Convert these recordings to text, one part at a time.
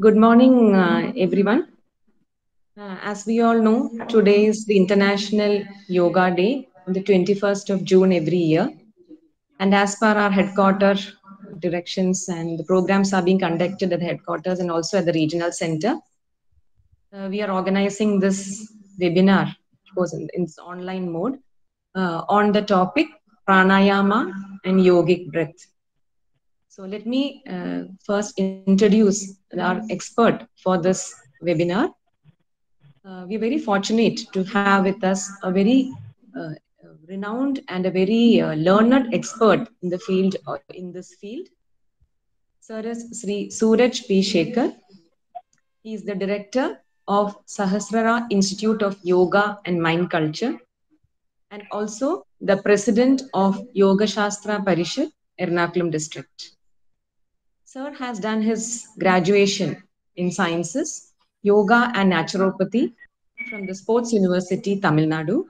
Good morning, everyone. As we all know, today is the International Yoga Day on the 21st of June every year. And as per our headquarter directions, and the programs are being conducted at the headquarters and also at the regional center, we are organizing this webinar, of course, in its online mode, on the topic pranayama and yogic breath. So let me first introduce our expert for this webinar. We are very fortunate to have with us a very renowned and a very learned expert in the field, in this field. Sir is Sri Suraj P. Shekhar. He is the director of Sahasrara Institute of Yoga and Mind Culture, and also the president of Yoga Shastra Parishad, Ernakulam district. Sir has done his graduation in sciences, yoga and naturopathy from the Sports University, Tamil Nadu.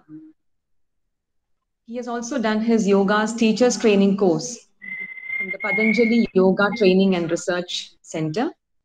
He has also done his yoga's teachers training course from the Patanjali Yoga Training and Research Center.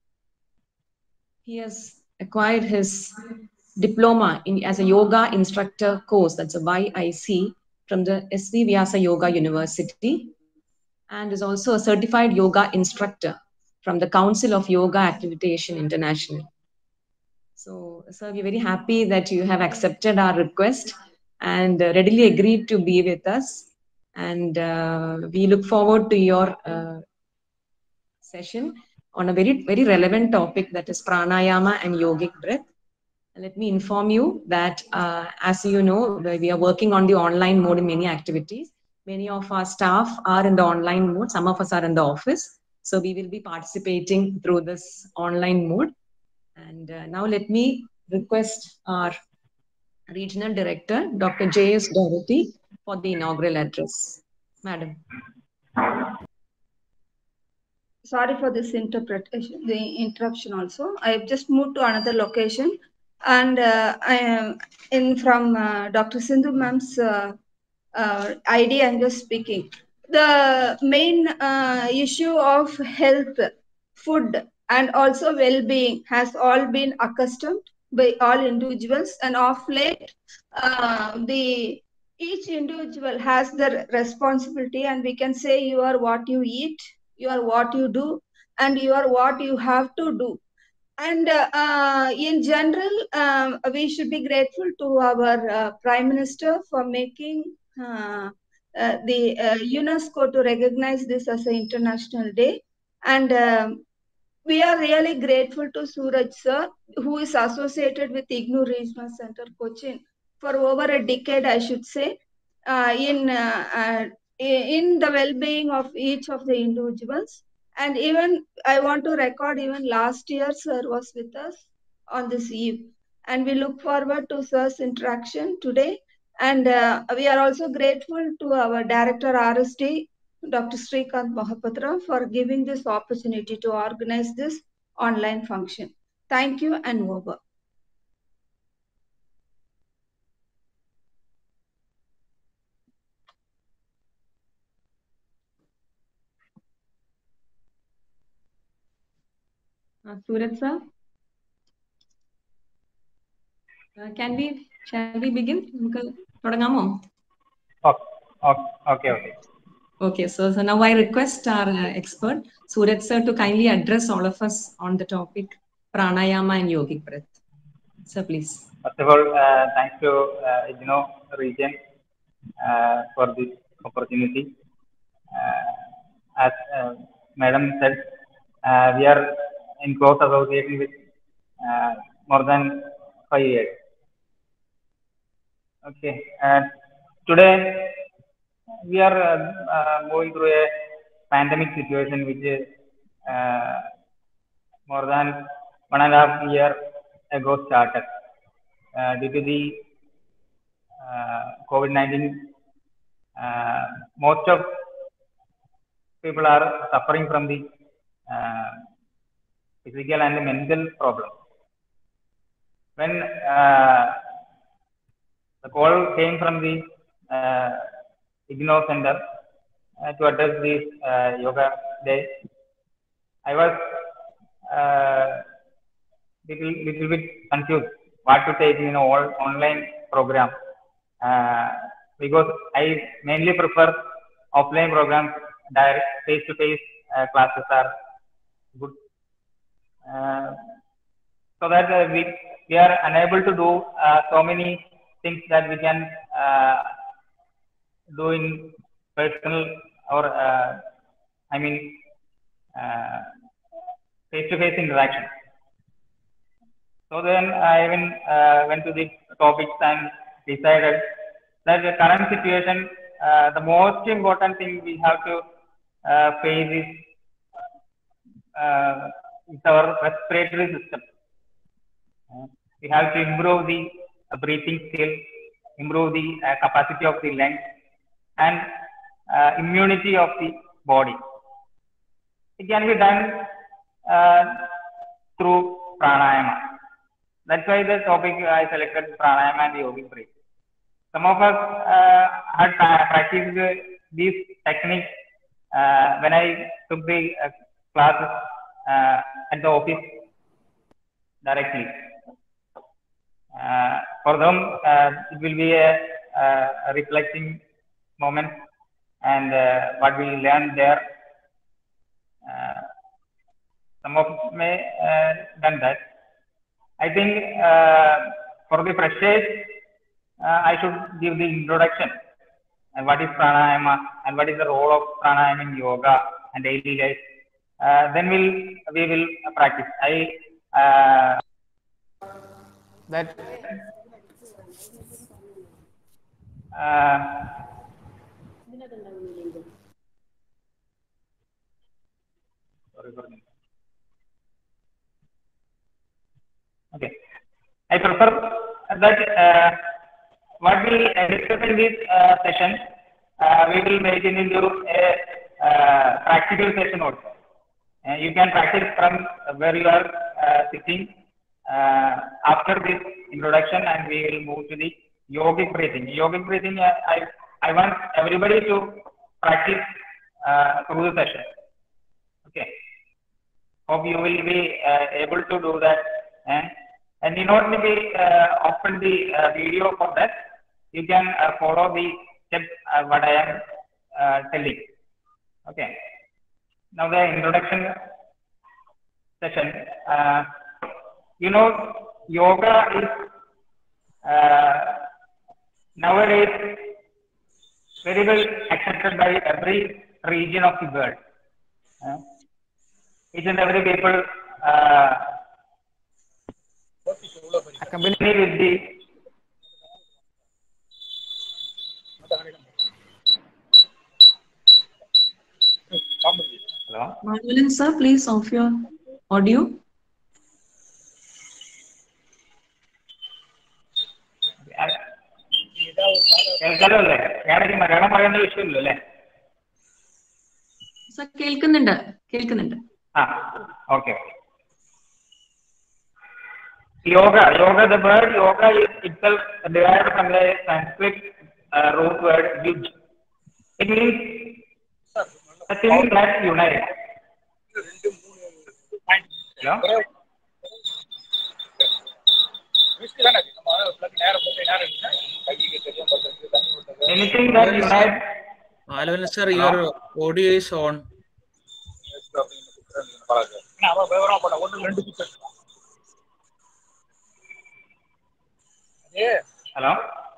He has acquired his diploma as a yoga instructor course, that's a YIC, from the SV Vyasa Yoga University, and is also a certified yoga instructor from the Council of Yoga Accreditation International. So, sir, we're very happy that you have accepted our request and readily agreed to be with us. And we look forward to your session on a very, very relevant topic, that is pranayama and yogic breath. Let me inform you that, as you know, we are working on the online mode in many activities. Many of our staff are in the online mode. Some of us are in the office. So we will be participating through this online mode. And now let me request our Regional Director, Dr. J.S. Dorothy, for the inaugural address. Madam. Sorry for this interruption also. I have just moved to another location, and I am in from Dr. Sindhu ma'am's idea. I'm just speaking. The main issue of health, food, and also well-being has all been accustomed by all individuals, and of late, each individual has the responsibility, and we can say you are what you eat, you are what you do, and you are what you have to do. And in general, we should be grateful to our Prime Minister for making the UNESCO to recognize this as an international day. And we are really grateful to Suraj sir, who is associated with IGNOU Regional Center, Cochin, for over a decade, I should say, in the well-being of each of the individuals. And even I want to record, even last year, sir was with us on this eve. And we look forward to sir's interaction today. And we are also grateful to our director RSD, Dr. Srikanth Mahapatra, for giving this opportunity to organize this online function. Thank you, and over. Suraj sir, shall we begin? Okay. Okay, so now I request our expert, Suraj sir, to kindly address all of us on the topic pranayama and yogic breath. Sir, please. First of all, thanks to IGNOU region for this opportunity. As Madam said, we are in close association with more than 5 years. Okay, today we are going through a pandemic situation which is more than 1.5 years ago started. Due to the COVID-19, most of people are suffering from the physical and mental problem. When the call came from the IGNOU Center to address this Yoga Day, I was little bit confused what to take in all online program, because I mainly prefer offline programs. Direct face-to-face classes are good, so that we are unable to do so many things that we can do in personal or I mean face-to-face interaction. So then I went to the topics and decided that the current situation, the most important thing we have to face is our respiratory system. We have to improve the breathing skill, improve the capacity of the lungs, and immunity of the body. It can be done through pranayama. That's why the topic I selected pranayama and yogic breath. Some of us had practiced these techniques when I took the classes at the office directly. For them, it will be a reflecting moment, and what we learned there. Some of us may done that. I think for the freshers, I should give the introduction and what is pranayama and what is the role of pranayama in yoga and daily life. Then we will practice. That okay. I prefer that what we discuss in this session, we will make it into a practical session also. You can practice from where you are sitting after this introduction, and we will move to the yogic breathing. Yogic breathing, I want everybody to practice through the session. Okay. Hope you will be able to do that. And in order to be open the video for that, you can follow the steps what I am telling. Okay. Now the introduction session. You know, yoga is nowadays very well accepted by every region of the world. Each and every people accompany with the hello. Madhavan sir, please off your audio. Sir, കേൾക്കുന്നുണ്ട്. Okay. Yoga, the word yoga is itself derived from the Sanskrit root word yuj. It means a thing that unites. Hello? Anything that unites. Madhavan sir, your audio is on. Hello?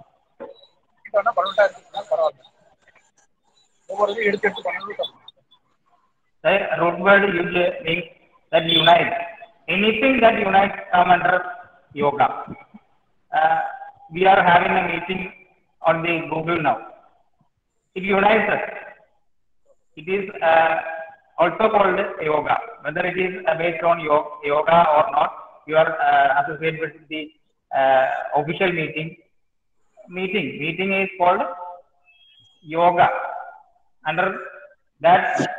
The root word yuj means that unites. Anything that unites come under yoga. We are having a meeting on the Google now. It unites us. It is also called yoga. Whether it is based on yoga or not, you are associated with the official meeting. Meeting is called yoga. Under that,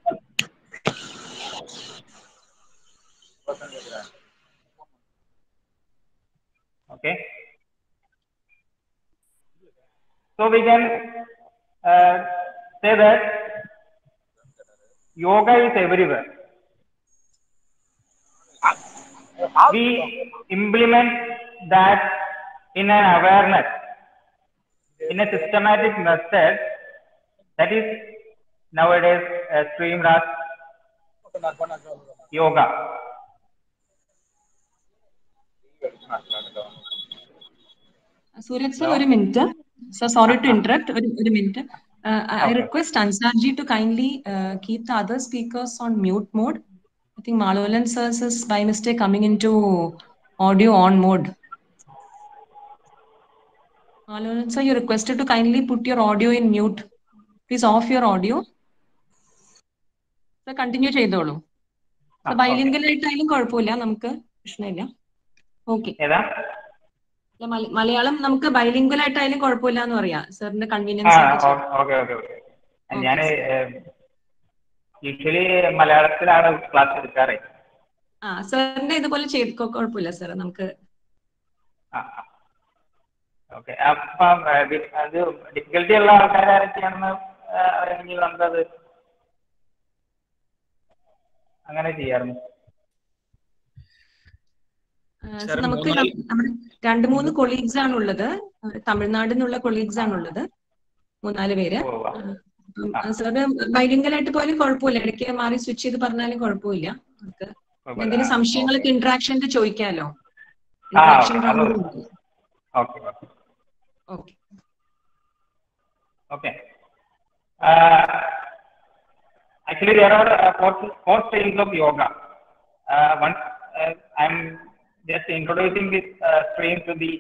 okay. So we can say that yoga is everywhere. we implement that in an awareness, in a systematic method. That is nowadays streamed as yoga. Suraj sir, one minute. So sorry to interrupt. One minute. I request Ansarji to kindly keep the other speakers on mute mode. I think Malolan sir is by mistake coming into audio on mode. Malolan sir, you're requested to kindly put your audio in mute. Please off your audio. Sir, continue ചെയ്തോളൂ. So bilingual ആയിട്ടായാലും കുഴപ്പമില്ല, നമുക്ക് പ്രശ്നമില്ല. Okay. Malayalam നമുക്ക് bilingual ആയിട്ടായാലും കുഴപ്പമില്ല എന്ന് പറയാം, സാറിന്റെ convenience. ഞാൻ യൂഷ്വലി മലയാളത്തിലാണ് ക്ലാസ് എടുക്കാറ്. സാറിന്റെ ഇതുപോലെ ചെയ്തോ, കുഴപ്പമില്ല സാർ, നമുക്ക്. ഓക്കെ. അപ്പം അത് ഡിഫിക്കൽട്ടി ഉള്ള ആൾക്കാരൊക്കെയാണെന്ന് അറിയണമെങ്കിൽ നമുക്കത് അങ്ങനെ ചെയ്യാറുണ്ട്. നമുക്ക് നമ്മുടെ 2-3 കൊളീഗ്സ് ആണുള്ളത്, തമിഴ്നാട് നിന്നുള്ള കൊളീഗ്സ് ആണുള്ളത്, 3-4 പേര്. സാറ് ബൈലിംഗൽ ആയിട്ട് പോയാലും കുഴപ്പമില്ല, ഇടയ്ക്ക് മാറി സ്വിച്ച് ചെയ്ത് പറഞ്ഞാലും കുഴപ്പമില്ല. നമുക്ക് എന്തെങ്കിലും സംശയങ്ങളൊക്കെ ഇന്ററാക്ഷനിൽ ചോദിക്കാമല്ലോ. ഇന്ററാക്ഷൻ റൗണ്ട് ഉണ്ട്. Okay. Actually, there are four streams of yoga. Once I'm just introducing this stream to the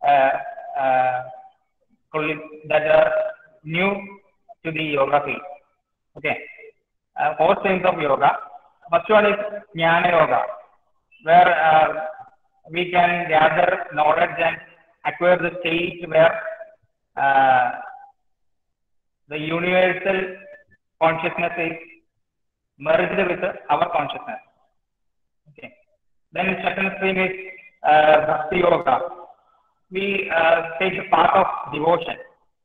colleagues that are new to the yoga field. Okay. 4 streams of yoga. First one is Jnana Yoga, where we can gather knowledge and acquire the state where the universal consciousness is merged with our consciousness. Okay. Then second stream is Bhakti Yoga. We take the path of devotion.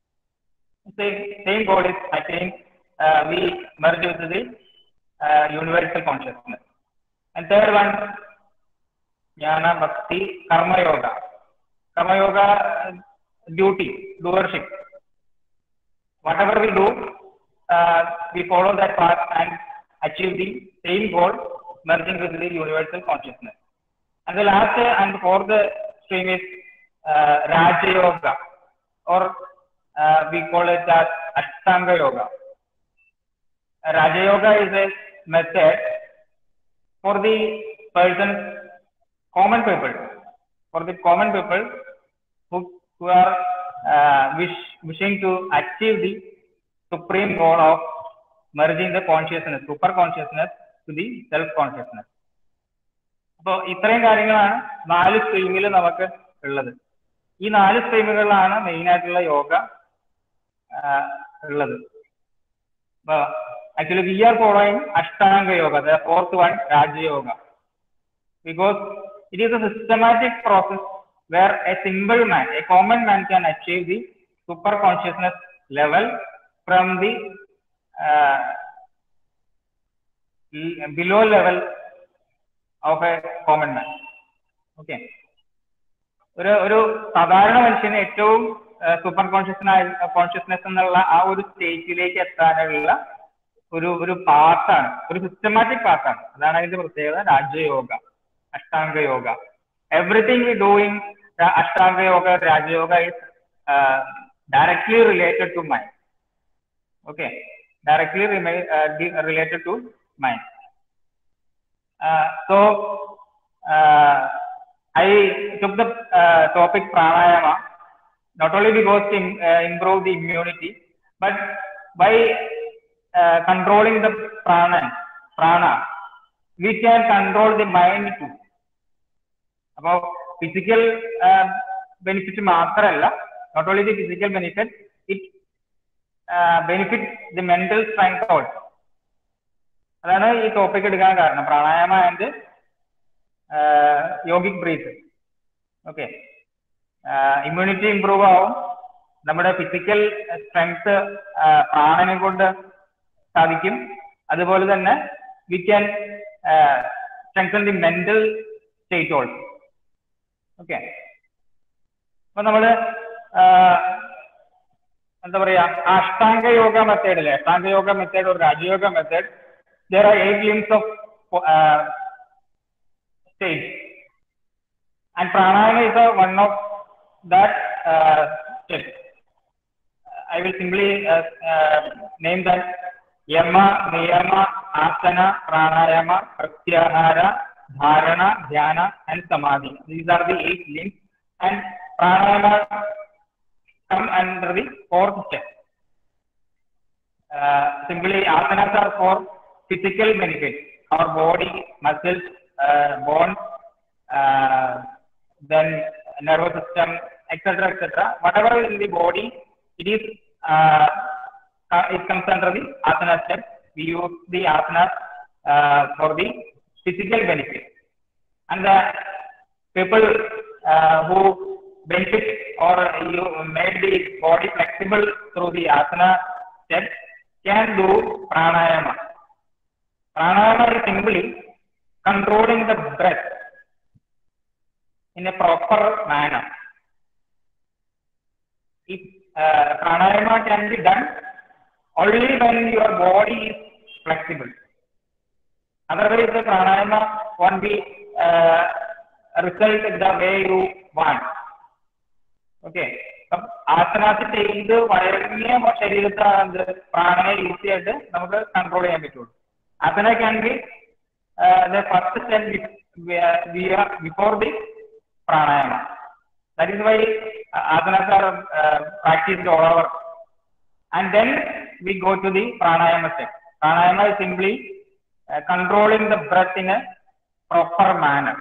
Same goal is, I think, we merge with the universal consciousness. And third one, Jnana Bhakti Karma Yoga. Karma Yoga, duty, doership. Whatever we do, we follow that path and achieve the same goal, merging with the universal consciousness. And the last and fourth stream is Raja Yoga, or we call it as Ashtanga Yoga. Raja Yoga is a method for the persons, common people, who are wishing to achieve the supreme goal of merging the consciousness, super consciousness, to the self consciousness. അപ്പോൾ ഇത്രയും കാര്യങ്ങളാണ് 4 സ്ട്രീമിൽ നമുക്ക് ഉള്ളത്. ഈ 4 സ്ട്രീമുകളിലാണ് main ആയിട്ടുള്ള യോഗ ഉള്ളത്. Actually, we are following Ashtanga Yoga, the fourth one, Raja Yoga, because it is a systematic process where a single man, a common man, can achieve the super consciousness level from the below level of a common man. Okay. ഒരു സാധാരണ മനുഷ്യന് ഏറ്റവും super consciousness എന്നുള്ള ആ ഒരു സ്റ്റേറ്റിലേക്ക് എത്താനുള്ള ഒരു പാത്താണ്, ഒരു സിസ്റ്റമാറ്റിക് പാത്താണ്. അതാണ് അതിന്റെ പ്രത്യേകത. Raja Yoga, Ashtanga yoga. Everything we do in Ashtanga Yoga, Raja Yoga is directly related to mind. Okay, directly related to mind. So I took the topic pranayama not only because to improve the immunity, but by controlling the prana, we can control the mind too. About physical benefit മാത്രമല്ല, not only the physical benefit, it benefits the mental strength also. അതാണ് ഈ topic എടുക്കാൻ കാരണം, pranayama and yogic breath. Okay, immunity improve ആവും, നമ്മുടെ physical strength പ്രാണനെ കൊണ്ട് സാധിക്കും. അതുപോലെ തന്നെ we can strengthen the mental state also. Okay. അപ്പോൾ നമ്മൾ എന്താ പറയാ അഷ്ടാംഗ യോഗ മെത്തേഡ് അല്ലേ, Ashtanga yoga method or Rajayoga method, there are 8 limbs of states and pranayama is one of that steps. I will simply name that yama, niyama, asana, pranayama, pratyahara, dharana, dhyana and samadhi. These are the 8 limbs and pranayama come under the 4th step. Simply asanas are for physical benefits, our body, muscles, bones, then nervous system, etc., etc. Whatever is in the body, it is it comes under the asana step. We use the asanas for the physical benefit, and the people who benefit or you made the body flexible through the asana step can do pranayama. Pranayama is simply controlling the breath in a proper manner. If pranayama can be done only when your body is flexible. Otherwise, the pranayama won't be result the way you want. Okay. Asanas ചെയ്ത് വഴങ്ങിയ ശരീരത്താണ് പ്രാണനെ use ചെയ്തിട്ട് നമുക്ക് control ചെയ്യാൻ പറ്റുള്ളൂ. asana can be the first step before the pranayama. That is why asanas are practiced all over. And then we go to the pranayama step. Pranayama is simply controlling the breath in a proper manner.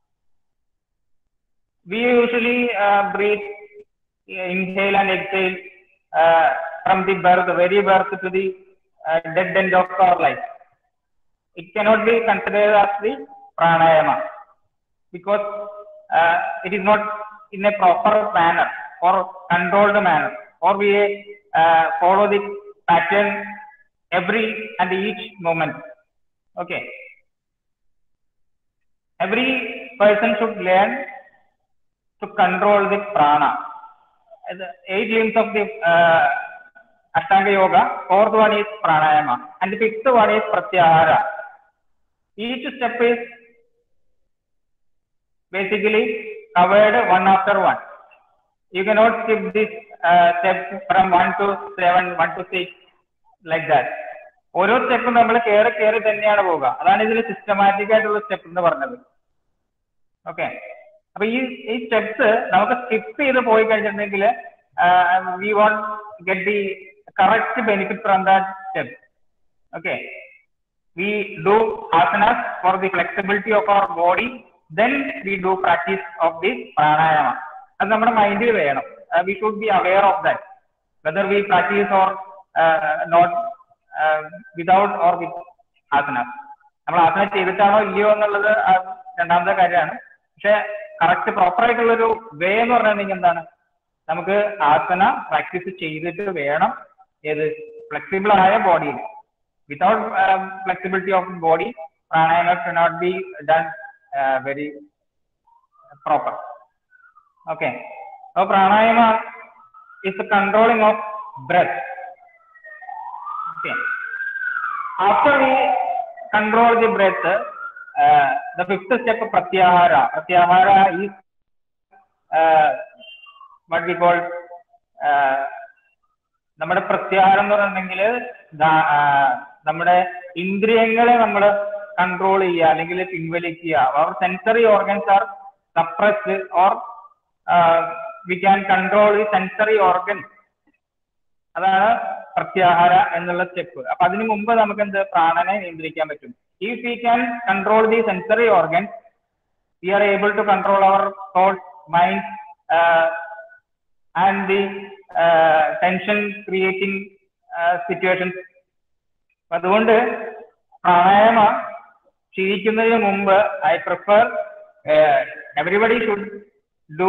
We usually breathe, inhale and exhale from the birth, the very birth to the dead end of our life. It cannot be considered as the pranayama because it is not in a proper manner or controlled manner, or we follow the pattern every and each moment. Okay. Every person should learn to control the prana. The 8 limbs of the Ashtanga Yoga, 4th one is pranayama and the 5th one is pratyahara. Each step is basically covered one after one. You cannot skip this step from 1 to 7, 1 to 6 like that. ഓരോ സ്റ്റെപ്പും നമ്മൾ കയറി തന്നെയാണ് പോവുക. അതാണ് ഇതിൽ systematic ആയിട്ടുള്ള step എന്ന് പറഞ്ഞത്. ഓക്കെ. അപ്പൊ ഈ സ്റ്റെപ്സ് നമുക്ക് സ്കിപ്പ് ചെയ്ത് പോയി കഴിഞ്ഞിട്ടുണ്ടെങ്കിൽ we won't get the correct benefit from that step. Okay. We do asanas for the flexibility of our body, then we do practice of this pranayama. അത് നമ്മുടെ മൈൻഡിൽ വേണം. We should be aware of that, whether we practice or not without or with asanas. നമ്മൾ ആസന ചെയ്തിട്ടാണോ ഇല്ലയോ എന്നുള്ളത് രണ്ടാമത്തെ കാര്യമാണ്. പക്ഷെ കറക്റ്റ് പ്രോപ്പർ ആയിട്ടുള്ളൊരു വേ എന്ന് പറഞ്ഞിട്ടുണ്ടെങ്കിൽ എന്താണ്, നമുക്ക് ആസന പ്രാക്ടീസ് ചെയ്തിട്ട് വേണം ഏത് ഫ്ലെക്സിബിൾ ആയ ബോഡിയിൽ. Without flexibility of the body, pranayama cannot be done very proper. Okay. So pranayama is the controlling of breath. Okay. After we control the breath, the 5th step, pratyahara. Pratyahara is what we call നമ്മുടെ പ്രത്യാഹാരം എന്ന് പറഞ്ഞിട്ടുണ്ടെങ്കിൽ നമ്മുടെ ഇന്ദ്രിയങ്ങളെ നമ്മൾ control ചെയ്യുക അല്ലെങ്കിൽ പിൻവലിക്കുക. Our sensory organs are suppressed or we can control the sensory organs. അതാണ് പ്രത്യാഹാര എന്നുള്ള സ്റ്റെപ്പ്. അപ്പൊ അതിനു മുമ്പ് നമുക്ക് എന്ത് പ്രാണനെ നിയന്ത്രിക്കാൻ പറ്റും. If we can control the sensory organs, we are able to control our thoughts, mind and the tension creating situations. അതുകൊണ്ട് പ്രാണായാമ ശീലിക്കുന്നതിന് മുമ്പ് I prefer everybody should do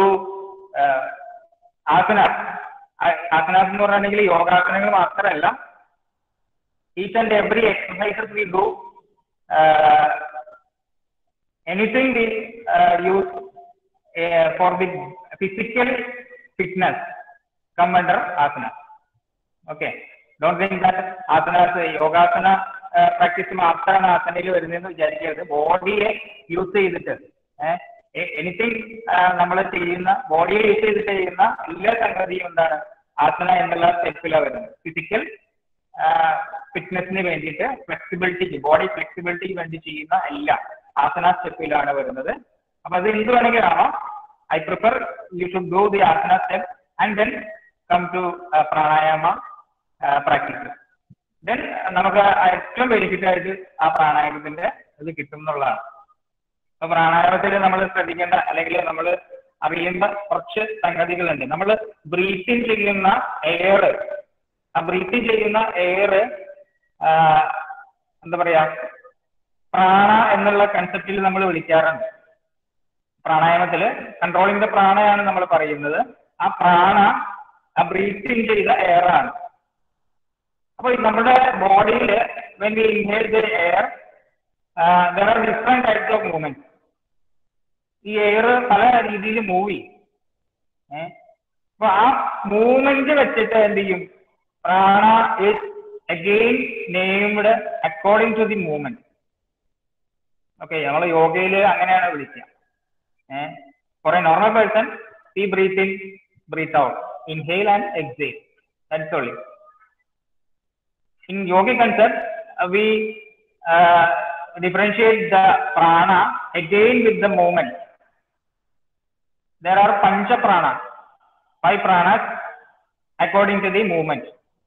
asanas. Asanas എന്ന് പറഞ്ഞിട്ടുണ്ടെങ്കിൽ യോഗാസനങ്ങൾ മാത്രമല്ല, each and every exercises we do anything we use for the physical fitness come under asana. Okay, don't think that asanas yogasana practice മാത്രമാണ് ആസനയിൽ വരുന്നതെന്ന് വിചാരിക്കരുത്. ബോഡിയെ use ചെയ്തിട്ട് anything നമ്മൾ ചെയ്യുന്ന ബോഡിയെ use ചെയ്തിട്ട് ചെയ്യുന്ന എല്ലാ സംഗതിയും എന്താണ് ആസന എന്നുള്ള സ്റ്റെപ്പിലാണ് വരുന്നത്. ഫിസിക്കൽ ഫിറ്റ്നസിന് വേണ്ടിയിട്ട് ഫ്ലെക്സിബിലിറ്റിക്ക് ബോഡി ഫ്ലെക്സിബിലിറ്റിക്ക് വേണ്ടി ചെയ്യുന്ന എല്ലാം ആസന സ്റ്റെപ്പിലാണ് വരുന്നത്. അപ്പൊ അത് എന്ത് വേണമെങ്കിലും ആവാം. I prefer you should do the asana step and then come to pranayama practice. Then നമുക്ക് ഏറ്റവും ബെനിഫിറ്റ് ആയിട്ട് ആ പ്രാണായാമത്തിന്റെ ഇത് കിട്ടും എന്നുള്ളതാണ്. അപ്പൊ പ്രാണായാമത്തിൽ നമ്മൾ ശ്രദ്ധിക്കേണ്ട അല്ലെങ്കിൽ നമ്മൾ അറിയേണ്ട കുറച്ച് സംഗതികളുണ്ട്. നമ്മൾ ബ്രീത്തിങ് ചെയ്യുന്ന എയർ, ആ ബ്രീത്തിങ് ചെയ്യുന്ന എയർ എന്താ പറയാ പ്രാണ എന്നുള്ള കൺസെപ്റ്റിൽ നമ്മൾ വിളിക്കാറുണ്ട്. പ്രാണായാമത്തില് കൺട്രോളിംഗ് ദ പ്രാണയാണ് നമ്മൾ പറയുന്നത്. ആ പ്രാണ ആ ബ്രീത്തിങ് ചെയ്ത എയർ ആണ്. അപ്പൊ നമ്മുടെ ബോഡിയിൽ when we inhale the air there are different types of movements. ഈ എയർ പല രീതിയിൽ മൂവ് ചെയ്യും. അപ്പൊ ആ മൂവ്മെന്റ് വെച്ചിട്ട് എന്ത് ചെയ്യും, prana is again named according to the movement. Okay, നമ്മൾ യോഗയിൽ അങ്ങനെയാണ് വിളിക്കുക. ഫോർ എ നോർമൽ പേഴ്സൺ ഈ breath in breath out, inhale and exhale, that's only. In yogic concept, we differentiate the prana again with the movement. There are pancha pranas, 5 pranas according to the movement.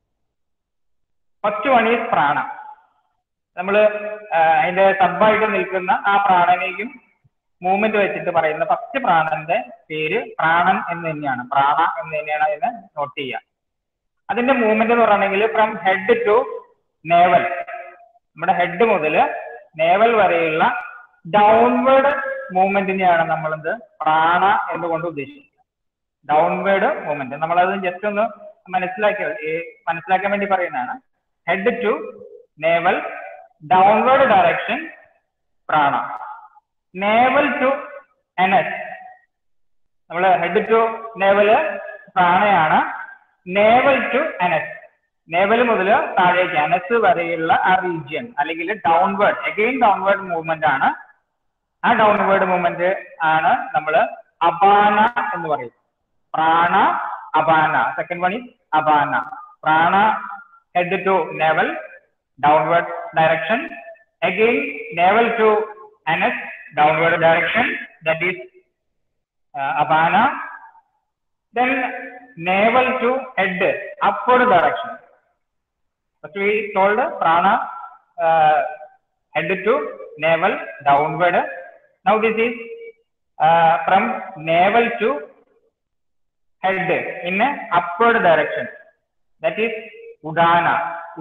First one is prana. നമ്മൾ അതിന്റെ സബ്ബായിട്ട് നിൽക്കുന്ന ആ പ്രാണനെയും movement വെച്ചിട്ട് പറയുന്ന first പ്രാണന്റെ പേര് പ്രാണൻ എന്ന് തന്നെയാണ്. പ്രാണ എന്ന് തന്നെയാണ് അതിനെ നോട്ട് ചെയ്യുക. അതിന്റെ മൂവ്മെന്റ് എന്ന് പറയുകയാണെങ്കിൽ ഫ്രം ഹെഡ് ടു നേവൽ, നമ്മുടെ ഹെഡ് മുതൽ നേവൽ വരെയുള്ള ഡൗൺവേർഡ് മൂവ്മെന്റിനെയാണ് നമ്മളത് പ്രാണ എന്നുകൊണ്ട് ഉദ്ദേശിക്കുന്നത്. ഡൗൺവേർഡ് മൂവ്മെന്റ് നമ്മളത് ജസ്റ്റ് ഒന്ന് മനസ്സിലാക്കാൻ വേണ്ടി പറയുന്നതാണ്. Head to navel downward direction prana. Navel to anus, നമ്മള് ഹെഡ് ടു നേവല് പ്രാണയാണ്. നേവൽ ടു അനസ്, നേവൽ മുതൽ താഴേക്ക് അനസ് വരെയുള്ള ആ റീജിയൻ അല്ലെങ്കിൽ ഡൗൺവേർഡ്, അഗെയിൻ ഡൗൺവേർഡ് മൂവ്മെന്റ് ആണ്. ആ ഡൗൺവേർഡ് മൂവ്മെന്റ് ആണ് നമ്മൾ അപാന എന്ന് പറയുന്നത്. Prana apana. Second one is apana. Prana head to navel downward direction, again navel to anus downward direction, that is apana. Then navel to head, upward direction. First we told prana head to navel downward. Now this is from navel to head in a upward direction, that is udana.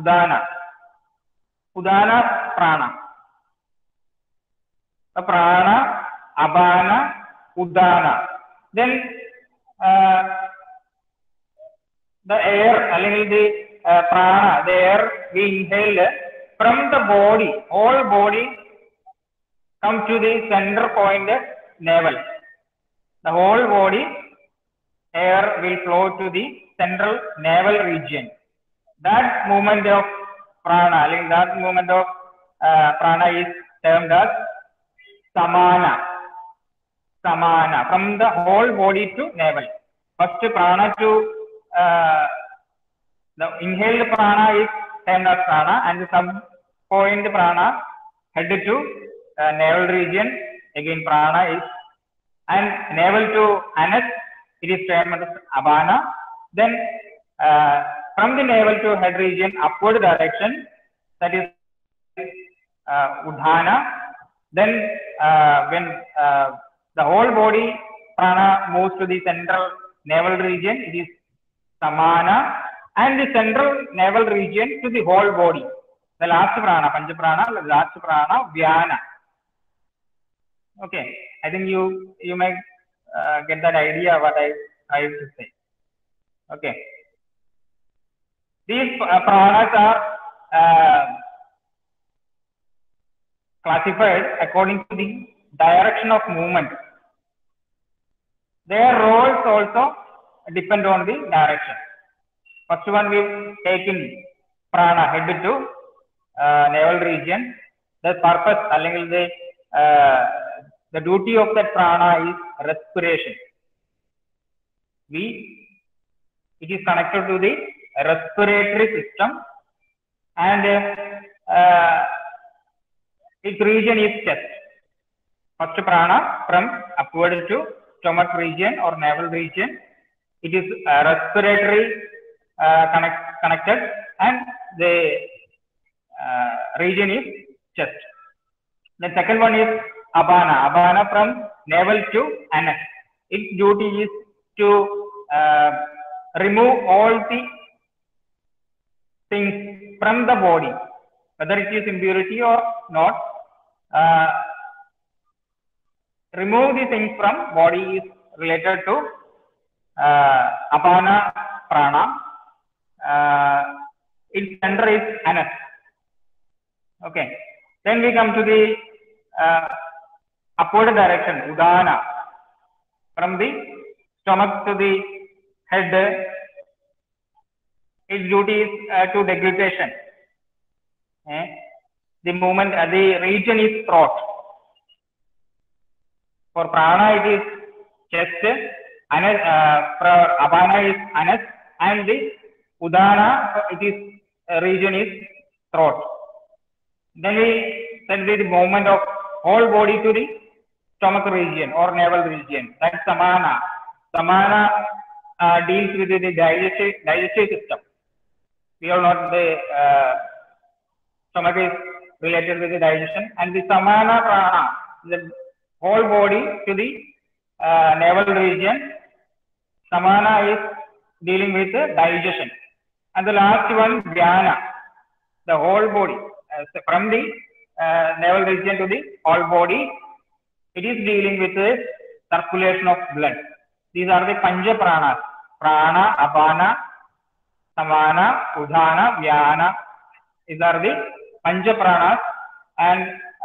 Udana prana. Prana, abana, udana. Then the air, the prana, the air we inhale from the body, whole body come to the center point, navel. The whole body air will flow to the central navel region. That movement of prana, that movement of prana is termed as samana. Samana, from the whole body to navel. First prana to the inhaled prana is termed as prana, and the sub point prana head to navel region, again prana is, and navel to anus it is termed as abana. Then from the navel to head region upward direction, that is udhana. Then when the whole body prana moves to the central navel region, it is samana, and the central navel region to the whole body, the last prana, pancha prana, the last prana, vyana. Okay, I think you may get that idea what I try to say. Okay, these pranas are classified according to the direction of movement. Their roles also depend on the direction. First one we take in prana, head to navel region. The purpose, the duty of that prana is respiration. It is connected to the respiratory system, and its region is chest. First prana from upward to stomach region or navel region. It is respiratory connected, and the region is chest. The second one is abana. Abana from navel to anus. Its duty is to remove all the things from the body, whether it is impurity or not. Remove the things from body is related to apana prana. Its center is anus. Okay. Then we come to the upward direction, udana. From the stomach to the head, its duty is to deglutation. The movement, the region is throat. For prana it is chest, anus, apana is anus, and the udana it is region is throat. Then we send the movement of whole body to the stomach region or navel region. That's samana. Samana deals with the digestive system. We all know the stomach is related with the digestion, and the samana prana, the whole body to the navel region. Samana is dealing with the digestion, and the last one dhyana, the whole body from the navel region to the whole body. It is dealing with the circulation of blood. These are the Pancha Pranas: Prana, Apana, Samana, Udana, Vyana. These are the Pancha Pranas, and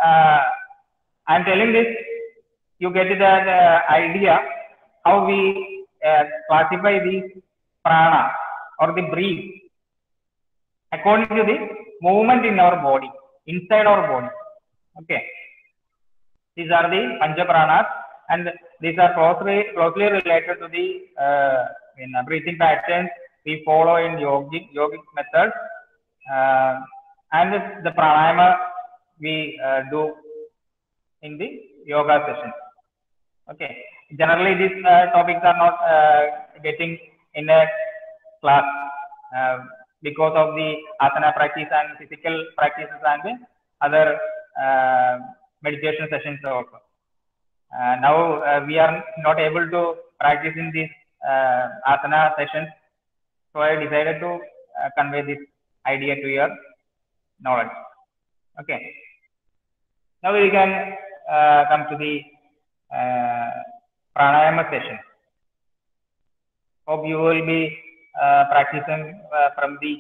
I am telling this, you get the idea how we classify these prana or the breath according to the movement in our body, inside our body. Okay. These are the Pancha Pranas, and these are closely related to the breathing patterns we follow in yogic methods, and the pranayama we do in the yoga session. Okay. Generally, these topics are not getting in a class because of the asana practice and physical practices and the other meditation sessions also. Now we are not able to practice in these asana sessions, so I decided to convey this idea to your knowledge. Okay. Now we can come to the pranayama session. Hope you will be practicing from the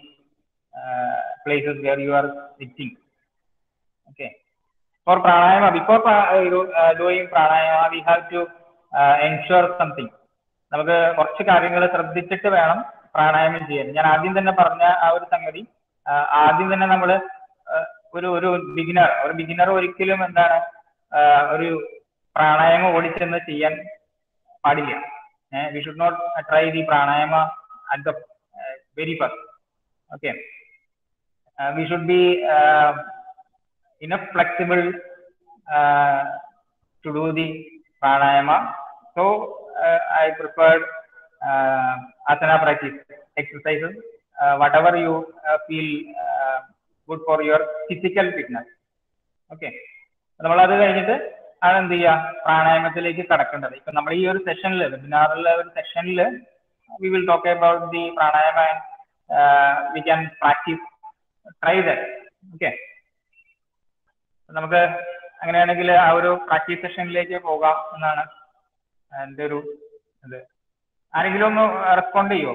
places where you are sitting. Okay. For pranayama, before doing pranayama, we have to ensure something. നമുക്ക് കുറച്ച് കാര്യങ്ങൾ ശ്രദ്ധിച്ചിട്ട് വേണം പ്രാണായാമം ചെയ്യാൻ. ഞാൻ ആദ്യം തന്നെ പറഞ്ഞ ആ ഒരു സംഗതി, ആദ്യം തന്നെ നമ്മൾ ഒരു ബിഗിനർ ഒരിക്കലും എന്താണ് ഒരു പ്രാണായാമം ഓടിച്ചെന്ന് ചെയ്യാൻ പാടില്ല. We should not try the pranayama at the very first. Okay. We should be enough flexible to do the pranayama. So I preferred asana practice exercises, whatever you feel good for your physical fitness. Okay. നമ്മളത് കഴിഞ്ഞിട്ട് ആണ് എന്ത് ചെയ്യുക, പ്രാണായാമത്തിലേക്ക് കടക്കേണ്ടത്. ഇപ്പൊ നമ്മൾ ഈ ഒരു സെഷനിൽ, വെബിനാറിലെ ഒരു സെഷനിൽ we will talk about the pranayama and we can practice, try that. Okay. നമുക്ക് അങ്ങനെയാണെങ്കിൽ ആ ഒരു പ്രാക്ടീസ് സെഷനിലേക്ക് പോകാം എന്നാണ് എൻ്റെ ഒരു ഇത്. ആരെങ്കിലും ഒന്ന് റെസ്പോണ്ട് ചെയ്യുമോ?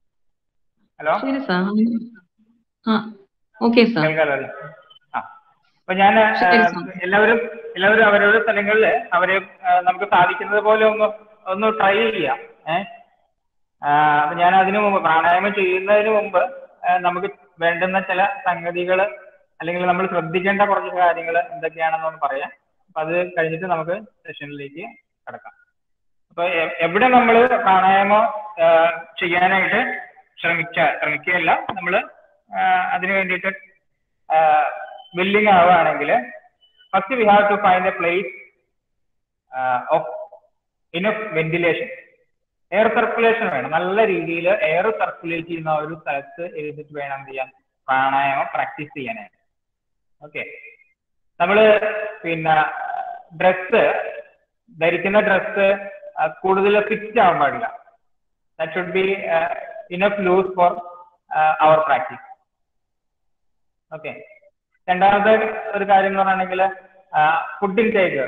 ഹലോ, ശരി സാർ. Okay sir. കേൾക്കാമല്ലോ. അപ്പൊ ഞാൻ എല്ലാവരും അവരവരുടെ സ്ഥലങ്ങളിൽ അവരെ നമുക്ക് സാധിക്കുന്നത് പോലെ ഒന്ന് ട്രൈ ചെയ്യാം. അപ്പൊ ഞാൻ അതിനു മുമ്പ് പ്രാണായാമം ചെയ്യുന്നതിന് മുമ്പ് നമുക്ക് വേണ്ടുന്ന ചില സംഗതികൾ അല്ലെങ്കിൽ നമ്മൾ ശ്രദ്ധിക്കേണ്ട കുറച്ച് കാര്യങ്ങൾ എന്തൊക്കെയാണെന്നൊന്ന് പറയാം. അപ്പൊ അത് കഴിഞ്ഞിട്ട് നമുക്ക് സെഷനിലേക്ക് കടക്കാം. അപ്പൊ എവിടെ നമ്മൾ പ്രാണായാമം ചെയ്യാനായിട്ട് ശ്രമിക്കുകയല്ല, നമ്മൾ അതിനു വേണ്ടിയിട്ട് വില്ലിങ് ആവുകയാണെങ്കിൽ first we have to find a place of enough ventilation. Air circulation വേണം, നല്ല രീതിയിൽ എയർ സർക്കുലേറ്റ് ചെയ്യുന്ന ഒരു സ്ഥലത്ത് എഴുതിട്ട് വേണം എന്ത് ചെയ്യാൻ, പ്രാണായാമം പ്രാക്ടീസ് ചെയ്യാനായിട്ട്. ഓക്കെ, നമ്മള് പിന്നെ ധരിക്കുന്ന ഡ്രസ്സ് കൂടുതൽ ഫിറ്റ് ആവാൻ പാടില്ല. That should be enough loose for our practice. Okay, രണ്ടാമത്തെ ഒരു കാര്യം എന്ന് പറയുകയാണെങ്കിൽ ഫുഡ് ഇൻടേക്ക്.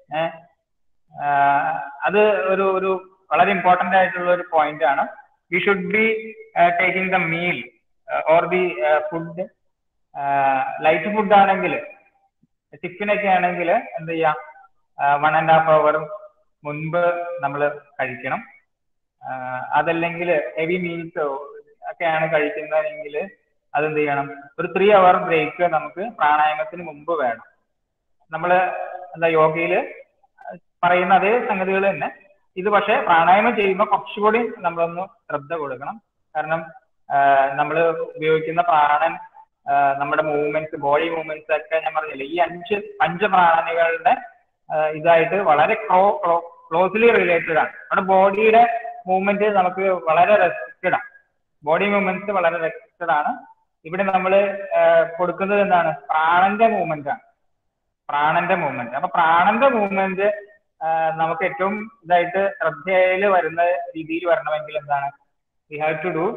അത് ഒരു വളരെ ഇമ്പോർട്ടന്റ് ആയിട്ടുള്ള ഒരു പോയിന്റ് ആണ്. We should be taking the meal or the food. Light food ആണെങ്കിൽ, ടിഫിനൊക്കെ ആണെങ്കിൽ എന്ത് ചെയ്യാം, 1.5 hour മുൻപ് നമ്മൾ കഴിക്കണം. അതല്ലെങ്കിൽ ഹെവി മീൽസ് ഒക്കെയാണ് കഴിക്കുന്നതെങ്കിൽ അതെന്ത് ചെയ്യണം, ഒരു 3 hour ബ്രേക്ക് നമുക്ക് പ്രാണായാമത്തിന് മുമ്പ് വേണം. നമ്മൾ യോഗയിൽ പറയുന്ന അതേ സംഗതികൾ തന്നെ ഇത്, പക്ഷെ പ്രാണായാമം ചെയ്യുമ്പോൾ കുറച്ചുകൂടി നമ്മളൊന്ന് ശ്രദ്ധ കൊടുക്കണം. കാരണം നമ്മൾ ഉപയോഗിക്കുന്ന പ്രാണൻ, നമ്മുടെ മൂവ്മെന്റ്സ്, ബോഡി മൂവ്മെന്റ്സ് ഒക്കെ ഞാൻ പറഞ്ഞില്ലേ, ഈ 5 പ്രാണനുകളുടെ ഇതായിട്ട് വളരെ ക്ലോസ്ലി റിലേറ്റഡ് ആണ്. നമ്മുടെ ബോഡിയുടെ മൂവ്മെന്റ് നമുക്ക് വളരെ റെസ്ട്രിക്റ്റഡ് ആണ്. ബോഡി മൂവ്മെന്റ്സ് വളരെ റെസ്ട്രിക്റ്റഡ് ആണ്. ഇവിടെ നമ്മൾ കൊടുക്കുന്നത് എന്താണ്, പ്രാണന്റെ മൂവ്മെന്റ് ആണ്. അപ്പൊ പ്രാണന്റെ മൂവ്മെന്റ് നമുക്ക് ഏറ്റവും ഇതായിട്ട് ശ്രദ്ധയിൽ വരുന്ന രീതിയിൽ വരണമെങ്കിൽ എന്താണ്, we have to do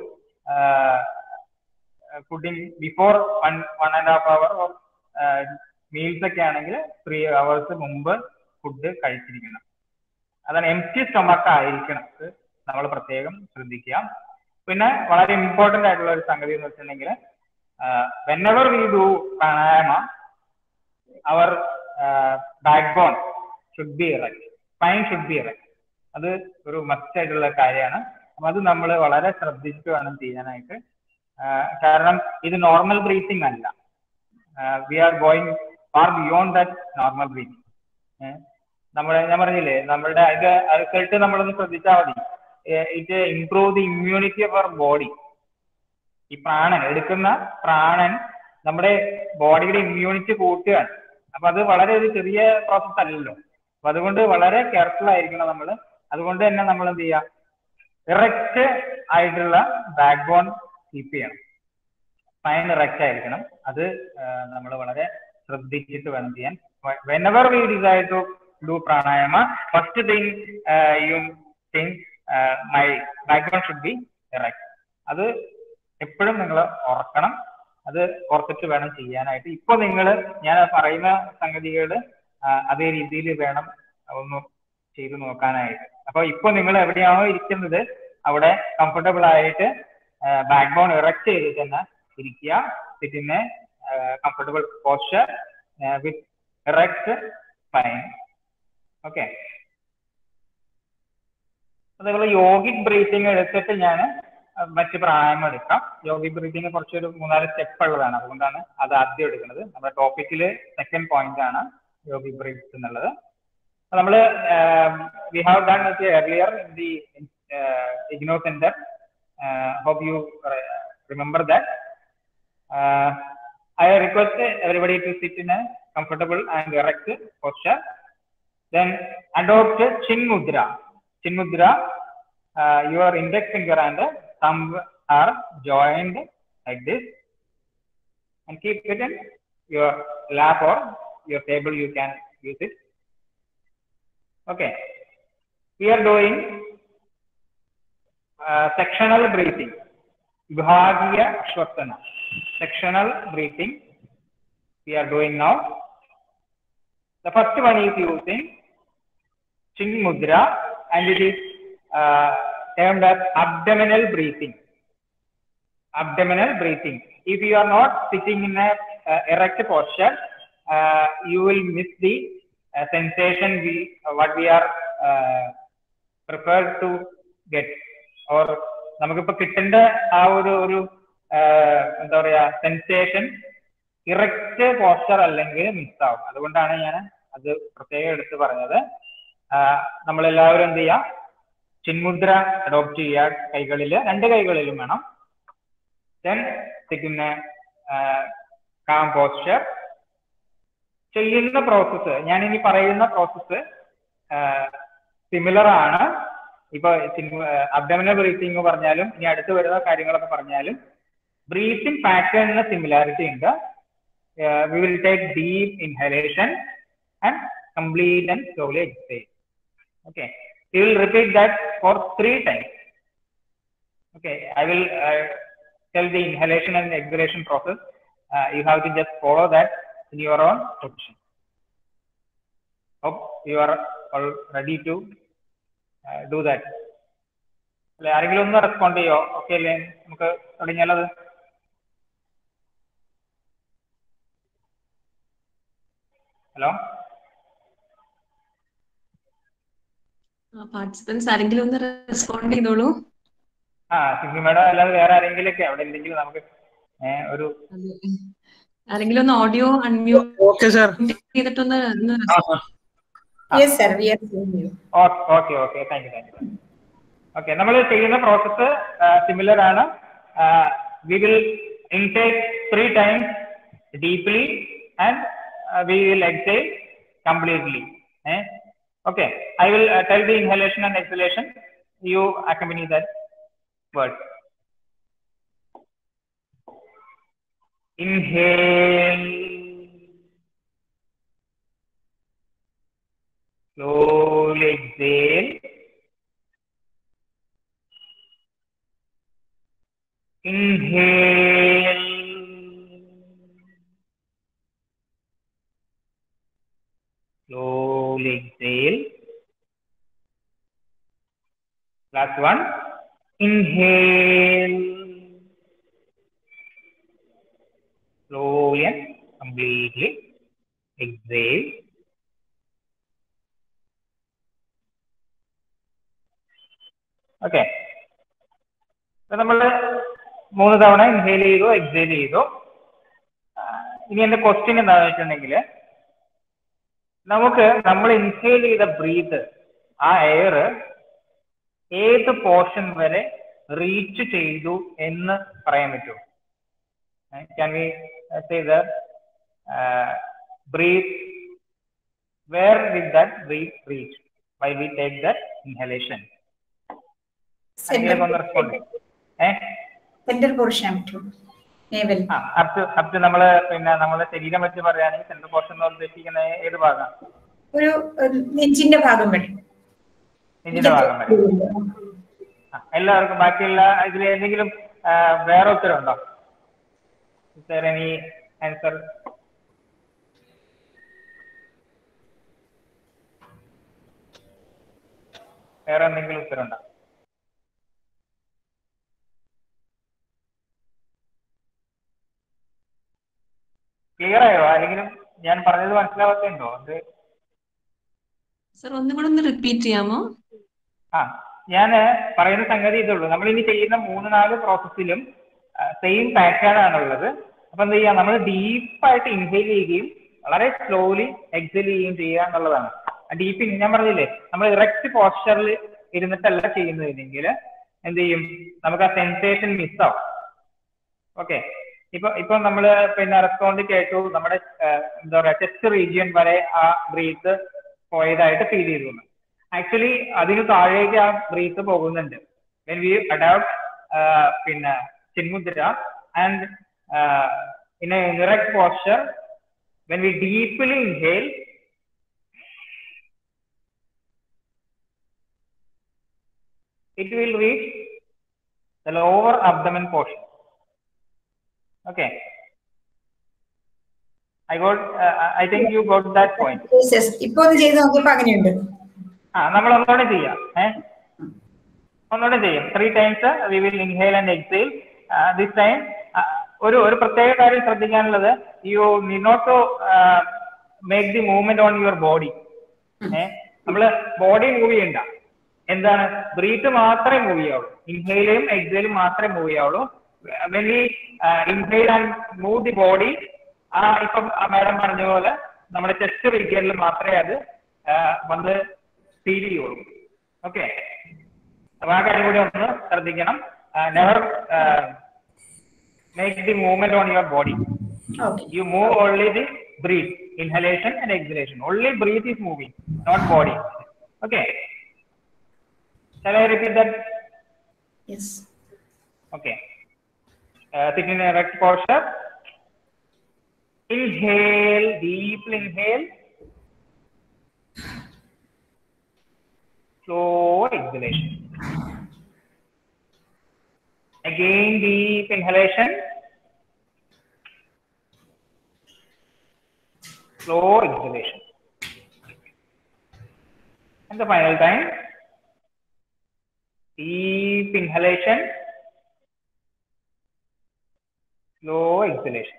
fooding before 1.5 hour. Meals ഒക്കെ ആണെങ്കിൽ 3 hours മുമ്പ് ഫുഡ് കഴിച്ചിരിക്കണം. അതാണ്, എംപ്റ്റി സ്റ്റൊമക്ക് ആയിരിക്കണം. നമ്മൾ പ്രത്യേകം ശ്രദ്ധിക്കുക. പിന്നെ വളരെ ഇമ്പോർട്ടന്റ് ആയിട്ടുള്ള ഒരു സംഗതി എന്ന് വെച്ചിട്ടുണ്ടെങ്കിൽ, whenever we do pranayama, our backbone should be erect, spine should be erect. അത് ഒരു മസ്റ്റ് ആയിട്ടുള്ള കാര്യമാണ്. അപ്പൊ അത് നമ്മൾ വളരെ ശ്രദ്ധിച്ചിട്ട് വേണം ചെയ്യാനായിട്ട്. കാരണം ഇത് നോർമൽ ബ്രീത്തിങ് അല്ല. We are going far beyond that normal breathing. ഞാൻ പറഞ്ഞില്ലേ, നമ്മളുടെ അതിന്റെ റിസൾട്ട് നമ്മളൊന്ന് ശ്രദ്ധിച്ചാൽ മതി. It improve the immunity of our body. ഈ എടുക്കുന്ന പ്രാണൻ നമ്മുടെ ബോഡിയുടെ ഇമ്മ്യൂണിറ്റി കൂട്ടുകയാണ്. അപ്പൊ അത് വളരെ ഒരു ചെറിയ പ്രോസസ് അല്ലല്ലോ. അപ്പൊ അതുകൊണ്ട് വളരെ കെയർഫുൾ ആയിരിക്കണം നമ്മൾ. അതുകൊണ്ട് തന്നെ നമ്മൾ എന്ത് ചെയ്യുക, ഇറക്റ്റ് ആയിട്ടുള്ള ബാക്ക് ബോൺ കീപ്പ് ചെയ്യണം. സ്പൈൻ ഇറക്റ്റ് ആയിരിക്കണം. അത് നമ്മൾ വളരെ ശ്രദ്ധിച്ചിട്ട് വേണം ചെയ്യാൻ. whenever we decide to do pranayama, first thing you think my backbone should be erect. അത് എപ്പോഴും നിങ്ങൾ ഓർക്കണം. അത് ഓർത്തിട്ട് വേണം ചെയ്യാനായിട്ട്. ഇപ്പൊ ഞാൻ പറയുന്ന സംഗതികൾ അതേ രീതിയിൽ വേണം ഒന്ന് ചെയ്ത് നോക്കാനായിട്ട്. അപ്പൊ ഇപ്പൊ നിങ്ങൾ എവിടെയാണോ ഇരിക്കുന്നത് അവിടെ കംഫർട്ടബിൾ ആയിട്ട് ബാക്ക് ബോൺ ഇറക്റ്റ് ചെയ്തിട്ട് തന്നെ ഇരിക്കുക. Sitting comfortable posture with erect spine. Okay, അതേപോലെ യോഗിക് ബ്രീത്തിങ് എടുത്തിട്ട് ഞാൻ മറ്റ് പ്രാണായാമം എടുക്കാം. യോഗിക് ബ്രീത്തിങ് കുറച്ചൊരു 3-4 സ്റ്റെപ്പ് ഉള്ളതാണ്. അതുകൊണ്ടാണ് അത് ആദ്യം എടുക്കുന്നത്. നമ്മുടെ ടോപ്പിക്കില് സെക്കൻഡ് പോയിന്റ് ആണ് യോഗിക് ബ്രീത്ത് എന്നുള്ളത്. നമ്മള് we have done earlier in the IGNOU Center. Hope you remember that. I request everybody to sit in a comfortable and erect posture. Then adopt Chin Mudra. Chin Mudra, your index finger and thumb are joined like this, and keep it in your lap or your table. You can use it. Okay, we are doing sectional breathing, Vibhagiya Shvasana. Sectional breathing we are doing now. The first one is using Chin Mudra, and it is termed as abdominal breathing. Abdominal breathing. If you are not sitting in a erect posture, you will miss the sensation what we are prepared to get, or നമുക്കിപ്പോ കിട്ടേണ്ട ആ ഒരു എന്താ പറയാ sensation erect posture അല്ലെങ്കിൽ മിസ്സാവും. അതുകൊണ്ടാണ് ഞാൻ അത് പ്രത്യേകം എടുത്ത് പറഞ്ഞത്. നമ്മളെല്ലാവരും എന്ത് ചെയ്യാം, ചിന്മുദ്ര അഡോപ്റ്റ് ചെയ്യുക. കൈകളില്, 2 കൈകളിലും വേണം. ദെൻ പിന്നെ കാം പോസ്ചർ. ചെയ്യുന്ന പ്രോസസ്സ്, ഞാൻ ഇനി പറയുന്ന പ്രോസസ്സ് സിമിലർ ആണ്. ഇപ്പൊ അബ്ഡോമിനൽ ബ്രീത്തിങ് പറഞ്ഞാലും ഇനി അടുത്ത് വരുന്ന കാര്യങ്ങളൊക്കെ പറഞ്ഞാലും ബ്രീത്തിങ് പാറ്റേണിന് സിമിലാരിറ്റി ഉണ്ട്. We will take deep inhalation and complete and slowly exhale. Okay, we will repeat that for 3 times. Okay, I will tell the inhalation and exhalation process. You have to just follow that in your own position. Hope you are all ready to do that. അല്ലെ, ആരെങ്കിലും ഒന്ന് respond ചെയ്യോ? Okay അല്ലേ, നമുക്ക് തുടങ്ങിയാലത്. Hello, participants ആരെങ്കിലും ഒന്ന് respond ചെയ്തോളൂ. Sindhu madam അല്ലാതെ വേറെ ആരെങ്കിലും ഒക്കെ അവിടെ എന്തെങ്കിലും നമുക്ക് ഒരു ആരെങ്കിലും ഒന്ന് ഓഡിയോ അൺമ്യൂട്ട് ചെയ്തിട്ടൊന്ന്. Okay, thank you. ഓക്കെ, നമ്മൾ ചെയ്യുന്ന പ്രോസസ്സ് സിമിലർ ആണ്. We will intake 3 times deeply and we will exhale completely. Okay, I will tell the inhalation and exhalation. You accompany that word. Inhale, slowly exhale. Inhale, slowly exhale. Last one. Inhale, slowly and completely exhale. Okay. So, നമ്മൾ 3 തവണ inhale ചെയ്തു, exhale ചെയ്തു. ഇനി എന്റെ question എന്താണെന്ന് വെച്ചിട്ടുണ്ടെങ്കിൽ, നമ്മൾ inhale ചെയ്ത ബ്രീത്ത്, ആ എയർ ഏത് പോർഷൻ വരെ റീച്ച് ചെയ്തു എന്ന് പറയാൻ പറ്റുമോ? Can we say that breathe, where did that breath reach while we take that inhalation? Central portion up to നമ്മള് പിന്നെ നമ്മുടെ ശരീരം വെച്ച് പറയുകയാണെങ്കിൽ സെൻട്രൽ പോർഷൻ എന്ന് ഉദ്ദേശിക്കുന്ന ഏത് ഭാഗം? ഒരു നെഞ്ചിന്റെ ഭാഗം വരെ. നെഞ്ചിന്റെ ഭാഗം വരെ. എല്ലാവർക്കും ബാക്കിയുള്ള ഇതിൽ എന്തെങ്കിലും വേറെ ഉത്തരം ഉണ്ടോ? Is there any answer? വേറെ എന്തെങ്കിലും ഉത്തരം ഉണ്ടോ? ക്ലിയർ ആയോ? ആരെങ്കിലും ഞാൻ പറഞ്ഞത് മനസ്സിലാവാത്തുണ്ടോ? അത് സർ ഒന്നും കൂടെ ഒന്ന് റിപ്പീറ്റ് ചെയ്യാമോ? ഞാൻ പറയുന്ന സംഗതി ഇതുള്ളൂ. നമ്മൾ ഇനി ചെയ്യുന്ന 3-4 പ്രോസസ്സിലും സെയിം പാറ്റേൺ ആണുള്ളത്. അപ്പൊ എന്ത് ചെയ്യാം, നമ്മൾ ഡീപ്പായിട്ട് ഇൻഹേൽ ചെയ്യുകയും വളരെ സ്ലോലി എക്സേൽ ചെയ്യുകയും ചെയ്യുക എന്നുള്ളതാണ്. ഡീപ്പ് ഞാൻ പറഞ്ഞില്ലേ, നമ്മൾ ഇറക്റ്റ് പോസ്ചറിൽ ഇരുന്നിട്ടല്ല ചെയ്യുന്നതെങ്കിൽ എന്ത് ചെയ്യും, നമുക്ക് ആ സെൻസേഷൻ മിസ്സാവും. ഓക്കെ, ഇപ്പൊ നമ്മള് പിന്നെ റെസ്പോണ്ട് കേട്ടു, നമ്മുടെ എന്താ പറയാ ചെസ്റ്റ് റീജിയൻ വരെ ആ ബ്രീത്ത് പോയതായിട്ട് ഫീൽ ചെയ്തു. ആക്ച്വലി അതിന് താഴേക്ക് ആ ബ്രീത്ത് പോകുന്നുണ്ട്. വെൻ വി അഡോപ്റ്റ് പിന്നെ Chinmudra and in a erect posture, when we deeply inhale, it will reach the lower abdomen portion. Okay, I think you got that point. Yes, ipo onu cheyidu nokkiyappo anganeyundu. നമ്മൾ ഒന്നുകൂടെ ചെയ്യാം. ഒന്നുകൂടെ ചെയ്യാം. 3 times we will inhale and exhale. This time ഒരു പ്രത്യേക കാര്യം ശ്രദ്ധിക്കാനുള്ളത്, you need not to make the movement on your body. നമ്മള് ബോഡി മൂവ് ചെയ്യണ്ട. എന്താണ്, ബ്രീത്ത് മാത്രമേ മൂവ് ചെയ്യാവുള്ളൂ. ഇൻഹെയിലും എക്സെയിലും മാത്രമേ മൂവ് ചെയ്യാവുള്ളൂ. When we inhale and move the body, ഇപ്പം മാഡം പറഞ്ഞ പോലെ നമ്മുടെ ചെസ്റ്റ് റീജിയനിൽ മാത്രമേ അത് വന്ന് ഫീൽ ചെയ്യുള്ളൂ. ഓക്കെ, അപ്പൊ ആ കാര്യം കൂടി ഒന്ന് ശ്രദ്ധിക്കണം. Never make the movement on your body. Okay. You move only the breath, inhalation and exhalation. Only breath is moving, not body. Okay. Shall I repeat that? Yes. Okay. Sit in a erect posture. Inhale, deeply inhale. Slow exhalation. Again, deep inhalation, slow exhalation, and the final time, deep inhalation, slow exhalation.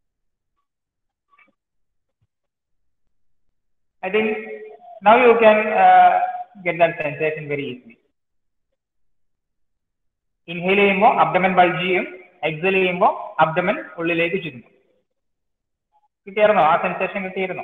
I think now you can get that sensation very easily. Inhale ചെയ്യുമ്പോൾ abdomen bulge ചെയ്യും, exhale ചെയ്യുമ്പോൾ abdomen ഉള്ളിലേക്ക് ചുരുങ്ങും. കിട്ടിയായിരുന്നോ? ആ sensation കിട്ടിയിരുന്നോ?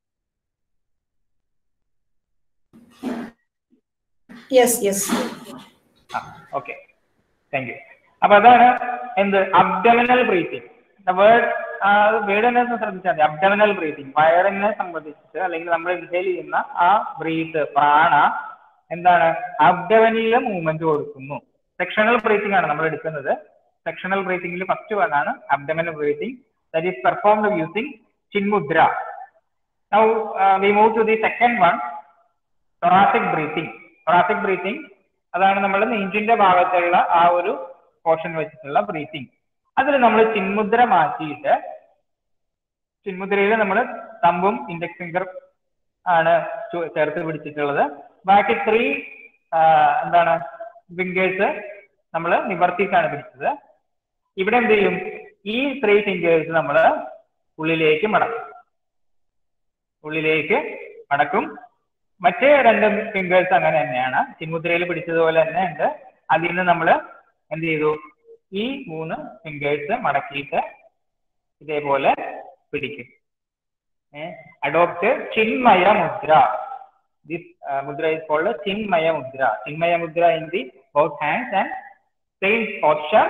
Okay, thank you. അപ്പൊ അതാണ് എന്ത് അബ്ഡമിനൽ ബ്രീത്തിങ്. വേർഡ് തന്നെ ശ്രദ്ധിച്ചാൽ മതി. അബ്ഡമിനൽ ബ്രീത്തിങ്, വയറിനെ സംബന്ധിച്ചിട്ട് അല്ലെങ്കിൽ നമ്മൾ ഇൻഹെയിൽ ചെയ്യുന്ന ആ ബ്രീത്ത് പ്രാണ എന്താണ്, അബ്ഡമിനിലെ മൂവ്മെന്റ് കൊടുക്കുന്നു. സെക്ഷണൽ ബ്രീത്തിങ് ആണ് നമ്മൾ എടുക്കുന്നത്. സെക്ഷണൽ ബ്രീത്തിങ്ങിൽ ഫസ്റ്റ് വൺ ആണ് abdominal breathing, that is performed using chinmudra. Now we move to the second one, thoracic breathing. Thoracic breathing അതാണ് നമ്മൾ നെഞ്ചിന്റെ ഭാഗത്തുള്ള ആ ഒരു പോർഷൻ വെച്ചിട്ടുള്ള ബ്രീത്തിങ്. അതിൽ നമ്മൾ ചിന്മുദ്ര മാറ്റിയിട്ട്, ചിന്മുദ്രയിൽ നമ്മൾ തമ്പും ഇൻഡെക്സ് ഫിംഗർ ആണ് ചേർത്ത് പിടിച്ചിട്ടുള്ളത്. ബാക്കി 3 എന്താണ് ഫിംഗേഴ്സ് നമ്മൾ നിവർത്തിച്ചാണ് പിടിച്ചത്. ഇവിടെ എന്ത് ചെയ്യും, ഈ 3 ഫിംഗേഴ്സ് നമ്മൾ ഉള്ളിലേക്ക് മടക്കും. മറ്റേ 2 ഫിംഗേഴ്സ് അങ്ങനെ തന്നെയാണ്, ചിന്മുദ്രയിൽ പിടിച്ചതുപോലെ തന്നെ ഉണ്ട്. അതിൽ നിന്ന് നമ്മൾ എന്ത് ചെയ്തു, ഈ 3 ഫിംഗേഴ്സ് മടക്കിയിട്ട് ഇതേപോലെ പിടിക്കും. അഡോപ്റ്റ് ചിന്മയ മുദ്ര. This mudra is called Chinmaya Mudra. Chinmaya Mudra in the both hands and same posture.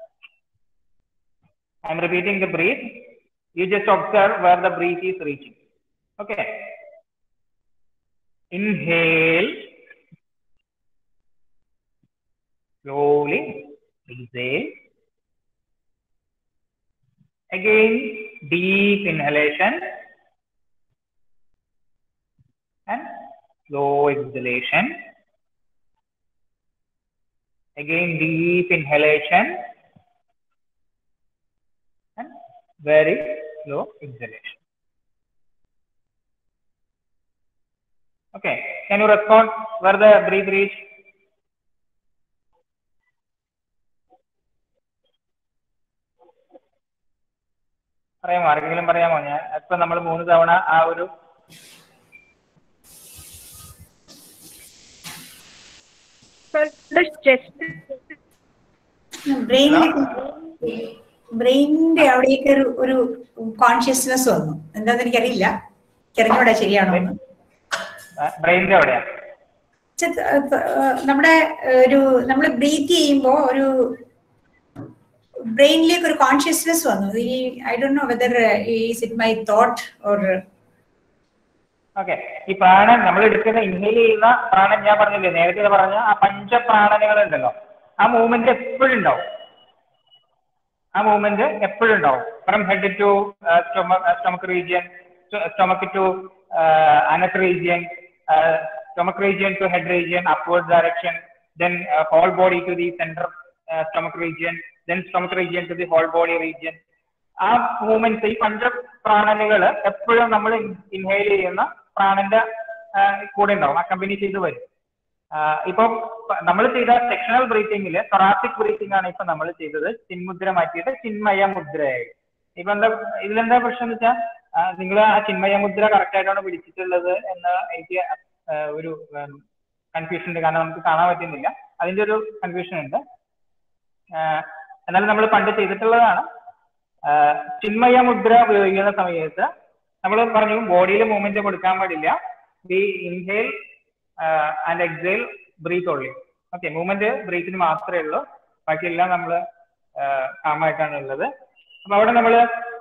I am repeating the breath. You just observe where the breath is reaching. Okay. Inhale. Slowly. Exhale. Again, deep inhalation. And slow exhalation. Again, deep inhalation and very slow exhalation. Okay, can you respond where the breath reach? പറയാമോ? ആർക്കെങ്കിലും പറയാമോ? ഞാൻ ഇപ്പൊ നമ്മൾ 3 തവണ ആ ഒരു ബ്രെയിനിന്റെ അവിടേക്ക് ഒരു കോൺഷ്യസ്നെസ് വന്നു. എന്താന്ന് എനിക്കറിയില്ല, അറിഞ്ഞൂടാ ശരിയാണോ? ബ്രെയിനിന്റെ അവിടെയാ നമ്മുടെ നമ്മൾ ബ്രീത്ത് ചെയ്യുമ്പോ ഒരു ബ്രെയിനിലേക്ക് ഒരു കോൺഷ്യസ്നെസ് വന്നു. I don't know whether is it my thought or. Okay, ഈ പ്രാണൻ നമ്മൾ എടുക്കുന്ന ഇൻഹെയിൽ ചെയ്യുന്ന പ്രാണൻ, ഞാൻ പറഞ്ഞില്ലേ നേരത്തെ പറഞ്ഞ ആ പഞ്ചപ്രാണനുകൾ ഉണ്ടല്ലോ, ആ മൂവ്മെന്റ് എപ്പോഴും ഉണ്ടാവും. From head to stomach region, stomach to anus region, stomach region to head region, upward direction, then whole body to the center stomach region, then stomach region to the whole body region. ആ movements, ഈ പഞ്ചപ്രാണനുകൾ എപ്പോഴും നമ്മൾ inhale ചെയ്യുന്ന പ്രാണന്റെ കൂടെ ഉണ്ടാവും, accompany ചെയ്ത് വരും. ഇപ്പൊ നമ്മൾ ചെയ്ത സെക്ഷണൽ ബ്രീത്തിങ്ങില് തൊറാസിക് ബ്രീത്തിങ് ആണ് ഇപ്പൊ നമ്മൾ ചെയ്തത്. ചിന്മുദ്ര മാറ്റിയിട്ട് ചിന്മയ മുദ്രയായി. ഇപ്പൊ എന്താ ഇതിലെന്താ പ്രശ്നം എന്ന് വെച്ചാൽ നിങ്ങൾ ആ ചിന്മയ മുദ്ര കറക്റ്റ് ആയിട്ടാണ് പിടിച്ചിട്ടുള്ളത് എന്ന് എനിക്ക് ഒരു കൺഫ്യൂഷൻ ഉണ്ട്. കാരണം നമുക്ക് കാണാൻ പറ്റുന്നില്ല, അതിന്റെ ഒരു കൺഫ്യൂഷൻ ഉണ്ട്. എന്നാലും നമ്മൾ പണ്ട് ചെയ്തിട്ടുള്ളതാണ്. ചിന്മയ മുദ്ര ഉപയോഗിക്കുന്ന സമയത്ത് നമ്മൾ പറഞ്ഞു ബോഡിയിൽ മൂവ്മെന്റ് കൊടുക്കാൻ പാടില്ല. We inhale and exhale breath only. Okay, movement ബ്രീത്തിന് മാത്രമേ ഉള്ളൂ, ബാക്കിയെല്ലാം നമ്മൾ കാമായിട്ടാണ് ഉള്ളത്. അപ്പൊ അവിടെ നമ്മൾ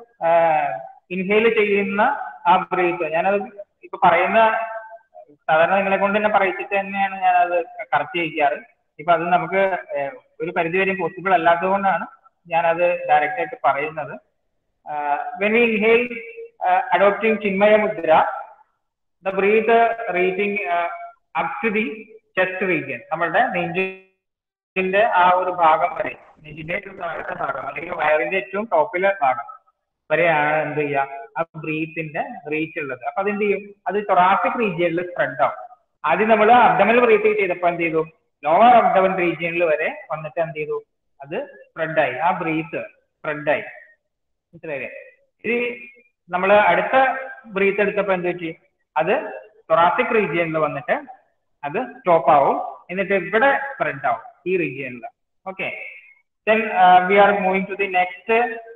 ഇൻഹേൽ ചെയ്യുന്ന ആ ബ്രീത്ത്, ഞാനത് ഇപ്പൊ പറയുന്ന സാധാരണ നിങ്ങളെ കൊണ്ട് തന്നെ പറയിച്ചിട്ട് തന്നെയാണ് ഞാനത് കറക്റ്റ് ചെയ്യിക്കാറ്. ഇപ്പൊ അത് നമുക്ക് ഒരു പരിധിവരെ പോസിബിൾ അല്ലാത്തത് കൊണ്ടാണ് ഞാനത് ഡയറക്റ്റ് ആയിട്ട് പറയുന്നത്. When we inhale adopting chinmaya mudra, the breath reaching up to the chest region, നമ്മളുടെ നെഞ്ചിന്റെ ആ ഒരു ഭാഗം വരെ, നെഞ്ചിന്റെ ഏറ്റവും താഴത്തെ ഭാഗം അല്ലെങ്കിൽ വയറിന്റെ ഏറ്റവും ടോപ്പിലെ ഭാഗം വരെയാണ് എന്ത് ചെയ്യുക ആ ബ്രീത്തിന്റെ റീച്ച് ഉള്ളത്. അപ്പൊ അതെന്ത് ചെയ്യും, അത് തൊറാസിക് റീജിയനിൽ സ്പ്രെഡ് ആവും. ആദ്യം നമ്മൾ അബ്ഡമൽ ബ്രീത്ത് ചെയ്തപ്പോൾ എന്ത് ചെയ്തു, ലോവർ അബ്ഡമൻ റീജിയനിൽ വരെ വന്നിട്ട് എന്ത് ചെയ്തു, അത് സ്പ്രെഡായി, ആ ബ്രീത്ത് സ്പ്രെഡായി. മനസ്സിലായില്ലേ? ഇത് നമ്മൾ അടുത്ത ബ്രീത്ത് എടുത്തപ്പോൾ എന്ത് പറ്റി, അത് തൊറാസിക് റീജിയനിൽ വന്നിട്ട് അത് സ്റ്റോപ്പ് ആവും, എന്നിട്ട് ഇവിടെ സ്പ്രെഡ് ആവും ഈ റീജിയനിൽ. Okay, then we are moving to the next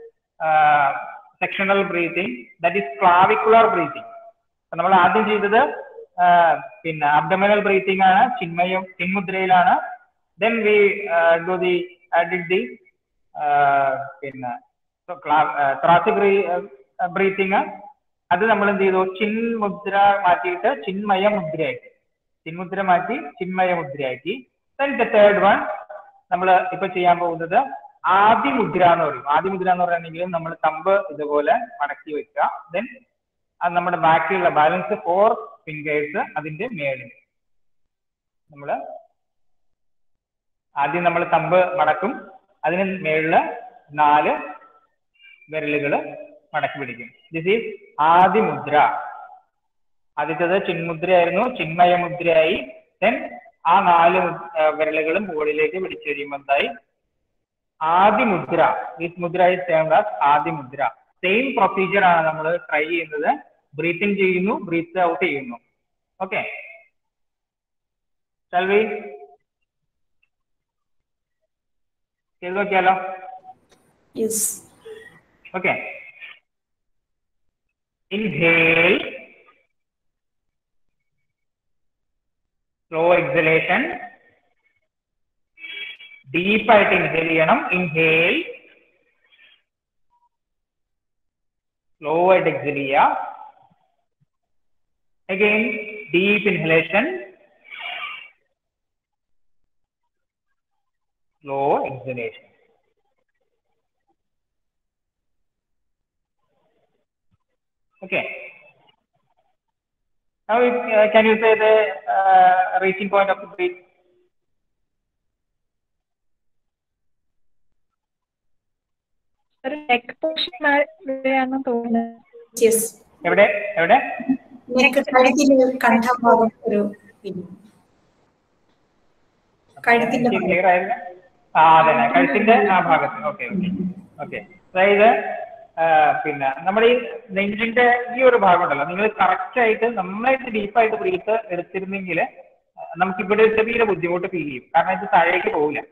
sectional breathing, that is clavicular breathing. നമ്മൾ ആദ്യം ചെയ്തത് പിന്നെ അബ്ഡമിനൽ ബ്രീത്തിങ് ആണ്, ചിന്മുദ്രയിലാണ്. then we did the പിന്നെ thoracic breathing. അത് നമ്മൾ എന്ത് ചെയ്തു, ചിന്മുദ്ര മാറ്റിയിട്ട് ചിന്മയ മുദ്രയാക്കി, ചിന്മുദ്ര മാറ്റി Chinmaya മുദ്രയാക്കി. then the third one നമ്മൾ ഇപ്പൊ ചെയ്യാൻ പോകുന്നത് ആദിമുദ്ര എന്ന് പറയും. ആദിമുദ്ര എന്ന് പറയുകയാണെങ്കിൽ നമ്മൾ തമ്പ് ഇതുപോലെ മടക്കി വെക്കുക, ദെൻ അത് നമ്മുടെ ബാക്കിയുള്ള ബാലൻസ് 4 ഫിംഗേഴ്സ് അതിന്റെ മേളിൽ ആദ്യം നമ്മൾ തമ്പ് മടക്കും, അതിന് മേളില് 4 വിരലുകൾ മടക്കി പിടിക്കും. This is adimudra. ആദ്യത്തേത് ചിന്മുദ്രയായിരുന്നു, ചിന്മയ മുദ്രയായി. ദെൻ ആ 4 വിരലുകളും മുകളിലേക്ക് പിടിച്ചു കഴിയുമ്പോൾ എന്തായി, adimudra. This mudra is termed as adimudra. Same procedure ആണ് നമ്മൾ ട്രൈ ചെയ്യുന്നത്. ബ്രീത്തിങ് ചെയ്യുന്നു, ബ്രീത്ത് ഔട്ട് ചെയ്യുന്നു. ഓക്കെ, shall we ചെയ്ത് നോക്കിയാലോ? Yes. Okay, inhale, slow exhalation, deep ആയിട്ട് ഇൻഹേൽ ചെയ്യണം. ഇൻഹേൽ, സ്ലോ ആയിട്ട് എക്സേൽ ചെയ്യുക. Again deep inhalation, slow exhalation. Okay. Now, can you say the reaching point of the breath? Neck portion ആണെന്ന് തോന്നുന്നു. Yes. എവിടെ എവിടെ? നെക്ക്, കഴുത്തിന്റെ കണ്ഠഭാഗം, ഒരു കഴുത്തിന്റെ ക്ലിയർ ആയില്ല. അതെ, കഴുത്തിന്റെ ആ ഭാഗത്ത്. Okay okay okay. അതായത് പിന്നെ നമ്മുടെ ഈ നെഞ്ചിന്റെ ഈ ഒരു ഭാഗം ഉണ്ടല്ലോ, നിങ്ങൾ കറക്റ്റ് ആയിട്ട് നന്നായിട്ട് ഡീപ്പായിട്ട് ബ്രീത്ത് എടുത്തിരുന്നെങ്കിൽ നമുക്ക് ഇവിടെ ചെറിയ ബുദ്ധിമുട്ട് ഫീൽ ചെയ്യും. കാരണം ഇത് താഴേക്ക് പോകില്ല.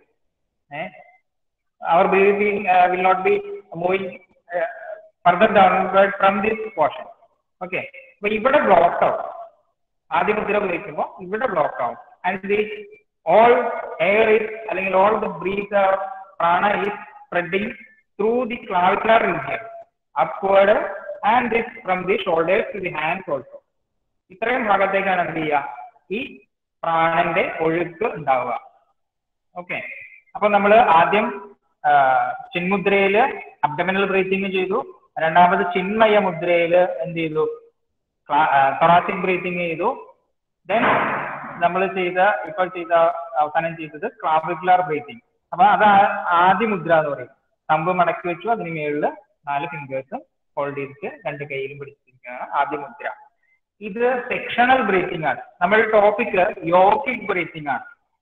Our breathing will not be moving further downward from this portion. Okay, അപ്പൊ ഇവിടെ ബ്ലോക്ക് ആവും. ആദ്യ മുദ്ര ഉപയോഗിക്കുമ്പോൾ ഇവിടെ ബ്ലോക്ക് ആവും. And the all air is, അല്ലെങ്കിൽ all the breath prana is spreading through the clavicular region upward and this from the shoulders to the hands also. ഇത്രയും ഭാഗത്തേക്കാണ് എന്ത് ചെയ്യുക, ഈ പ്രാണന്റെ ഒഴുക്ക് ഉണ്ടാവുക. ഓക്കെ, അപ്പൊ നമ്മൾ ആദ്യം ചിന്മുദ്രയില് അബ്ഡമിനൽ ബ്രീത്തിങ് ചെയ്തു. രണ്ടാമത് ചിന്മയ മുദ്രയില് എന്ത് ചെയ്തു, തൊറാസിക് ബ്രീത്തിങ് ചെയ്തു. ദെൻ നമ്മൾ ഇപ്പോൾ ചെയ്ത അവസാനം ചെയ്തത് ക്ലാവിക്കുലർ ബ്രീത്തിങ്. അപ്പൊ അത് ആദിമുദ്ര എന്ന് പറയും. തമ്പ് മടക്കി വെച്ചു, അതിന് മേളിൽ 4 ഫിംഗേഴ്സ് ഹോൾഡ് ചെയ്തിട്ട് 2 കൈയിലും പിടിച്ചിരിക്കുകയാണ് ആദിമുദ്ര. ഇത് സെക്ഷണൽ ബ്രീത്തിങ് ആണ്. നമ്മുടെ ടോപ്പിക് യോഗിക് ബ്രീത്തിങ് ആണ്.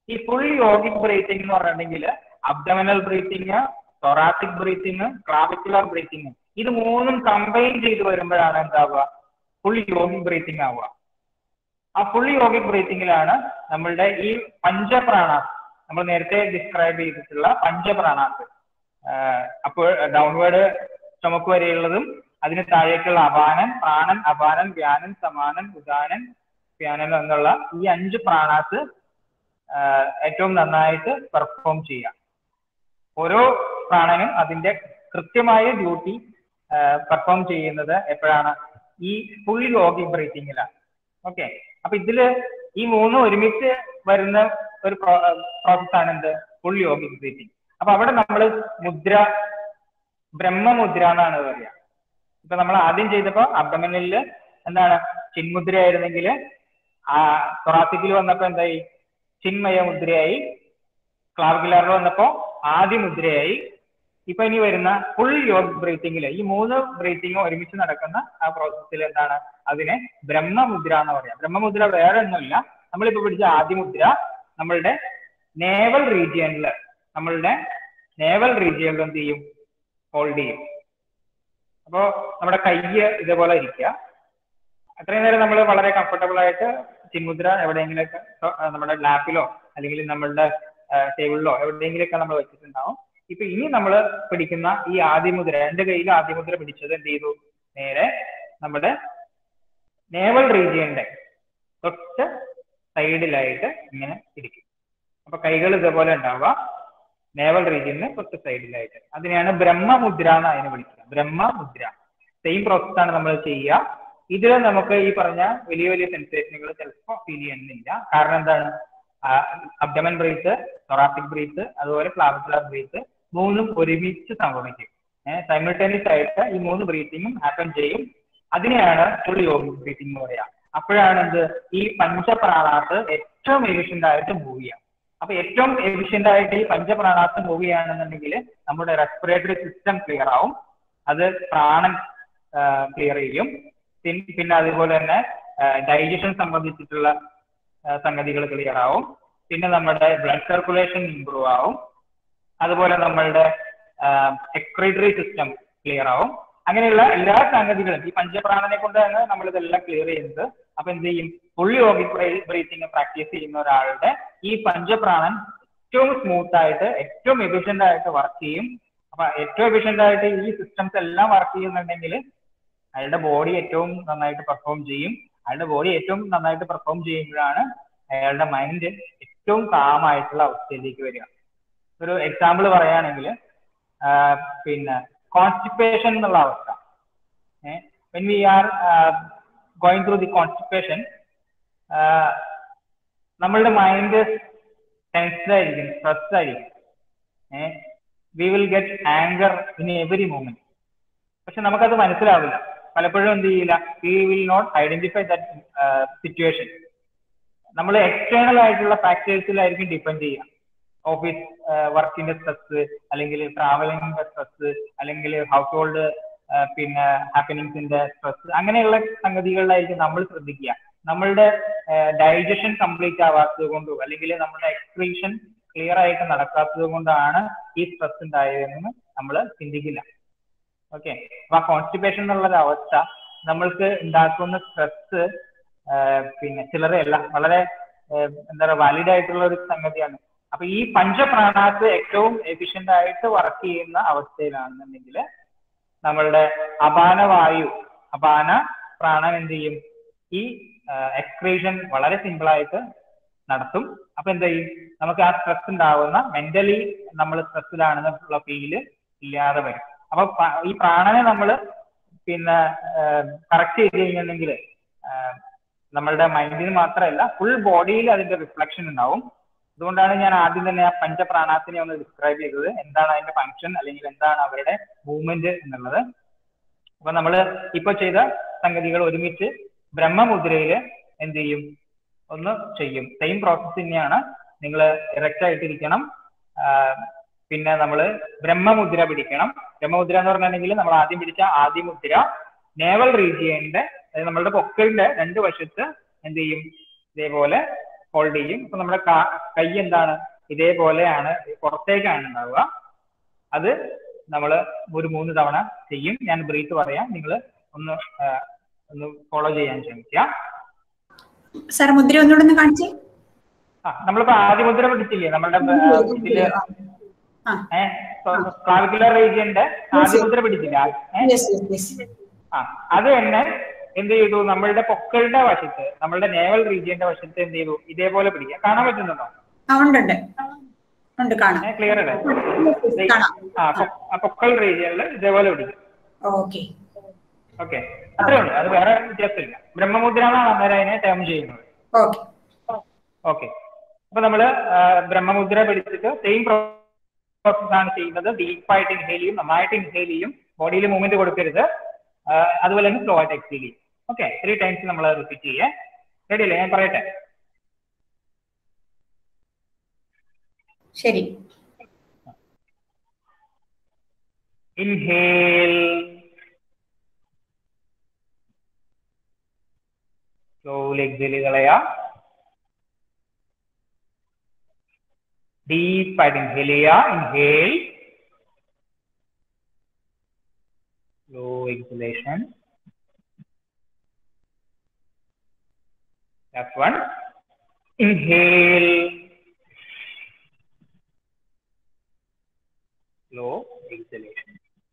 ഈ ഫുൾ യോഗിക് ബ്രീത്തിങ് എന്ന് പറഞ്ഞിട്ടുണ്ടെങ്കിൽ abdominal breathing, thoracic breathing, clavicular breathing, ഇത് മൂന്നും കമ്പൈൻ ചെയ്ത് വരുമ്പോഴാണ് എന്താവുക, ഫുൾ യോഗിക് ബ്രീത്തിങ് ആവുക. ആ ഫുൾ യോഗിക് ബ്രീത്തിങ്ങിലാണ് നമ്മളുടെ ഈ പഞ്ചപ്രാണാസ്, നമ്മൾ നേരത്തെ ഡിസ്ക്രൈബ് ചെയ്തിട്ടുള്ള പഞ്ചപ്രാണാസ്, അപ്പോൾ ഡൗൺവേർഡ് സ്റ്റൊമക്ക് വരെയുള്ളതും അതിന് താഴേക്കുള്ള അപാനൻ, പ്രാണൻ, അപാനൻ, വ്യാനൻ, സമാനൻ, ഉദാനൻ, വ്യാനൻ എന്നുള്ള ഈ 5 പ്രാണാസ് ഏറ്റവും നന്നായിട്ട് പെർഫോം ചെയ്യാം. ഓരോ പ്രാണനും അതിന്റെ കൃത്യമായ ഡ്യൂട്ടി പെർഫോം ചെയ്യുന്നത് എപ്പോഴാണ്, ഈ ഫുൾ യോഗിക് ബ്രീത്തിങ്ങിലാണ്. ഓക്കെ, അപ്പൊ ഇതില് ഈ മൂന്നും ഒരുമിച്ച് വരുന്ന ഒരു പ്രോസസ്സാണ് എന്ത്, ഫുൾ യോഗിക് ബ്രീത്തിങ്. അപ്പൊ അവിടെ നമ്മൾ മുദ്ര, ബ്രഹ്മമുദ്ര എന്നാണ് പറയുക. ഇപ്പൊ നമ്മൾ ആദ്യം ചെയ്തപ്പോ അബ്ഡമിനലില് എന്താണ്, ചിന്മുദ്ര ആയിരുന്നെങ്കിൽ തൊറാസിക്കിൽ വന്നപ്പോ എന്തായി, ചിന്മയ മുദ്രയായി. ക്ലാവിക്കുലറിൽ വന്നപ്പോ ആദിമുദ്രയായി. ഇപ്പൊ ഇനി വരുന്ന ഫുൾ യോഗിക് ബ്രീത്തിങ്ങില് ഈ 3 ബ്രീത്തിങ്ങും ഒരുമിച്ച് നടക്കുന്ന ആ പ്രോസസ്സിൽ എന്താണ്, അതിനെ ബ്രഹ്മമുദ്ര എന്ന് പറയാം. ബ്രഹ്മമുദ്ര വേറെ ഒന്നുമില്ല, നമ്മളിപ്പോ പിടിച്ച ആദിമുദ്ര നമ്മളുടെ നേവൽ റീജിയനിൽ എന്ത് ചെയ്യും, ഹോൾഡ് ചെയ്യും. അപ്പോ നമ്മുടെ കയ്യ് ഇതേപോലെ ഇരിക്കുക. അത്രയും നേരം നമ്മൾ വളരെ കംഫർട്ടബിൾ ആയിട്ട് ചിന്മുദ്ര എവിടെയെങ്കിലൊക്കെ നമ്മുടെ ലാപ്പിലോ അല്ലെങ്കിൽ നമ്മളുടെ ടേബിളിലോ എവിടെയെങ്കിലൊക്കെ നമ്മൾ വെച്ചിട്ടുണ്ടാവും. ഇപ്പൊ ഇനി നമ്മൾ പിടിക്കുന്ന ഈ ആദിമുദ്ര, എന്റെ കയ്യിൽ ആദിമുദ്ര പിടിച്ചത് എന്ത് ചെയ്തു, നേരെ നമ്മുടെ നേവൽ റീജിയന്റെ തൊട്ട് സൈഡിലായിട്ട് ഇങ്ങനെ ഇരിക്കും. അപ്പൊ കൈകൾ ഇതേപോലെ ഉണ്ടാവുക, നേവൽ റീജിയന് തൊട്ട് സൈഡിലായിട്ട്. അതിനെയാണ് ബ്രഹ്മമുദ്ര എന്ന് അതിനെ വിളിക്കുക, ബ്രഹ്മമുദ്ര. സെയിം പ്രോസസ്സാണ് നമ്മൾ ചെയ്യുക. ഇതിൽ നമുക്ക് ഈ പറഞ്ഞ വലിയ വലിയ സെൻസേഷനുകൾ ചിലപ്പോൾ ഫീൽ ചെയ്യുന്നില്ല. കാരണം എന്താണ്, അബ്ഡമൻ ബ്രീത്ത്, തൊറാസിക് ബ്രീത്ത്, അതുപോലെ ക്ലാവിക്കുലർ ബ്രീത്ത് മൂന്നും ഒരുമിച്ച് സംഭവിക്കും. സൈമിൾട്ടേനിയസ് ആയിട്ട് ഈ 3 ബ്രീത്തിങ്ങും ഹാപ്പൻ ചെയ്യും. അതിനെയാണ് ഫുൾ യോഗിക് ബ്രീത്തിങ് എന്ന് പറയാം. അപ്പോഴാണ് എന്ത്, ഈ പഞ്ചപ്രാണാസ് ഏറ്റവും എഫിഷ്യന്റ് ആയിട്ട് മൂവ് ചെയ്യാം. അപ്പൊ ഏറ്റവും എഫിഷ്യന്റ് ആയിട്ട് ഈ പഞ്ചപ്രാണാസ് മൂവ് ചെയ്യുകയാണെന്നുണ്ടെങ്കിൽ നമ്മുടെ റെസ്പിറേറ്ററി സിസ്റ്റം ക്ലിയർ ആവും, അത് പ്രാണൻ ക്ലിയർ ചെയ്യും. പിന്നെ അതുപോലെ തന്നെ ഡൈജഷൻ സംബന്ധിച്ചിട്ടുള്ള സംഗതികൾ ക്ലിയർ ആവും. പിന്നെ നമ്മുടെ ബ്ലഡ് സർക്കുലേഷൻ ഇംപ്രൂവ് ആവും. അതുപോലെ നമ്മളുടെ എക്സ്ക്രീറ്ററി സിസ്റ്റം ക്ലിയർ ആവും. അങ്ങനെയുള്ള എല്ലാ സംഗതികളും ഈ പഞ്ചപ്രാണനെ കൊണ്ടാണ് നമ്മൾ ഇതെല്ലാം ക്ലിയർ ചെയ്യുന്നത്. അപ്പൊ എന്ത് ചെയ്യും, ഫുൾ യോഗിക് ബ്രീത്തിങ് പ്രാക്ടീസ് ചെയ്യുന്ന ഒരാളുടെ ഈ പഞ്ചപ്രാണൻ ഏറ്റവും സ്മൂത്ത് ആയിട്ട് ഏറ്റവും എഫിഷ്യന്റ് ആയിട്ട് വർക്ക് ചെയ്യും. അപ്പൊ ഏറ്റവും എഫിഷ്യന്റ് ആയിട്ട് ഈ സിസ്റ്റംസ് എല്ലാം വർക്ക് ചെയ്യുന്നുണ്ടെങ്കിൽ അയാളുടെ ബോഡി ഏറ്റവും നന്നായിട്ട് പെർഫോം ചെയ്യും. അയാളുടെ ബോഡി ഏറ്റവും നന്നായിട്ട് പെർഫോം ചെയ്യുമ്പോഴാണ് അയാളുടെ മൈൻഡ് ഏറ്റവും കാമായിട്ടുള്ള അവസ്ഥയിലേക്ക് വരിക. ഒരു എക്സാമ്പിൾ പറയുകയാണെങ്കിൽ പിന്നെ കോൺസ്റ്റിപ്പേഷൻ എന്നുള്ള അവസ്ഥ, when we are going through the constipation, നമ്മളുടെ മൈൻഡ് ടെൻസ്ഡ് ആയിരിക്കും, സ്ട്രെസ്ഡ് ആയിരിക്കും. we will get anger in every moment. പക്ഷെ നമുക്കത് മനസ്സിലാവില്ല. പലപ്പോഴും എന്ത് ചെയ്യില്ല, we will not identify that situation. നമ്മൾ എക്സ്റ്റേണൽ ആയിട്ടുള്ള ഫാക്ടേഴ്സിലായിരിക്കും ഡിപ്പെൻഡ് ചെയ്യുക. ഓഫീസ് വർക്കിന്റെ സ്ട്രെസ്, അല്ലെങ്കിൽ ട്രാവലിംഗിന്റെ സ്ട്രെസ്, അല്ലെങ്കിൽ ഹൗസ് ഹോൾഡ് പിന്നെ ഹാപ്പനിങ്സിന്റെ സ്ട്രെസ്, അങ്ങനെയുള്ള സംഗതികളിലായിരിക്കും നമ്മൾ ശ്രദ്ധിക്കുക. നമ്മളുടെ ഡൈജഷൻ കംപ്ലീറ്റ് ആവാത്തത് കൊണ്ടോ അല്ലെങ്കിൽ നമ്മുടെ എക്സ്ക്രീഷൻ ക്ലിയർ ആയിട്ട് നടക്കാത്തത് കൊണ്ടാണ് ഈ സ്ട്രെസ് ഉണ്ടായതെന്ന് നമ്മൾ ചിന്തിക്കില്ല. ഓക്കെ, അപ്പൊ ആ കോൺസ്റ്റിപ്പേഷൻ എന്നുള്ള അവസ്ഥ നമ്മൾക്ക് ഉണ്ടാക്കുന്ന സ്ട്രെസ് പിന്നെ ചിലരെയല്ല, വളരെ എന്താ പറയുക വാലിഡ് ആയിട്ടുള്ള ഒരു സംഗതിയാണ്. അപ്പൊ ഈ പഞ്ചപ്രാണാസ് ഏറ്റവും എഫിഷ്യന്റ് ആയിട്ട് വർക്ക് ചെയ്യുന്ന അവസ്ഥയിലാണെന്നുണ്ടെങ്കിൽ നമ്മളുടെ അപാന വായു, അപാന പ്രാണൻ എന്ത് ചെയ്യും, ഈ എക്സ്ക്രീഷൻ വളരെ സിമ്പിൾ ആയിട്ട് നടത്തും. അപ്പൊ എന്ത് ചെയ്യും, നമുക്ക് ആ സ്ട്രെസ് ഉണ്ടാവുന്ന മെന്റലി നമ്മൾ സ്ട്രെസ്സിലാണെന്നുള്ള ഫീല് ഇല്ലാതെ വരും. അപ്പൊ ഈ പ്രാണനെ നമ്മൾ പിന്നെ കറക്റ്റ് ചെയ്ത് കഴിഞ്ഞിട്ടുണ്ടെങ്കിൽ നമ്മളുടെ മൈൻഡിന് മാത്രമല്ല ഫുൾ ബോഡിയിൽ അതിന്റെ റിഫ്ലക്ഷൻ ഉണ്ടാവും. അതുകൊണ്ടാണ് ഞാൻ ആദ്യം തന്നെ ആ പഞ്ചപ്രാണാസിനെ ഒന്ന് ഡിസ്ക്രൈബ് ചെയ്തത്, എന്താണ് അതിന്റെ ഫങ്ഷൻ അല്ലെങ്കിൽ എന്താണ് അവരുടെ മൂവ്മെന്റ് എന്നുള്ളത്. അപ്പൊ നമ്മൾ ഇപ്പൊ ചെയ്ത സംഗതികൾ ഒരുമിച്ച് ബ്രഹ്മമുദ്രയില് എന്ത് ചെയ്യും, ഒന്ന് ചെയ്യും. സെയിം പ്രോസസ് തന്നെയാണ്. നിങ്ങൾ ഇറക്റ്റ് ആയിട്ടിരിക്കണം. പിന്നെ നമ്മൾ ബ്രഹ്മമുദ്ര പിടിക്കണം. ബ്രഹ്മമുദ്ര എന്ന് പറഞ്ഞിട്ടുണ്ടെങ്കിൽ നമ്മൾ ആദ്യം പിടിച്ച ആദിമുദ്ര നേവൽ റീജിയന്റെ, അതായത് നമ്മളുടെ പൊക്കലിന്റെ 2 വശത്ത് എന്ത് ചെയ്യും, ഇതേപോലെ ഹോൾഡ് ചെയ്യും. അപ്പൊ നമ്മുടെ കൈ എന്താണ് ഇതേപോലെയാണ്, പുറത്തേക്കാണ് ഉണ്ടാവുക. അത് നമ്മൾ ഒരു 3 തവണ ചെയ്യും. ഞാൻ ബ്രീത്ത് പറയാം, നിങ്ങൾ ഒന്ന് ഫോളോ ചെയ്യാൻ ശ്രമിക്കുക. സാർ മുദ്ര ഒന്നുകൂടെ കാണിച്ചേ. നമ്മളിപ്പോ ആദ്യ മുദ്ര പിടിച്ചില്ലേ നമ്മളുടെ ഇതില് ക്ലാവിക്കുലർ റീജിയന്റെ ആദ്യ മുദ്ര പിടിച്ചില്ല. അത് തന്നെ എന്ത് ചെയ്തു, നമ്മളുടെ പൊക്കളുടെ വശത്ത്, നമ്മളുടെ നേവൽ റീജിയന്റെ വശത്ത് എന്ത് ചെയ്തു, ഇതേപോലെ പിടിക്കുക. കാണാൻ പറ്റുന്നുണ്ടോ? ക്ലിയർ അല്ലേ? പൊക്കൾ റീജിയനിൽ ഇതേപോലെ പിടിക്കും. ഓക്കെ, അത്രേ ഉള്ളൂ. അത് വേറെ വ്യത്യാസമില്ല. ബ്രഹ്മമുദ്ര എന്നാണ് അന്നേരം അതിനെ ടേം ചെയ്യുന്നത്. ഓക്കെ, അപ്പൊ നമ്മള് ബ്രഹ്മമുദ്ര പിടിച്ചിട്ട് സെയിം പ്രോസസ് ആണ് ചെയ്യുന്നത്. ഡീപ്പായിട്ട് ഇൻഹെയിൽ ചെയ്യും, നന്നായിട്ട് ഇൻഹെയിൽ ചെയ്യും, ബോഡിയിൽ മൂവ്മെന്റ് കൊടുക്കരുത്, അതുപോലെ തന്നെ സ്ലോ ആയിട്ട് എക്സീൽ ചെയ്യും. ഓക്കെ, 3 ടൈംസ് നമ്മൾ റിപ്പീറ്റ് ചെയ്യേ. റെഡി അല്ലേ? ഞാൻ പറയട്ടെ. ശരി. ഇൻഹേൽ, സ്ലോലി എക്സീൽ കളയാ. ഡീപ്പായിട്ട് ഇൻഹേൽ ചെയ്യാ. Inhale, slow exhalation. That's one. Inhale, slow exhalation.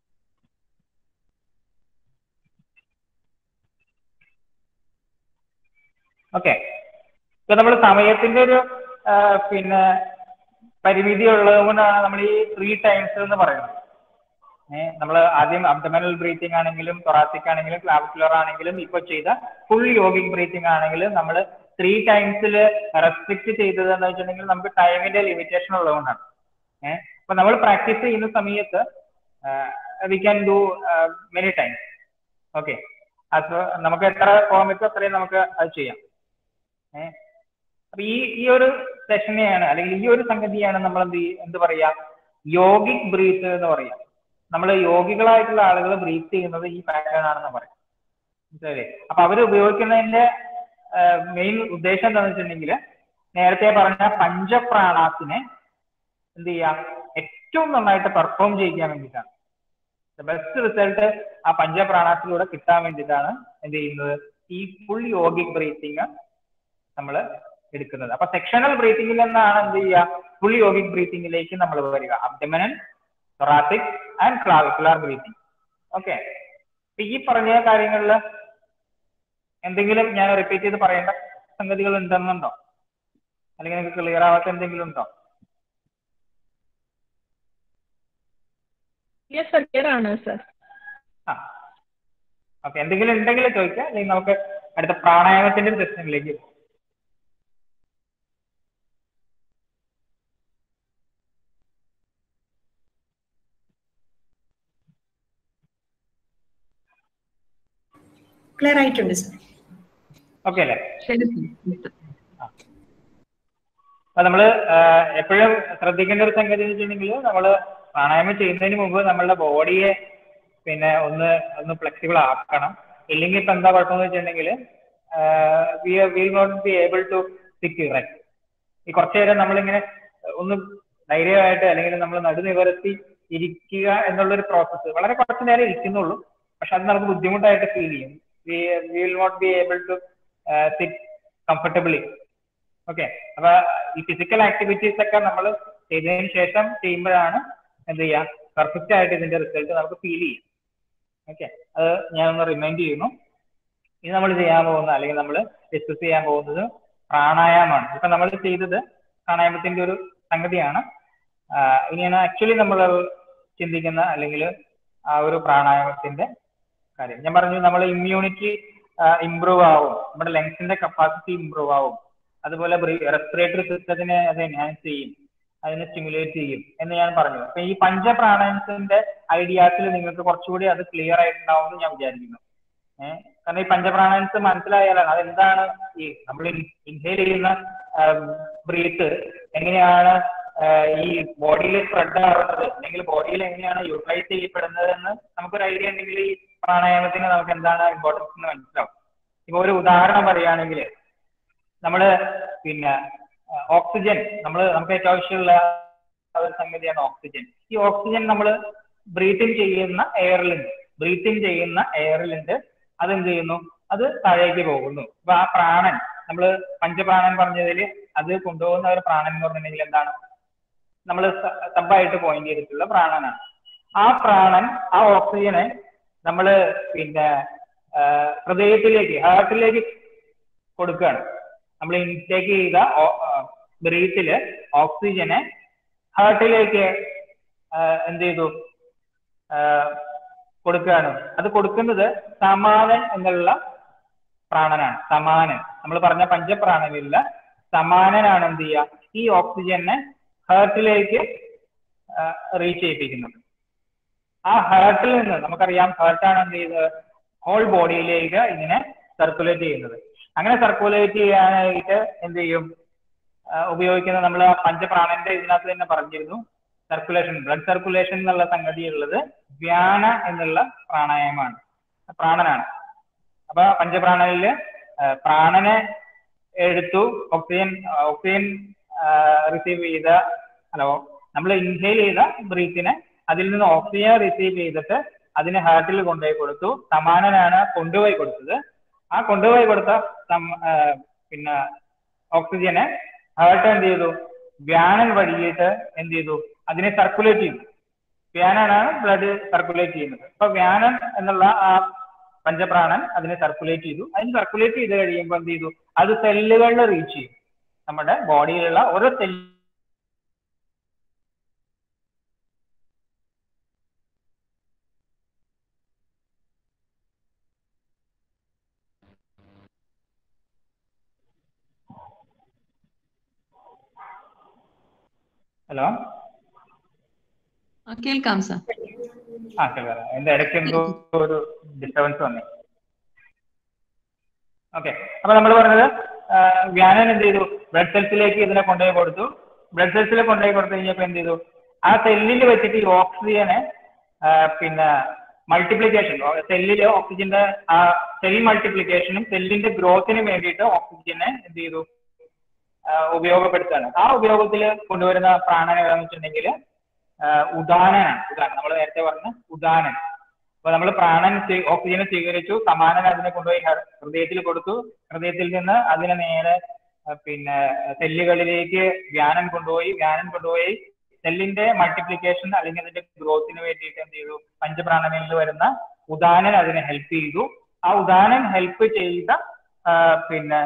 Okay, so നമ്മൾ സമയത്തിന്റെ ഒരു പിന്നെ പരിമിതി ഉള്ളത് കൊണ്ടാണ് നമ്മൾ ഈ 3 ടൈംസ് എന്ന് പറയുന്നത്. നമ്മൾ ആദ്യം അബ്ഡോമിനൽ ബ്രീത്തിങ് ആണെങ്കിലും, തൊറാസിക് ആണെങ്കിലും, ക്ലാവിക്കുലർ ആണെങ്കിലും, ഇപ്പൊ ചെയ്ത ഫുൾ യോഗിക് ബ്രീത്തിങ് ആണെങ്കിലും നമ്മൾ 3 ടൈംസിൽ റെസ്ട്രിക്ട് ചെയ്തത് എന്ന് വെച്ചിട്ടുണ്ടെങ്കിൽ നമുക്ക് ടൈമിന്റെ ലിമിറ്റേഷൻ ഉള്ളതുകൊണ്ടാണ്. അപ്പൊ നമ്മൾ പ്രാക്ടീസ് ചെയ്യുന്ന സമയത്ത് we can do many times. Okay, അത് നമുക്ക് എത്ര പോകാൻ പറ്റും അത്രയും നമുക്ക് അത് ചെയ്യാം. അപ്പൊ ഈ ഒരു സെഷനെയാണ്, അല്ലെങ്കിൽ ഈ ഒരു സംഗതിയാണ് നമ്മൾ എന്ത് പറയാ, യോഗിക് ബ്രീത്ത് എന്ന് പറയാം. നമ്മൾ യോഗികളായിട്ടുള്ള ആളുകൾ ബ്രീത്ത് ചെയ്യുന്നത് ഈ പാറ്റേൺ ആണെന്ന് പറയും. മനസ്സിലായില്ലേ? അപ്പൊ അവർ ഉപയോഗിക്കുന്നതിന്റെ മെയിൻ ഉദ്ദേശം എന്താണെന്ന് വെച്ചിട്ടുണ്ടെങ്കിൽ, നേരത്തെ പറഞ്ഞ പഞ്ചപ്രാണാസിനെ എന്ത് ചെയ്യാം, ഏറ്റവും നന്നായിട്ട് പെർഫോം ചെയ്യിക്കാൻ വേണ്ടിയിട്ടാണ്. ബെസ്റ്റ് റിസൾട്ട് ആ പഞ്ചപ്രാണാസിലൂടെ കിട്ടാൻ വേണ്ടിയിട്ടാണ് എന്ത് ചെയ്യുന്നത്, ഈ ഫുൾ യോഗിക് ബ്രീത്തിങ് നമ്മൾ എടുക്കുന്നത്. അപ്പൊ സെക്ഷണൽ ബ്രീത്തിങ്ങിൽ നിന്നാണ് എന്ത് ചെയ്യുക, ഫുൾ യോഗിക് ബ്രീത്തിങ്ങിലേക്ക് നമ്മൾ വരിക. Abdominal, thoracic and clavicular breathing. Okay, ഈ പറഞ്ഞ കാര്യങ്ങളിൽ എന്തെങ്കിലും ഞാൻ റിപ്പീറ്റ് ചെയ്ത് പറയേണ്ട സംഗതികൾ ഉണ്ടെന്നുണ്ടോ, അല്ലെങ്കിൽ നിങ്ങൾക്ക് ക്ലിയർ ആവാത്ത എന്തെങ്കിലും ഉണ്ടോ? ഓക്കെ, എന്തെങ്കിലും ഉണ്ടെങ്കിൽ ചോദിക്കാം, അല്ലെങ്കിൽ നമുക്ക് അടുത്ത പ്രാണായാമത്തിന്റെ സെഷനിലേക്ക് പോകും. ക്ലിയർ ആയിട്ടുണ്ട് സർ. ഓക്കെ അല്ലേ? അപ്പൊ നമ്മള് എപ്പോഴും ശ്രദ്ധിക്കേണ്ട ഒരു സംഗതി എന്ന് വെച്ചിട്ടുണ്ടെങ്കിൽ, നമ്മള് പ്രാണായാമം ചെയ്യുന്നതിന് മുമ്പ് നമ്മളുടെ ബോഡിയെ പിന്നെ ഒന്ന് ഫ്ലെക്സിബിൾ ആക്കണം. ഇല്ലെങ്കിൽ ഇപ്പൊ എന്താ കുഴപ്പമെന്ന് വെച്ചിട്ടുണ്ടെങ്കിൽ, will not be able to sit erect. ഈ കുറച്ചു നേരം നമ്മളിങ്ങനെ ഒന്ന് ധൈര്യമായിട്ട്, അല്ലെങ്കിൽ നമ്മൾ നടുനിവർത്തി ഇരിക്കുക എന്നുള്ളൊരു പ്രോസസ്സ് വളരെ കുറച്ചു നേരം ഇരിക്കുന്നുള്ളൂ, പക്ഷെ അത് നമുക്ക് ബുദ്ധിമുട്ടായിട്ട് ഫീൽ ചെയ്യും. we will not be able to sit comfortably. Okay, അപ്പൊ ഈ ഫിസിക്കൽ ആക്ടിവിറ്റീസ് ഒക്കെ നമ്മൾ ചെയ്തതിന് ശേഷം ചെയ്യുമ്പോഴാണ് എന്ത് ചെയ്യാം, പെർഫെക്റ്റ് ആയിട്ട് ഇതിന്റെ റിസൾട്ട് നമുക്ക് ഫീൽ ചെയ്യും. ഓക്കെ, അത് ഞാനൊന്ന് റിമൈൻഡ് ചെയ്യുന്നു. ഇനി നമ്മൾ ചെയ്യാൻ പോകുന്ന, അല്ലെങ്കിൽ നമ്മൾ ഡിസ്കസ് ചെയ്യാൻ പോകുന്നത് പ്രാണായാമമാണ്. ഇപ്പൊ നമ്മൾ ചെയ്തത് പ്രാണായാമത്തിന്റെ ഒരു സംഗതിയാണ്. ഇനിയാണ് ആക്ച്വലി നമ്മൾ ചിന്തിക്കുന്ന, അല്ലെങ്കിൽ ആ ഒരു പ്രാണായാമത്തിന്റെ കാര്യം. ഞാൻ പറഞ്ഞു, നമ്മൾ ഇമ്മ്യൂണിറ്റി ഇംപ്രൂവ് ആവും, നമ്മുടെ ലങ്സിന്റെ കപ്പാസിറ്റി ഇംപ്രൂവ് ആവും, അതുപോലെ റെസ്പിറേറ്ററി സിസ്റ്റത്തിനെ അത് എൻഹാൻസ് ചെയ്യും, അതിനെ സ്റ്റിമുലേറ്റ് ചെയ്യും എന്ന് ഞാൻ പറഞ്ഞു. അപ്പൊ ഈ പഞ്ചപ്രാണായാമത്തിന്റെ ഐഡിയാസിൽ നിങ്ങൾക്ക് കുറച്ചുകൂടി അത് ക്ലിയർ ആയിട്ടുണ്ടാവും എന്ന് ഞാൻ വിചാരിക്കുന്നു. കാരണം ഈ പഞ്ചപ്രാണായാമസ് മനസ്സിലായാലാണ് അതെന്താണ്, ഈ നമ്മൾ ഇൻഹേൽ ചെയ്യുന്ന ബ്രീത്ത് എങ്ങനെയാണ് ഈ ബോഡിയിൽ സ്പ്രെഡ് ആവുന്നത്, അല്ലെങ്കിൽ ബോഡിയിൽ എങ്ങനെയാണ് യൂട്ടിലൈസ് ചെയ്യപ്പെടുന്നത് എന്ന് നമുക്കൊരു ഐഡിയ ഉണ്ടെങ്കിൽ ഈ പ്രാണായാമത്തിന് നമുക്ക് എന്താണ് ഇമ്പോർട്ടൻസ് എന്ന് മനസ്സിലാവും. ഇപ്പൊ ഒരു ഉദാഹരണം പറയുകയാണെങ്കിൽ, നമ്മള് പിന്നെ ഓക്സിജൻ നമുക്ക് ഏറ്റവും ആവശ്യമുള്ള ഒരു സംഗതിയാണ് ഓക്സിജൻ. ഈ ഓക്സിജൻ നമ്മൾ ബ്രീത്ത് ഇൻ ചെയ്യുന്ന എയറിലുണ്ട്. അതെന്ത് ചെയ്യുന്നു? അത് താഴേക്ക് പോകുന്നു. അപ്പൊ ആ പ്രാണൻ, നമ്മള് പഞ്ചപ്രാണൻ പറഞ്ഞതിൽ അത് കൊണ്ടുപോകുന്ന ഒരു പ്രാണൻ എന്ന് പറഞ്ഞിട്ടുണ്ടെങ്കിൽ എന്താണ്? നമ്മൾ സബായിട്ട് പോയിന്റ് ചെയ്തിട്ടുള്ള പ്രാണനാണ്. ആ പ്രാണൻ, ആ ഓക്സിജനെ നമ്മള് പിന്നെ ഹൃദയത്തിലേക്ക്, ഹാർട്ടിലേക്ക് കൊടുക്കുകയാണ്. നമ്മൾ ഇൻടേക്ക് ചെയ്ത ബ്രീത്തില് ഓക്സിജനെ ഹാർട്ടിലേക്ക് എന്ത് ചെയ്തു? കൊടുക്കുകയാണ്. അത് കൊടുക്കുന്നത് സമാനൻ എന്നുള്ള പ്രാണനാണ്. സമാനൻ, നമ്മൾ പറഞ്ഞ പഞ്ചപ്രാണനിലുള്ള സമാനനാണ് എന്ത് ചെയ്യുക? ഈ ഓക്സിജനെ ഹാർട്ടിലേക്ക് റീച്ച് ചെയ്യിപ്പിക്കുന്നത്. ആ ഹാർട്ടിൽ നിന്ന് നമുക്കറിയാം, ഹാർട്ടാണ് എന്ത് ചെയ്തത്? ഹോൾ ബോഡിയിലേക്ക് ഇങ്ങനെ സർക്കുലേറ്റ് ചെയ്യുന്നത്. അങ്ങനെ സർക്കുലേറ്റ് ചെയ്യാനായിട്ട് എന്ത് ചെയ്യും? ഉപയോഗിക്കുന്ന നമ്മൾ പഞ്ചപ്രാണന്റെ ഇതിനകത്ത് തന്നെ പറഞ്ഞിരുന്നു, സർക്കുലേഷൻ, ബ്ലഡ് സർക്കുലേഷൻ എന്നുള്ള സംഗതി ഉള്ളത് വ്യാന എന്നുള്ള പ്രാണനാണ്. അപ്പൊ പഞ്ചപ്രാണനില് പ്രാണനെ എടുത്തു, ഓക്സിജൻ റിസീവ് ചെയ്ത, നമ്മൾ ഇൻഹെയിൽ ചെയ്ത ബ്രീത്തിനെ അതിൽ നിന്ന് ഓക്സിജൻ റിസീവ് ചെയ്തിട്ട് അതിനെ ഹാർട്ടിൽ കൊണ്ടുപോയി കൊടുത്തു. സമാനനാണ് കൊണ്ടുപോയി കൊടുത്തത്. ആ കൊണ്ടുപോയി കൊടുത്ത പിന്നെ ഓക്സിജനെ ഹാർട്ട് എന്ത് ചെയ്തു? വ്യാനൻ വഴിയിട്ട് എന്ത് ചെയ്തു? അതിനെ സർക്കുലേറ്റ് ചെയ്തു. വ്യാനാണ് ബ്ലഡ് സർക്കുലേറ്റ് ചെയ്യുന്നത്. അപ്പൊ വ്യാനൻ എന്നുള്ള ആ പഞ്ചപ്രാണൻ അതിനെ സർക്കുലേറ്റ് ചെയ്തു. അതിന് സർക്കുലേറ്റ് ചെയ്ത് കഴിയുമ്പോൾ എന്ത് ചെയ്തു? അത് സെല്ലുകളിൽ റീച്ച് ചെയ്യും. നമ്മുടെ ബോഡിയിലുള്ള ഓരോ സെല്ല് ഹലോ കേൾക്കാം സർ. കേൾക്കാം. എന്റെ ഇടയ്ക്ക് എന്തോ ഒരു ഡിസ്റ്റർബൻസ് വന്നേ. ഓക്കെ, അപ്പൊ നമ്മൾ പറഞ്ഞത് വ്യാനൻ എന്ത് ചെയ്തു? ബ്ലഡ് സെൽസിലേക്ക് ഇതിനെ കൊണ്ടുപോയി കൊടുത്തു. ബ്ലഡ് സെൽസിൽ കൊണ്ടുപോയി കൊടുത്തു കഴിഞ്ഞപ്പോ എന്ത് ചെയ്തു? ആ സെല്ലിൽ വെച്ചിട്ട് ഈ ഓക്സിജനെ പിന്നെ മൾട്ടിപ്ലിക്കേഷൻ, സെല്ലില് ഓക്സിജന്റെ സെൽ മൾട്ടിപ്ലിക്കേഷനും സെല്ലിന്റെ ഗ്രോത്തിനും വേണ്ടിയിട്ട് ഓക്സിജനെ എന്ത് ചെയ്തു? ഉപയോഗപ്പെടുത്തുകയാണ്. ആ ഉപയോഗത്തിൽ കൊണ്ടുവരുന്ന പ്രാണൻ ഏതാണെന്ന് വെച്ചിട്ടുണ്ടെങ്കിൽ ഉദാനനാണ്. നമ്മൾ നേരത്തെ പറഞ്ഞ ഉദാനൻ. അപ്പൊ നമ്മൾ പ്രാണൻ ഓക്സിജനെ സ്വീകരിച്ചു, സമാനൻ അതിനെ കൊണ്ടുപോയി ഹൃദയത്തിൽ കൊടുത്തു. ഹൃദയത്തിൽ നിന്ന് അതിനെ നേരെ പിന്നെ സെല്ലുകളിലേക്ക് വ്യാനൻ കൊണ്ടുപോയി സെല്ലിന്റെ മൾട്ടിപ്ലിക്കേഷൻ അല്ലെങ്കിൽ അതിന്റെ ഗ്രോത്തിന് വേണ്ടിയിട്ട് എന്ത് ചെയ്തു? പഞ്ചപ്രാണനിൽ വരുന്ന ഉദാനൻ അതിനെ ഹെൽപ്പ് ചെയ്തു. ആ ഉദാനൻ ഹെൽപ്പ് ചെയ്ത പിന്നെ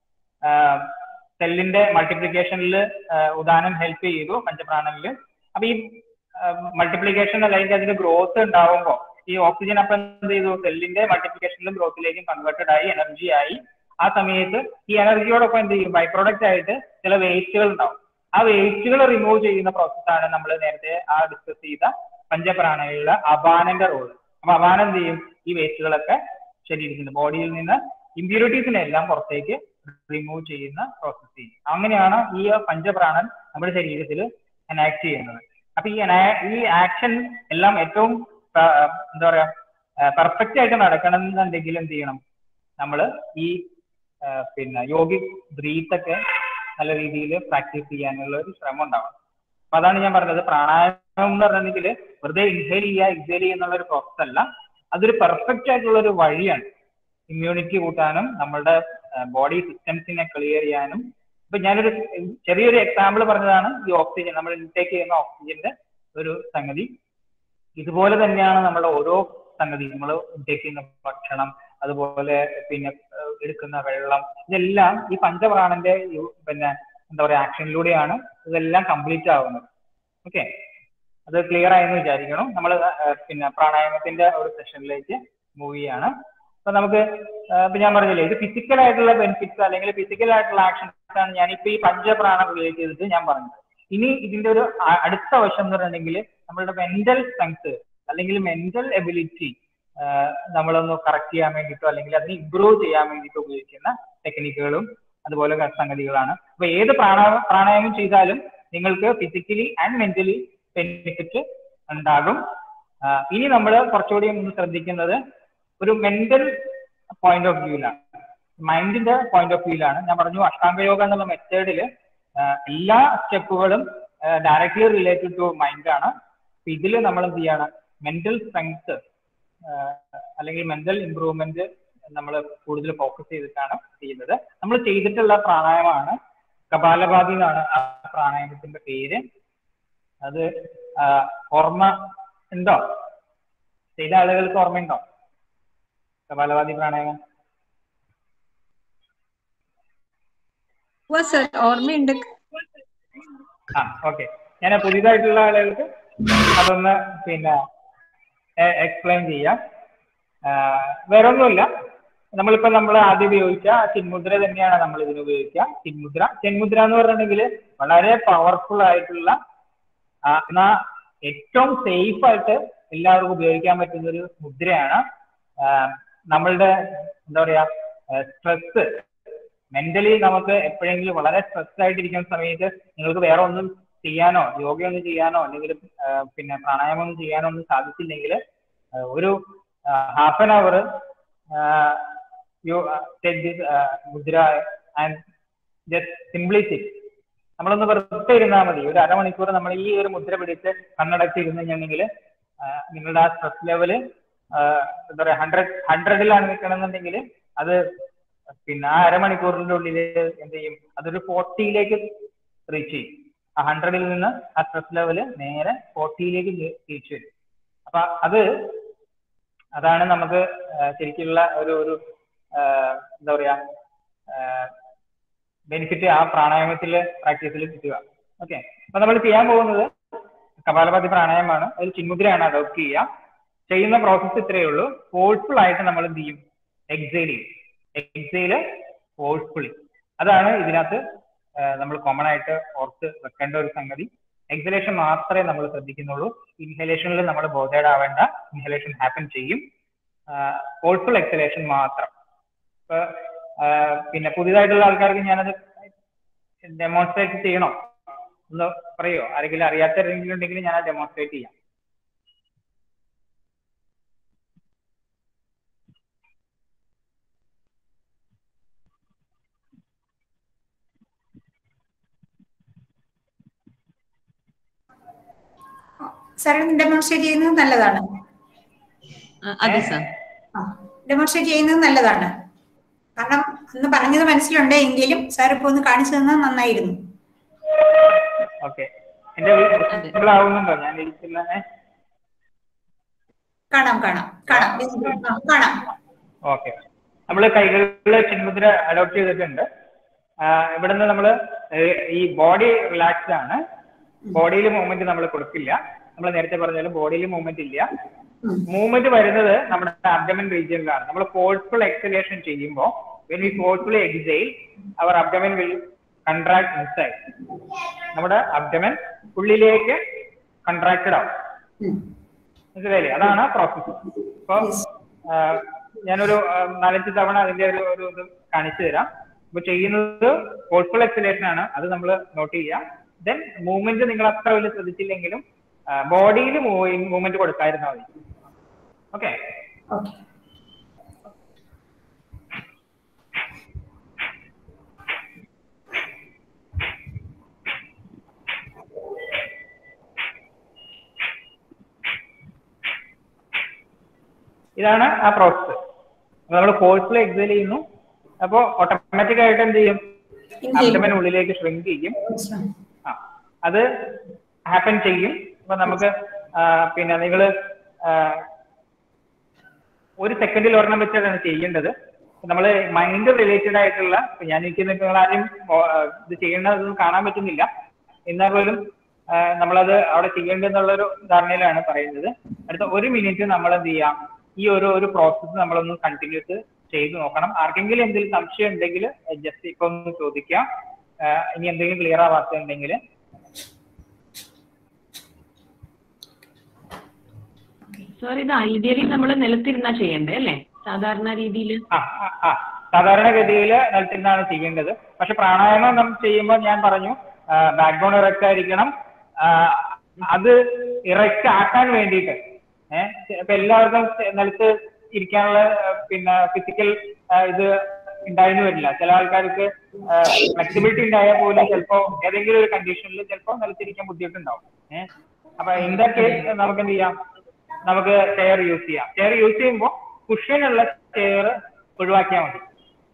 സെല്ലിന്റെ മൾട്ടിപ്ലിക്കേഷനിൽ ഉദാനൻ ഹെൽപ്പ് ചെയ്തു പഞ്ചപ്രാണനിൽ. അപ്പൊ ഈ മൾട്ടിപ്ലിക്കേഷൻ അല്ലെങ്കിൽ അതിന്റെ ഗ്രോത്ത് ഉണ്ടാവുമ്പോൾ ഈ ഓക്സിജൻ അപ്പം എന്ത് ചെയ്തു? സെല്ലിന്റെ മൾട്ടിപ്ലിക്കേഷനിലും ഗ്രോത്തിലേക്കും കൺവേർട്ടഡ് ആയി, എനർജി ആയി. ആ സമയത്ത് ഈ എനർജിയോടൊപ്പം എന്ത് ചെയ്യും? ബൈ പ്രോഡക്റ്റ് ആയിട്ട് ചില വേസ്റ്റുകൾ ഉണ്ടാവും. ആ വേസ്റ്റുകൾ റിമൂവ് ചെയ്യുന്ന പ്രോസസ്സാണ് നമ്മൾ നേരത്തെ ഡിസ്കസ് ചെയ്ത പഞ്ചപ്രാണനിലുള്ള അപാനന്റെ റോള്. അപ്പൊ അപാനം എന്ത് ചെയ്യും? ഈ വേസ്റ്റുകളൊക്കെ ശരീരത്തിന്റെ ബോഡിയിൽ നിന്ന് ഇമ്പ്യൂരിറ്റീസിനെ എല്ലാം പുറത്തേക്ക് റിമൂവ് ചെയ്യുന്ന പ്രോസസ് ചെയ്യും. അങ്ങനെയാണ് ഈ പഞ്ചപ്രാണൻ നമ്മുടെ ശരീരത്തിൽ എനാക്ട് ചെയ്യുന്നത്. അപ്പൊ ഈ ആക്ഷൻ എല്ലാം ഏറ്റവും എന്താ പറയാ പെർഫെക്റ്റ് ആയിട്ട് നടക്കണമെന്നുണ്ടെങ്കിൽ എന്ത് ചെയ്യണം? നമ്മൾ ഈ പിന്നെ യോഗിക് ബ്രീത്ത് ഒക്കെ നല്ല രീതിയിൽ പ്രാക്ടീസ് ചെയ്യാനുള്ള ഒരു ശ്രമം ഉണ്ടാവണം. അപ്പൊ അതാണ് ഞാൻ പറഞ്ഞത്, പ്രാണായാമം എന്ന് പറഞ്ഞിട്ടുണ്ടെങ്കിൽ വെറുതെ ഇൻഹേൽ എക്സേൽ എന്നുള്ള ഒരു പ്രോസസ് അല്ല, അതൊരു പെർഫെക്റ്റ് ആയിട്ടുള്ള ഒരു വഴിയാണ് ഇമ്മ്യൂണിറ്റി കൂട്ടാനും നമ്മളുടെ ബോഡി സിസ്റ്റംസിനെ ക്ലിയർ ചെയ്യാനും. ഇപ്പൊ ഞാനൊരു ചെറിയൊരു എക്സാമ്പിൾ പറഞ്ഞതാണ് ഈ ഓക്സിജൻ, നമ്മൾ ഇൻടേക്ക് ചെയ്യുന്ന ഓക്സിജന്റെ ഒരു സംഗതി. ഇതുപോലെ തന്നെയാണ് നമ്മുടെ ഓരോ സംഗതി, നമ്മൾ ഇൻടേക്ക് ചെയ്യുന്ന ഭക്ഷണം, അതുപോലെ പിന്നെ എടുക്കുന്ന വെള്ളം, ഇതെല്ലാം ഈ പഞ്ചപ്രാണന്റെ പിന്നെ എന്താ പറയാ ആക്ഷനിലൂടെയാണ് ഇതെല്ലാം കംപ്ലീറ്റ് ആവുന്നത്. ഓക്കെ, അത് ക്ലിയർ ആയെന്ന് വിചാരിക്കണം. നമ്മൾ പിന്നെ പ്രാണായാമത്തിന്റെ ഒരു സെഷനിലേക്ക് മൂവ് ചെയ്യാണ്. അപ്പൊ നമുക്ക് ഇപ്പൊ ഞാൻ പറഞ്ഞില്ലേ, ഇത് ഫിസിക്കൽ ആയിട്ടുള്ള ബെനിഫിറ്റ്സ് അല്ലെങ്കിൽ ഫിസിക്കൽ ആയിട്ടുള്ള ആക്ഷൻസ് ആണ് ഞാനിപ്പോ ഈ പഞ്ചപ്രാണം റിലേറ്റ് ചെയ്തിട്ട് ഞാൻ പറഞ്ഞത്. ഇനി ഇതിന്റെ ഒരു അടുത്ത വശം എന്ന് പറഞ്ഞിട്ടുണ്ടെങ്കിൽ നമ്മളുടെ മെന്റൽ സ്ട്രെങ്ത് അല്ലെങ്കിൽ മെന്റൽ എബിലിറ്റി നമ്മളൊന്ന് കറക്റ്റ് ചെയ്യാൻ വേണ്ടിയിട്ടോ അല്ലെങ്കിൽ അതിന് ഇംപ്രൂവ് ചെയ്യാൻ വേണ്ടിയിട്ട് ഉപയോഗിക്കുന്ന ടെക്നിക്കുകളും അതുപോലെ സംഗതികളാണ്. അപ്പൊ ഏത് പ്രാണായാമം ചെയ്താലും നിങ്ങൾക്ക് ഫിസിക്കലി ആൻഡ് മെന്റലി ബെനിഫിറ്റ് ഉണ്ടാകും. ഇനി നമ്മൾ കുറച്ചുകൂടി ഒന്ന് ശ്രദ്ധിക്കുന്നത് ഒരു മെന്റൽ പോയിന്റ് ഓഫ് വ്യൂലാണ്. മൈൻഡിന്റെ പോയിന്റ് ഓഫ് വ്യൂയിലാണ്. ഞാൻ പറഞ്ഞു അഷ്ടാംഗയോഗ എന്നുള്ള മെത്തേഡില് എല്ലാ സ്റ്റെപ്പുകളും ഡയറക്ട്ലി റിലേറ്റഡ് ടു മൈൻഡാണ്. ഇതിൽ നമ്മൾ എന്ത് ചെയ്യാണ്, മെന്റൽ സ്ട്രെങ്ത് അല്ലെങ്കിൽ മെന്റൽ ഇംപ്രൂവ്മെന്റ് നമ്മൾ കൂടുതൽ ഫോക്കസ് ചെയ്തിട്ടാണ് ചെയ്യുന്നത്. നമ്മൾ ചെയ്തിട്ടുള്ള പ്രാണായാമമാണ് കപാലഭാതി എന്നാണ് ആ പ്രാണായാമത്തിന്റെ പേര്. അത് ഓർമ്മ ഉണ്ടോ? ചെയ്ത ആളുകൾക്ക് ഓർമ്മയുണ്ടോ കപാലഭാതി പ്രാണായാമം? ഓർമ്മയുണ്ട്. ഓക്കെ, ഞാൻ പുതിയതായിട്ടുള്ള ആളുകൾക്ക് അതൊന്ന് പിന്നെ എക്സ്പ്ലെയിൻ ചെയ്യാം. വേറെ ഒന്നുമില്ല, നമ്മളിപ്പോ നമ്മൾ ആദ്യം ഉപയോഗിച്ച ചിന്മുദ്ര തന്നെയാണ് നമ്മൾ ഇതിന് ഉപയോഗിക്കുക. ചിന്മുദ്ര എന്ന് പറഞ്ഞിട്ടുണ്ടെങ്കിൽ വളരെ പവർഫുൾ ആയിട്ടുള്ള എന്നാ ഏറ്റവും സേഫ് ആയിട്ട് എല്ലാവർക്കും ഉപയോഗിക്കാൻ പറ്റുന്ന ഒരു മുദ്രയാണ്. നമ്മളുടെ എന്താ പറയാ സ്ട്രെസ്, മെന്റലി നമുക്ക് എപ്പോഴെങ്കിലും വളരെ സ്ട്രെസ് ആയിട്ടിരിക്കുന്ന സമയത്ത് നിങ്ങൾക്ക് വേറെ ഒന്നും ചെയ്യാനോ യോഗയൊന്നും ചെയ്യാനോ അല്ലെങ്കിൽ പിന്നെ പ്രാണായാമം ഒന്നും ചെയ്യാനോ ഒന്നും സാധിച്ചില്ലെങ്കിൽ ഒരു ഹാഫ് ആൻ അവർ മുദ്ര ആൻഡ് ജസ്റ്റ് സിംപ്ലി സിറ്റ്. നമ്മളൊന്ന് വെറുതെ ഇരുന്നാൽ മതി. ഒരു അരമണിക്കൂർ നമ്മൾ ഈ ഒരു മുദ്ര പിടിച്ച് കണ്ണടച്ച് ഇരുന്നുകഴിഞ്ഞെങ്കിൽ നിങ്ങളുടെ ആ സ്ട്രെസ് ലെവല് എന്താ പറയാ 100-ലാണ് നിൽക്കണമെന്നുണ്ടെങ്കിൽ അത് പിന്നെ ആ അരമണിക്കൂറിന്റെ ഉള്ളിൽ എന്ത് ചെയ്യും, അതൊരു 40-ലേക്ക് റീച്ച് ചെയ്യും. ആ 100-ൽ നിന്ന് ആ സ്ട്രെസ് ലെവല് നേരെ 40-ലേക്ക് തിരിച്ചു വരും. അപ്പൊ അതാണ് നമുക്ക് ശരിക്കുള്ള ഒരു എന്താ പറയാ ബെനിഫിറ്റ് ആ പ്രാണായാമത്തിലെ പ്രാക്ടീസിൽ കിട്ടുക. ഓക്കെ, അപ്പൊ നമ്മൾ ചെയ്യാൻ പോകുന്നത് കപാലഭാതി പ്രാണായാമമാണ്. അതിൽ ചിന്മുദ്രയാണ് അഡോപ്റ്റ് ചെയ്യുക. ചെയ്യുന്ന പ്രോസസ്സ് ഇത്രയേ ഉള്ളൂ. ഫോഴ്സ്ഫുൾ ആയിട്ട് നമ്മൾ എന്ത് ചെയ്യും, എക്സൈൽ ചെയ്യും. എക്സൈല് ഫോഴ്സ്ഫുള്ളി, അതാണ് ഇതിനകത്ത് നമ്മൾ കോമൺ ആയിട്ട് ഓർത്ത് വെക്കേണ്ട ഒരു സംഗതി. എക്സലേഷൻ മാത്രമേ നമ്മൾ ശ്രദ്ധിക്കുന്നുള്ളൂ. ഇൻഹലേഷനിൽ നമ്മൾ ബോധേഡ് ആവേണ്ട. ഇൻഹലേഷൻ ഹാപ്പൻ ചെയ്യും. ഫോഴ്സ്ഫുൾ എക്സലേഷൻ മാത്രം. ഇപ്പൊ പിന്നെ പുതിയതായിട്ടുള്ള ആൾക്കാർക്ക് ഞാനത് ഡെമോൺസ്ട്രേറ്റ് ചെയ്യണോ ഒന്ന് പറയോ? ആരെങ്കിലും അറിയാത്തവരെങ്കിലും ഉണ്ടെങ്കിൽ ഞാൻ ഡെമോൺസ്ട്രേറ്റ് ചെയ്യാം. സാറിന് ഡെമോൺസ്ട്രേറ്റ് ചെയ്യുന്നത് നല്ലതാണ്. അതെ സാർ, ഡെമോൺസ്ട്രേറ്റ് ചെയ്യുന്നത് നല്ലതാണ്. കാരണം ഒന്ന് പറഞ്ഞത് മനസ്സിലുണ്ട്, എങ്കിലും സാർ ഇപ്പൊ ഒന്ന് കാണിച്ചു തന്നാൽ നന്നായിരുന്നു. കാണാം. ഓക്കെ, നമ്മള് കൈകളിലെ ചിന്മുദ്ര അഡോപ്റ്റ് ചെയ്തിട്ടുണ്ട്. ഇവിടുന്ന് നമ്മള് ഈ ബോഡി റിലാക്സ്ഡ് ആണ്. ബോഡിയിൽ മൂവ്മെന്റ് നമ്മൾ കൊടുക്കില്ല. നമ്മൾ നേരത്തെ പറഞ്ഞാലും ബോഡിയിൽ മൂവ്മെന്റ് ഇല്ല. മൂവ്മെന്റ് വരുന്നത് നമ്മുടെ അബ്ഡമൻ റീജിയനിലാണ്. നമ്മൾ ഫോഴ്സ്ഫുൾ എക്സലേഷൻ ചെയ്യുമ്പോൾ when we forcefully exhale, our abdomen will contract inside. നമ്മുടെ അബ്ഡമൻ ഉള്ളിലേക്ക് കൺട്രാക്റ്റഡ് ആവും. മനസ്സിലായില്ലേ? അതാണ് പ്രോസസ്. ഇപ്പൊ ഞാനൊരു 4-5 തവണ അതിന്റെ ഒരു ഇത് കാണിച്ചു തരാം. ഇപ്പൊ ചെയ്യുന്നത് ഫോഴ്സ്ഫുൾ എക്സലേഷൻ ആണ്. അത് നമ്മൾ നോട്ട് ചെയ്യാം. ദെൻ മൂവ്മെന്റ് നിങ്ങൾ അത്ര വലിയ ശ്രദ്ധിച്ചില്ലെങ്കിലും ബോഡിയിൽ മൂവ്മെന്റ് കൊടുക്കാതിരുന്നാൽ മതി. ഓക്കെ, ഇതാണ് ആ പ്രോസസ്. നമ്മൾ ഫോഴ്സ്ഫുൾ എക്സൈൽ ചെയ്യുന്നു. അപ്പോ ഓട്ടോമാറ്റിക് ആയിട്ട് എന്ത് ചെയ്യും, അബ്ഡമൻ ഉള്ളിലേക്ക് ഷ്രിങ്ക് ചെയ്യും. അത് ഹാപ്പൻ ചെയ്യും. അപ്പൊ നമുക്ക് പിന്നെ നിങ്ങള് 1 സെക്കൻഡിൽ ഒരെണ്ണം വെച്ചാണ് ചെയ്യേണ്ടത്. നമ്മൾ മൈൻഡ് റിലേറ്റഡ് ആയിട്ടുള്ള, ഞാൻ ഇരിക്കുന്ന നിങ്ങൾ ആരും ഇത് ചെയ്യേണ്ടതൊന്നും കാണാൻ പറ്റുന്നില്ല. എന്നാൽ പോലും നമ്മളത് അവിടെ ചെയ്യേണ്ടതെന്നുള്ളൊരു ധാരണയിലാണ് പറയുന്നത്. അടുത്ത 1 മിനിറ്റ് നമ്മൾ എന്ത് ചെയ്യാം, ഈ ഒരു പ്രോസസ്സ് നമ്മളൊന്ന് കണ്ടിന്യൂസ് ചെയ്ത് നോക്കണം. ആർക്കെങ്കിലും എന്തെങ്കിലും സംശയം ഉണ്ടെങ്കിൽ ജസ്റ്റ് ഇപ്പൊ ഒന്ന് ചോദിക്കാം. ഇനി എന്തെങ്കിലും ക്ലിയർ ആവാത്തുണ്ടെങ്കിൽ. സാർ, ഇത് ഐഡിയലി നമ്മൾ നിലത്തിരുന്നാ ചെയ്യണ്ടേ അല്ലേ? സാധാരണ രീതിയിൽ സാധാരണഗതിയിൽ നിലത്തിരുന്നാണ് ചെയ്യേണ്ടത്. പക്ഷെ പ്രാണായാമം നമ്മൾ ചെയ്യുമ്പോൾ ഞാൻ പറഞ്ഞു ബാക്ക് ബോൺ ഇറക്റ്റ് ആയിരിക്കണം. അത് ഇറക്റ്റ് ആക്കാൻ വേണ്ടിയിട്ട് ഇപ്പൊ എല്ലാവർക്കും നിലത്ത് ഇരിക്കാനുള്ള പിന്നെ ഫിസിക്കൽ ഇത് ഉണ്ടായിരുന്നു വരില്ല. ചില ആൾക്കാർക്ക് ഫ്ലെക്സിബിലിറ്റി ഉണ്ടായാൽ പോലും ചിലപ്പോൾ ഏതെങ്കിലും ഒരു കണ്ടീഷനിൽ ചിലപ്പോൾ നിലത്തിരിക്കാൻ ബുദ്ധിമുട്ടുണ്ടാവും. അപ്പൊ ഇൻ ദാറ്റ് കേസ് നമുക്ക് എന്ത് ചെയ്യാം, നമുക്ക് ചെയർ യൂസ് ചെയ്യാം. ചെയർ യൂസ് ചെയ്യുമ്പോൾ കുഷ്യനുള്ള ചെയർ ഒഴിവാക്കിയാൽ മതി.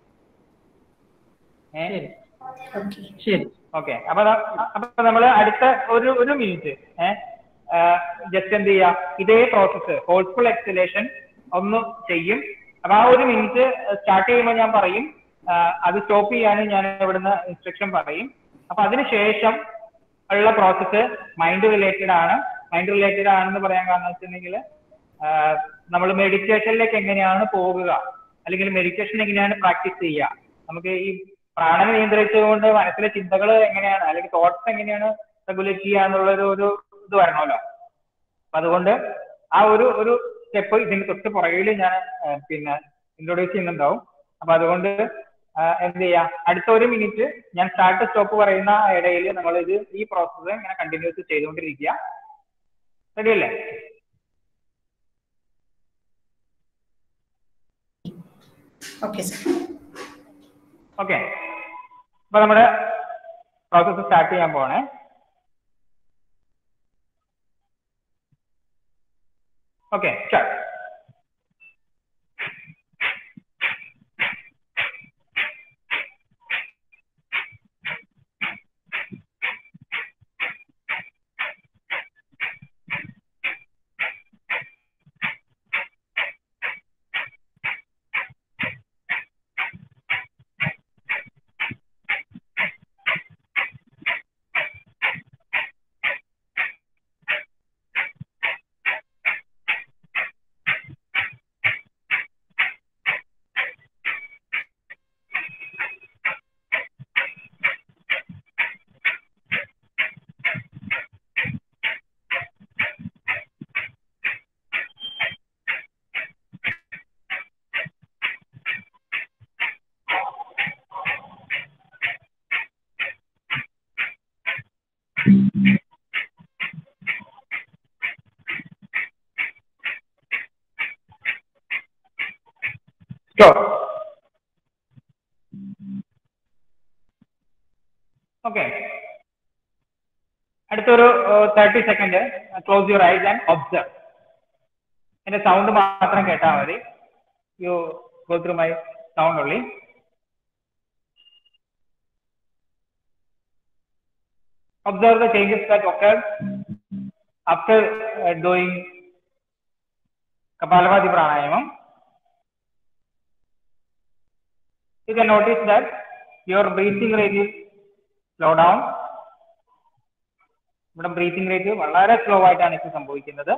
ഓക്കെ. അപ്പൊ നമ്മൾ അടുത്ത ഒരു മിനിറ്റ് ജസ്റ്റ് എന്ത് ചെയ്യാം, ഇതേ പ്രോസസ്സ് ഫോഴ്സ്ഫുൾ എക്സലേഷൻ ഒന്ന് ചെയ്യും. അപ്പൊ ആ ഒരു മിനിറ്റ് സ്റ്റാർട്ട് ചെയ്യുമ്പോൾ ഞാൻ പറയും, അത് സ്റ്റോപ്പ് ചെയ്യാനും ഞാൻ ഇവിടുന്ന് ഇൻസ്ട്രക്ഷൻ പറയും. അപ്പൊ അതിനുശേഷം ഉള്ള പ്രോസസ്സ് മൈൻഡ് റിലേറ്റഡ് ആണ്. മൈൻഡ് റിലേറ്റഡ് ആണെന്ന് പറയാൻ കാരണം വെച്ചിട്ടുണ്ടെങ്കിൽ നമ്മൾ മെഡിറ്റേഷനിലേക്ക് എങ്ങനെയാണ് പോകുക, അല്ലെങ്കിൽ മെഡിറ്റേഷൻ എങ്ങനെയാണ് പ്രാക്ടീസ് ചെയ്യുക, നമുക്ക് ഈ പ്രാണനെ നിയന്ത്രിച്ചുകൊണ്ട് മനസ്സിലെ ചിന്തകൾ എങ്ങനെയാണ് അല്ലെങ്കിൽ തോട്ട്സ് എങ്ങനെയാണ് റെഗുലേറ്റ് ചെയ്യുക എന്നുള്ളൊരു ഇത് വരണമല്ലോ. അപ്പൊ അതുകൊണ്ട് ആ ഒരു സ്റ്റെപ്പ് ഇതിന് തൊട്ട് പുറകിൽ ഞാൻ പിന്നെ ഇൻട്രൊഡ്യൂസ് ചെയ്യുന്നുണ്ടാവും. അപ്പൊ അതുകൊണ്ട് എന്ത് ചെയ്യാം, അടുത്ത ഒരു മിനിറ്റ് ഞാൻ സ്റ്റാർട്ട് സ്റ്റോപ്പ് പറയുന്ന ഇടയിൽ നമ്മൾ ഈ പ്രോസസ്സ് ഇങ്ങനെ കണ്ടിന്യൂസ് ചെയ്തുകൊണ്ടിരിക്കുക. റെഡി അല്ലേ? ഓക്കെ. അപ്പൊ നമ്മുടെ പ്രോസസ്സ് സ്റ്റാർട്ട് ചെയ്യാൻ പോണേ. Okay, start. ഓക്കെ, അടുത്തൊരു 30 second close your eyes and observe. എന്റെ സൗണ്ട് മാത്രം കേട്ടാൽ മതി. You go through my sound only. Observe the changes that occurred after doing Kapalabhati Pranayamam. You can notice that your breathing rate is slow down. But breathing rate വളരെ slow ആയിട്ടാണ് ഇത് സംഭവിക്കുന്നത്.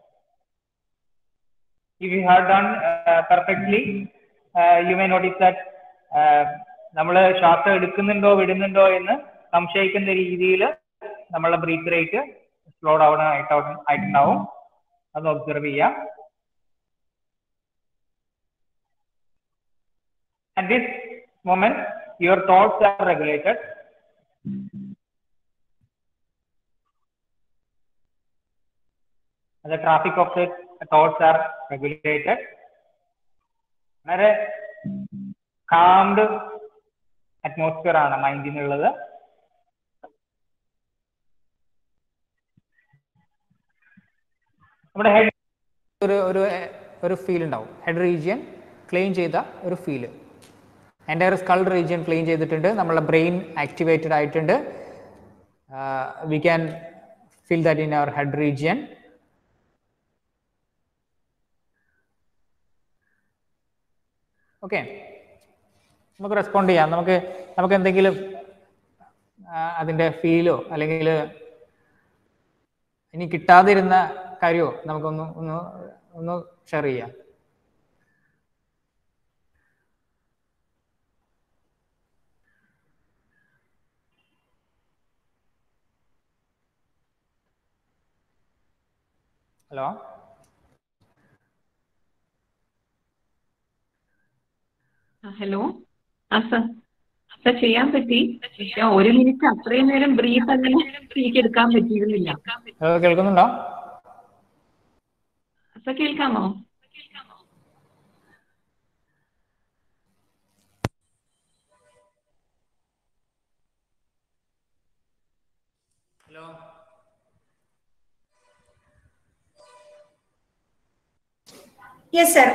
If you have done perfectly, you may notice that നമ്മൾ ശ്വാസം എടുക്കുന്നുണ്ടോ വിടുന്നുണ്ടോ എന്ന് സംശയിക്കുന്ന രീതിയിൽ നമ്മളുടെ ബ്രീത്ത് റേറ്റ് സ്ലോ ഡൗൺ ആയിട്ടുണ്ടാവും. അത് ഒബ്സർവ് ചെയ്യാം. At this moment, your thoughts are regulated. The traffic of the thoughts are regulated. വളരെ calmed atmosphere ആണ് മൈൻഡിനുള്ളത്. നമ്മുടെ ഹെഡ് ഒരു ഫീൽ ഉണ്ടാവും. ഹെഡ് റീജിയൻ ക്ലെയിം ചെയ്ത ഒരു ഫീല്. എൻ്റെ ഒരു സ്കൾ റീജിയൻ ക്ലെയിം ചെയ്തിട്ടുണ്ട്. നമ്മളെ ബ്രെയിൻ ആക്ടിവേറ്റഡ് ആയിട്ടുണ്ട്. We can feel that in our head region. Okay, നമുക്ക് റെസ്പോണ്ട് ചെയ്യാം. നമുക്ക് എന്തെങ്കിലും അതിൻ്റെ ഫീലോ അല്ലെങ്കിൽ ഇനി കിട്ടാതിരുന്ന കാര്യമോ നമുക്കൊന്ന് ഷെയർ ചെയ്യാം. Hello, hello. സർ ചെയ്യാൻ പറ്റി. പക്ഷെ ഒരു മിനിറ്റ് അത്രയും നേരം ബ്രീത്ത് അങ്ങനെ എനിക്ക് എടുക്കാൻ പറ്റിയിരുന്നില്ല. കേൾക്കുന്നുണ്ടോ? സർ കേൾക്കാമോ? ഹലോ, യെസ് സർ,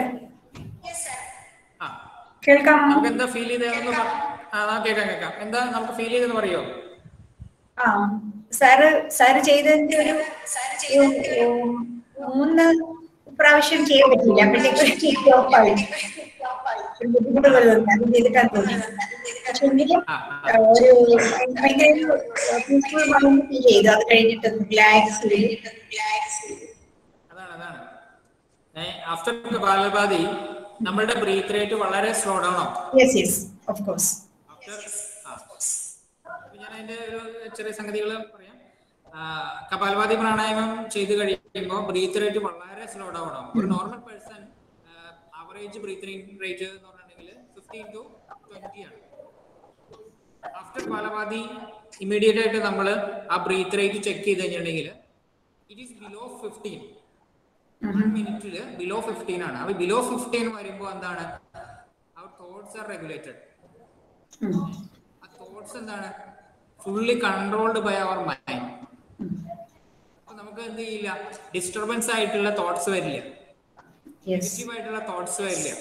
ആ കേൾക്കാമോ? നമുക്ക് എന്താ ഫീൽ ചെയ്തതെന്ന് കേൾക്കാം. എന്താ നമുക്ക് ഫീൽ ചെയ്തെന്ന് പറയോ? ആ സാറ് ചെയ്തതിന്റെ ഒരു 3 പ്രാവശ്യം ചെയ്യാൻ പറ്റില്ല, അപ്പോഴത്തേക്ക് ടോപ്പായി ബുദ്ധിമുട്ടുകൾ വന്നു. അത് ചെയ്തിട്ടാണ് തോന്നി. പക്ഷെ എങ്കിലും ഒരു ഭയങ്കര പീസ്ഫുൾ മൈൻഡ് ഫീൽ ചെയ്തു. അത് കഴിഞ്ഞിട്ട് റിലാക്സ് ചെയ്തു. അതാണ് ആഫ്റ്റർ കപാലഭാതി നമ്മളുടെ ബ്രീത്ത് റേറ്റ് വളരെ സ്ലോ ഡൗൺ ആവും. Yes yes of course. ഞാൻ അതിന്റെ ഒരു ചെറിയ സംഗതികൾ പറയാം. കപാലഭാതി പ്രാണായാമം ചെയ്ത് കഴിയുമ്പോൾ ബ്രീത്ത് റേറ്റ് വളരെ സ്ലോ ഡൗൺ ആവും. ഒരു normal person average breathing rate എന്ന് പറഞ്ഞിട്ടുണ്ടെങ്കിൽ 15 to 20 ആണ്. ആഫ്റ്റർ കപാലഭാതി ഇമ്മീഡിയറ്റ് ആയിട്ട് നമ്മൾ ആ ബ്രീത്ത് റേറ്റ് ചെക്ക് ചെയ്ത് കഴിഞ്ഞിട്ടുണ്ടെങ്കിൽ ഇറ്റ് ഈസ് ബിലോ 15. 1 മിനിറ്റിൽ ബിലോ 15 ആണ്. അപ്പൊ ബിലോ 15 വരുമ്പോൾ എന്താണ്, അവർ തോട്ട്സ് ആർ റെഗുലേറ്റഡ്. ആ തോട്ട്സ് എന്താണ്, fully controlled by our mind. അപ്പൊ നമുക്ക് എന്ത് ചെയ്യില്ല, ഡിസ്റ്റർബൻസ് ആയിട്ടുള്ള തോട്ട്സ് വരില്ല, നെഗറ്റീവ് ആയിട്ടുള്ള തോട്ട്സ് വരില്ല.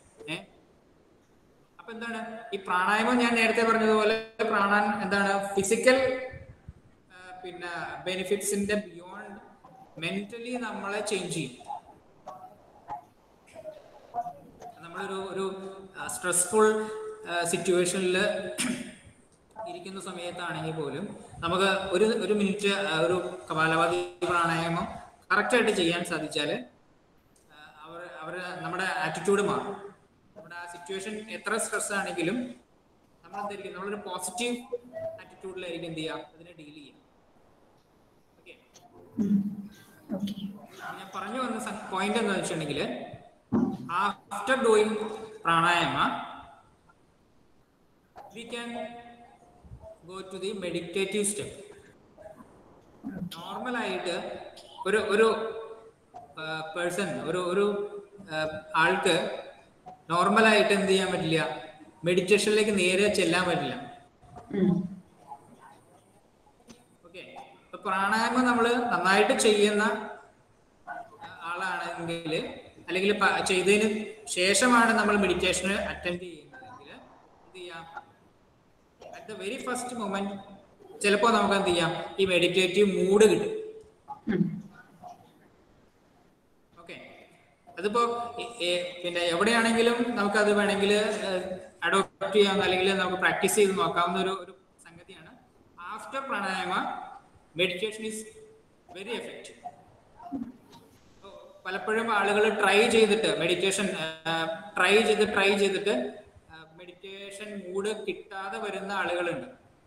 അപ്പൊ എന്താണ് ഈ പ്രാണായാമം, ഞാൻ നേരത്തെ പറഞ്ഞതുപോലെ പ്രാണാൻ എന്താണ് ഫിസിക്കൽ പിന്നെ ബെനിഫിറ്റ്സിന്റെ ബിയോണ്ട് മെന്റലി നമ്മളെ ചേഞ്ച് ചെയ്യും. നമ്മളൊരു സ്ട്രെസ്ഫുൾ സിറ്റുവേഷനിൽ ഇരിക്കുന്ന സമയത്താണെങ്കിൽ പോലും നമുക്ക് ഒരു മിനിറ്റ് ഒരു കപാലഭാതി പ്രാണായാമം കറക്റ്റായിട്ട് ചെയ്യാൻ സാധിച്ചാൽ നമ്മുടെ ആറ്റിറ്റ്യൂഡ് മാറും. നമ്മുടെ ആ സിറ്റുവേഷൻ എത്ര സ്ട്രെസ് ആണെങ്കിലും നമ്മളെന്തായിരിക്കും, നമ്മളൊരു പോസിറ്റീവ് ആറ്റിറ്റ്യൂഡിലായിരിക്കും എന്ത് ചെയ്യുക, അതിനെ ഡീൽ ചെയ്യുക. ഓക്കെ, ഞാൻ പറഞ്ഞു വന്ന പോയിന്റ് എന്താ വെച്ചിട്ടുണ്ടെങ്കിൽ, after doing pranayama we can go to the meditative step. Normal ആയിട്ട് ഒരു പേഴ്സൺ ഒരു ആൾക്ക് നോർമലായിട്ട് എന്ത് ചെയ്യാൻ പറ്റില്ല, മെഡിറ്റേഷനിലേക്ക് നേരെ ചെല്ലാൻ പറ്റില്ല. ഓക്കെ, ഇപ്പൊ പ്രാണായാമം നമ്മൾ നന്നായിട്ട് ചെയ്യുന്ന ആളാണെങ്കിൽ, അല്ലെങ്കിൽ ചെയ്തതിന് ശേഷമാണ് നമ്മൾ മെഡിറ്റേഷന് അറ്റൻഡ് ചെയ്യുന്നതെങ്കിൽ എന്ത് ചെയ്യാം, at the very first moment ചിലപ്പോൾ നമുക്ക് എന്ത് ചെയ്യാം, ഈ മെഡിറ്റേറ്റീവ് മൂഡ് കിട്ടും. ഓക്കെ, അതിപ്പോ പിന്നെ എവിടെയാണെങ്കിലും നമുക്കത് വേണമെങ്കിൽ അഡോപ്റ്റ് ചെയ്യാം, അല്ലെങ്കിൽ നമുക്ക് പ്രാക്ടീസ് ചെയ്ത് നോക്കാവുന്ന ഒരു സംഗതിയാണ്. After pranayama meditation is very effective. പലപ്പോഴും ആളുകൾ ട്രൈ ചെയ്തിട്ട് മെഡിറ്റേഷൻ ട്രൈ ചെയ്തിട്ട് മെഡിറ്റേഷൻ മൂഡ് കിട്ടാതെ വരുന്ന ആളുകളുണ്ട്.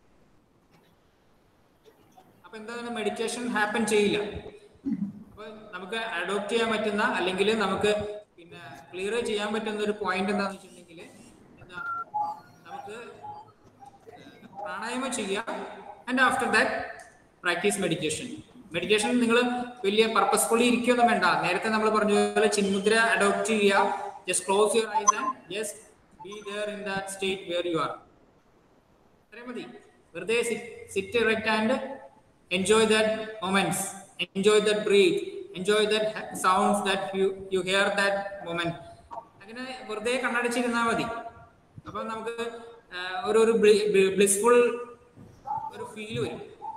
അപ്പൊ എന്താണ്, മെഡിറ്റേഷൻ ഹാപ്പൻ ചെയ്യില്ല. അപ്പൊ നമുക്ക് അഡോപ്റ്റ് ചെയ്യാൻ പറ്റുന്ന, അല്ലെങ്കിൽ നമുക്ക് പിന്നെ ക്ലിയർ ചെയ്യാൻ പറ്റുന്ന ഒരു പോയിന്റ് എന്താണെന്ന് വെച്ചിട്ടുണ്ടെങ്കിൽ, എന്താ, നമുക്ക് പ്രാണായാമം ചെയ്യാം and after that practice meditation. Meditation നിങ്ങൾ വലിയ പർപ്പസ്ഫുള്ളി ഇരിക്കുകയൊന്നും വേണ്ട. നേരത്തെ നമ്മൾ പറഞ്ഞ പോലെ ചിന്മുദ്ര അഡോപ്റ്റ് ചെയ്യുക, just close your eyes and just be there in that state where you are. അത്രയും മതി. വെറുതെ sit erect and enjoy that moments, enjoy that breath, enjoy that sounds that you hear that moment. അങ്ങനെ വെറുതെ കണ്ണടച്ചിരുന്നാൽ മതി. അപ്പൊ നമുക്ക് ഒരു blissful ഒരു ഫീൽ വരും.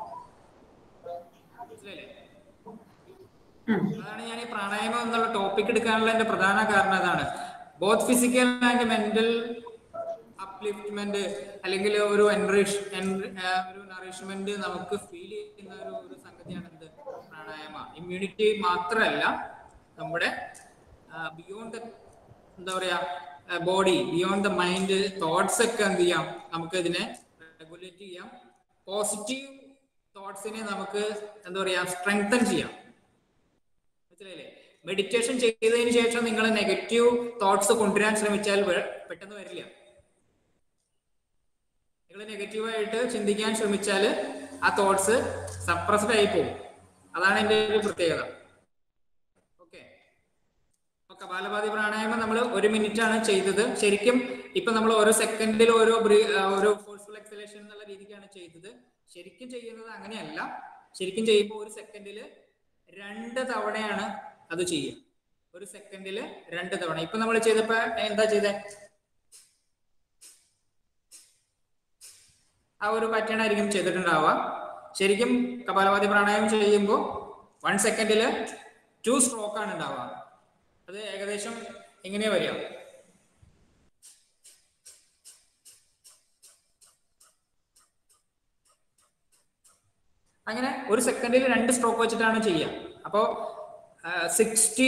അതാണ് ഞാൻ ഈ പ്രാണായാമം എന്നുള്ള ടോപ്പിക് എടുക്കാനുള്ള എന്റെ പ്രധാന കാരണം. അതാണ് both physical and mental upliftment, അല്ലെങ്കിൽ ഒരു നറിഷ്മെന്റ് നമുക്ക് ഫീൽ ചെയ്യുന്ന ഒരു സംഗതിയാണ് എന്ത്, പ്രാണായാമ. ഇമ്മ്യൂണിറ്റി മാത്രമല്ല, നമ്മുടെ ബിയോണ്ട് എന്താ പറയാ body, beyond the mind, thoughts ഒക്കെ എന്ത് ചെയ്യാം, നമുക്ക് ഇതിനെ റെഗുലേറ്റ് ചെയ്യാം. പോസിറ്റീവ് തോട്ട്സിനെ നമുക്ക് എന്താ പറയാ സ്ട്രെങ്തൻ ചെയ്യാം. മനസ്സിലായില്ലേ? മെഡിറ്റേഷൻ ചെയ്തതിന് ശേഷം നിങ്ങൾ നെഗറ്റീവ് തോട്ട്സ് കൊണ്ടുവരാൻ ശ്രമിച്ചാൽ പെട്ടെന്ന് വരില്ല. നിങ്ങൾ നെഗറ്റീവായിട്ട് ചിന്തിക്കാൻ ശ്രമിച്ചാൽ ആ തോട്ട്സ് സപ്രസ്ഡ് ആയി പോകും. അതാണ് എൻ്റെ ഒരു പ്രത്യേകത. ഓക്കെ, അപ്പൊ കപാലഭാതി പ്രാണായാമം നമ്മൾ 1 മിനിറ്റ് ആണ് ചെയ്തത്. ശരിക്കും ഇപ്പൊ നമ്മൾ ഓരോ സെക്കൻഡിൽ ഓരോ ഫോഴ്സ്ഫുൾ എക്സലേഷൻ എന്നുള്ള രീതിക്കാണ് ചെയ്തത്. ശരിക്കും ചെയ്യുന്നത് അങ്ങനെയല്ല. ശരിക്കും ചെയ്യുമ്പോൾ 1 സെക്കൻഡിൽ 2 തവണയാണ് അത് ചെയ്യുക. 1 സെക്കൻഡിൽ 2 തവണ. ഇപ്പൊ നമ്മൾ ചെയ്തപ്പോ എന്താ ചെയ്തേ? ആ ഒരു പാറ്റേൺ ആയിരിക്കും ചെയ്തിട്ടുണ്ടാവുക. ശരിക്കും കപാലഭാതി പ്രാണായാമം ചെയ്യുമ്പോൾ 1 സെക്കൻഡിൽ 2 സ്ട്രോക്ക് ആണ് ഉണ്ടാവുക. അത് ഏകദേശം എങ്ങനെയാ വരിക? അങ്ങനെ 1 സെക്കൻഡിൽ 2 സ്ട്രോക്ക് വെച്ചിട്ടാണ് ചെയ്യുക. അപ്പോൾ 60,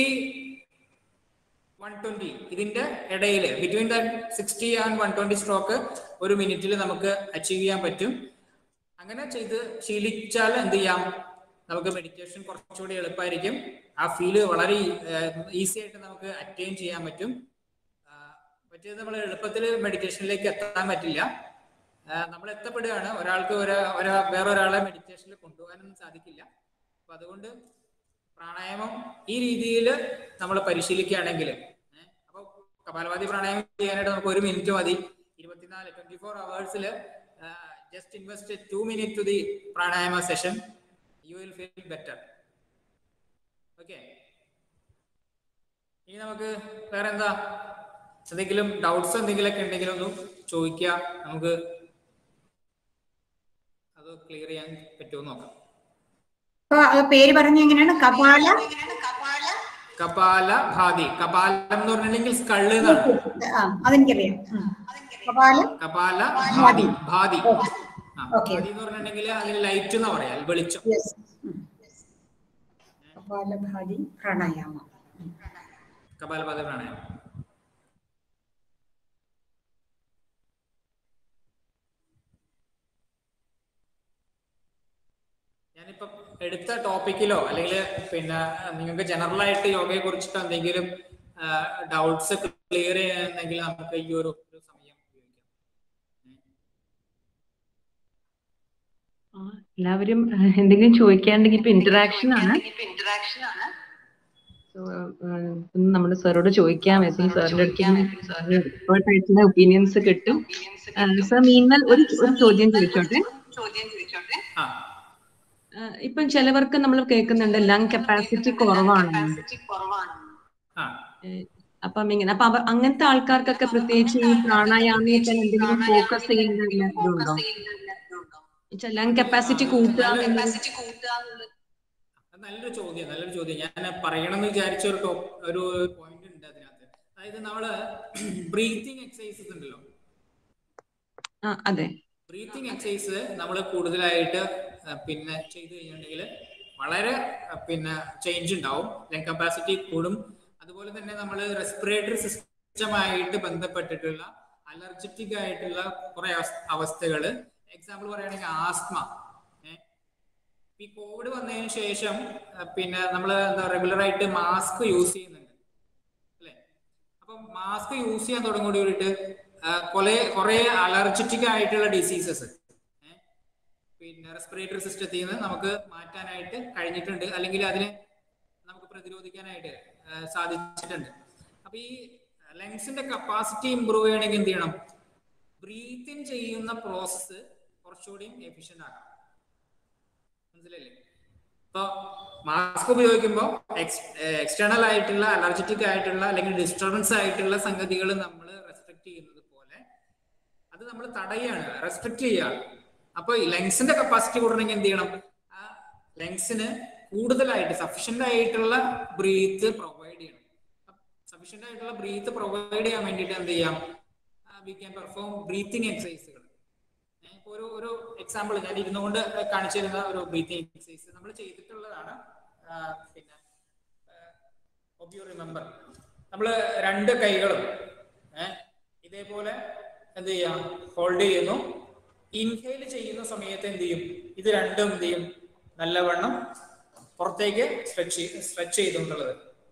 120 ഇതിന്റെ ഇടയിൽ ബിറ്റ്വീൻ ദ 60 ആൻഡ് 120 സ്ട്രോക്ക് 1 മിനിറ്റിൽ നമുക്ക് അച്ചീവ് ചെയ്യാൻ പറ്റും. അങ്ങനെ ചെയ്ത് ശീലിച്ചാൽ എന്ത് ചെയ്യാം? നമുക്ക് മെഡിറ്റേഷൻ കുറച്ചുകൂടി എളുപ്പമായിരിക്കും. ആ ഫീല് വളരെ ഈസി ആയിട്ട് നമുക്ക് അറ്റൈൻ ചെയ്യാൻ പറ്റും. മറ്റേത് നമ്മൾ എളുപ്പത്തിൽ മെഡിറ്റേഷനിലേക്ക് എത്താൻ പറ്റില്ല. നമ്മൾ എത്തപ്പെടുകയാണ്. ഒരാൾക്ക് വേറൊരാളെ മെഡിറ്റേഷനിൽ കൊണ്ടുപോകാനൊന്നും സാധിക്കില്ല. അപ്പൊ അതുകൊണ്ട് പ്രാണായാമം ഈ രീതിയിൽ നമ്മൾ പരിശീലിക്കുകയാണെങ്കിൽ, അപ്പോൾ കപാലഭാതി പ്രാണായാമം ചെയ്യാനായിട്ട് നമുക്ക് 1 മിനിറ്റ് മതി. 24 hours just invest 2 minutes to the pranayama session. You will feel better. Okay. ഇനി നമുക്ക് വേറെ എന്താ എന്തെങ്കിലും ഡൗട്ട്സ് എന്തെങ്കിലുമൊക്കെ ഉണ്ടെങ്കിലും ഒന്ന് ചോദിക്കുക. നമുക്ക് അത് ക്ലിയർ ചെയ്യാൻ പറ്റുമോ നോക്കാം. പേര് പറഞ്ഞ എങ്ങനെയാണ്? കപാലഭാതി. കപാലം എന്ന് പറഞ്ഞിട്ടുണ്ടെങ്കിൽ സ്കള്ള് എന്നാണ്. അതെനിക്കറിയാം. കപാലഭാതി. ഭാതി എന്ന് പറഞ്ഞിട്ടുണ്ടെങ്കിൽ അതിന് ലൈറ്റ് എന്ന് പറയാം, വെളിച്ചം. കപാലഭാതി പ്രാണായാമം. കപാലഭാതി പ്രാണായാമം. ഞാനിപ്പോ എടുത്ത ടോപ്പിക്കിലോ അല്ലെങ്കിൽ പിന്നെ നിങ്ങൾക്ക് ജനറൽ ആയിട്ട് യോഗയെ കുറിച്ചിട്ടോ എന്തെങ്കിലും ഡൗട്ട്സ് ക്ലിയർ ചെയ്യാനെങ്കിൽ നമുക്ക് ഈ ഒരു സമയം ഉപയോഗിക്കാം. എല്ലാവരും എന്തെങ്കിലും ചോദിക്കാണ്ടെങ്കിൽ ഇപ്പൊ ഇന്ററാക്ഷൻ ആണ്. നമ്മുടെ സാറോട് ചോദിക്കാം. സാറിന്റെ അടുത്ത് ഒപ്പീനിയൻസ് കിട്ടും. സാർ മീൻവെൽ ഒരു ചോദ്യം ചോദിച്ചോട്ടെ. ഇപ്പം ചിലവർക്ക് നമ്മൾ കേൾക്കുന്നുണ്ട് ലങ് കപ്പാസിറ്റി കുറവാണ്. അപ്പം ഇങ്ങനെ അങ്ങനത്തെ ആൾക്കാർക്കൊക്കെ പ്രത്യേകിച്ച് ഈ പ്രാണായാമത്തിൽ എന്തെങ്കിലും ഫോക്കസ് ചെയ്യേണ്ടതുണ്ടോ? ലങ് കപ്പാസിറ്റി കൂട്ടുക. നല്ലൊരു ചോദ്യം. ഞാൻ പറയണമെന്ന് വിചാരിച്ച ഒരു പോയിന്റ് ഉണ്ട് അതിനകത്ത്. അതായത് നമ്മള് ബ്രീത്തിങ് എക്സസൈസസ് ഉണ്ടല്ലോ. അതെ, ബ്രീത്തിങ് എക്സസൈസ് നമ്മൾ കൂടുതലായിട്ട് പിന്നെ ചെയ്തു കഴിഞ്ഞിട്ടുണ്ടെങ്കിൽ വളരെ പിന്നെ ചേഞ്ച് ഉണ്ടാവും. ലങ് കപ്പാസിറ്റി കൂടും. അതുപോലെ തന്നെ നമ്മൾ റെസ്പിറേറ്ററി സിസ്റ്റമായിട്ട് ബന്ധപ്പെട്ടിട്ടുള്ള അലർജറ്റിക് ആയിട്ടുള്ള കുറെ അവസ്ഥകൾ, എക്സാമ്പിൾ പറയുകയാണെങ്കിൽ ആസ്മ. ഈ കോവിഡ് വന്നതിന് ശേഷം പിന്നെ നമ്മൾ റെഗുലർ ആയിട്ട് മാസ്ക് യൂസ് ചെയ്യുന്നുണ്ട് അല്ലെ? അപ്പൊ മാസ്ക് യൂസ് ചെയ്യാൻ തുടങ്ങിയിട്ട് കുറെ അലർജറ്റിക് ആയിട്ടുള്ള ഡിസീസസ് പിന്നെ റെസ്പിറേറ്ററി സിസ്റ്റത്തിൽ നിന്ന് നമുക്ക് മാറ്റാനായിട്ട് കഴിഞ്ഞിട്ടുണ്ട്, അല്ലെങ്കിൽ അതിനെ നമുക്ക് പ്രതിരോധിക്കാനായിട്ട് സാധിച്ചിട്ടുണ്ട്. അപ്പൊ ഈ ലങ്സിന്റെ കപ്പാസിറ്റി ഇമ്പ്രൂവ് ചെയ്യണമെങ്കിൽ എന്ത് ചെയ്യണം? ബ്രീത്ത് ഇൻ ചെയ്യുന്ന പ്രോസസ്സ് കുറച്ചുകൂടി എഫിഷ്യന്റ് ആക്കണം. മനസ്സിലല്ലേ? ഇപ്പൊ മാസ്ക് ഉപയോഗിക്കുമ്പോൾ എക്സ്റ്റേണൽ ആയിട്ടുള്ള അലർജറ്റിക് ആയിട്ടുള്ള അല്ലെങ്കിൽ ഡിസ്റ്റർബൻസ് ആയിട്ടുള്ള സംഗതികൾ നമ്മൾ റെസ്ട്രിക്ട് ചെയ്യുന്നത് പോലെ അത് നമ്മൾ തടയാണ്, റെസ്ട്രിക്ട് ചെയ്യാണ്. അപ്പൊ ഈ ലങ്സിന്റെ കപ്പാസിറ്റി കൂടണമെങ്കിൽ എന്ത് ചെയ്യണം? ആ ലങ്സിന് കൂടുതലായിട്ട് സഫിഷ്യന്റ് ആയിട്ടുള്ള ബ്രീത്ത് പ്രൊവൈഡ് ചെയ്യണം. സഫിഷ്യന്റ് ആയിട്ടുള്ള ബ്രീത്ത് പ്രൊവൈഡ് ചെയ്യാൻ വേണ്ടിയിട്ട് എന്ത് ചെയ്യാം? വി ക്യാൻ പെർഫോം ബ്രീത്തിങ് എക്സസൈസുകൾ. ഇപ്പൊ ഒരു എക്സാമ്പിൾ ഞാൻ ഇരുന്നുകൊണ്ട് കാണിച്ചു തരുന്ന ഒരു ബ്രീത്തിങ് എക്സസൈസ് നമ്മൾ ചെയ്തിട്ടുള്ളതാണ്. പിന്നെ ഹോപ്പ് യു റിമെമ്പർ, നമ്മൾ 2 കൈകളും ഇതേപോലെ എന്ത് ചെയ്യാം? ഹോൾഡ് ചെയ്യുന്നു. ഇൻഹേൽ ചെയ്യുന്ന സമയത്ത് എന്ത് ചെയ്യും? ഇത് രണ്ടും എന്ത് ചെയ്യും? നല്ലവണ്ണം പുറത്തേക്ക് സ്ട്രെച്ച് ചെയ്തുകൊണ്ടുള്ളത്.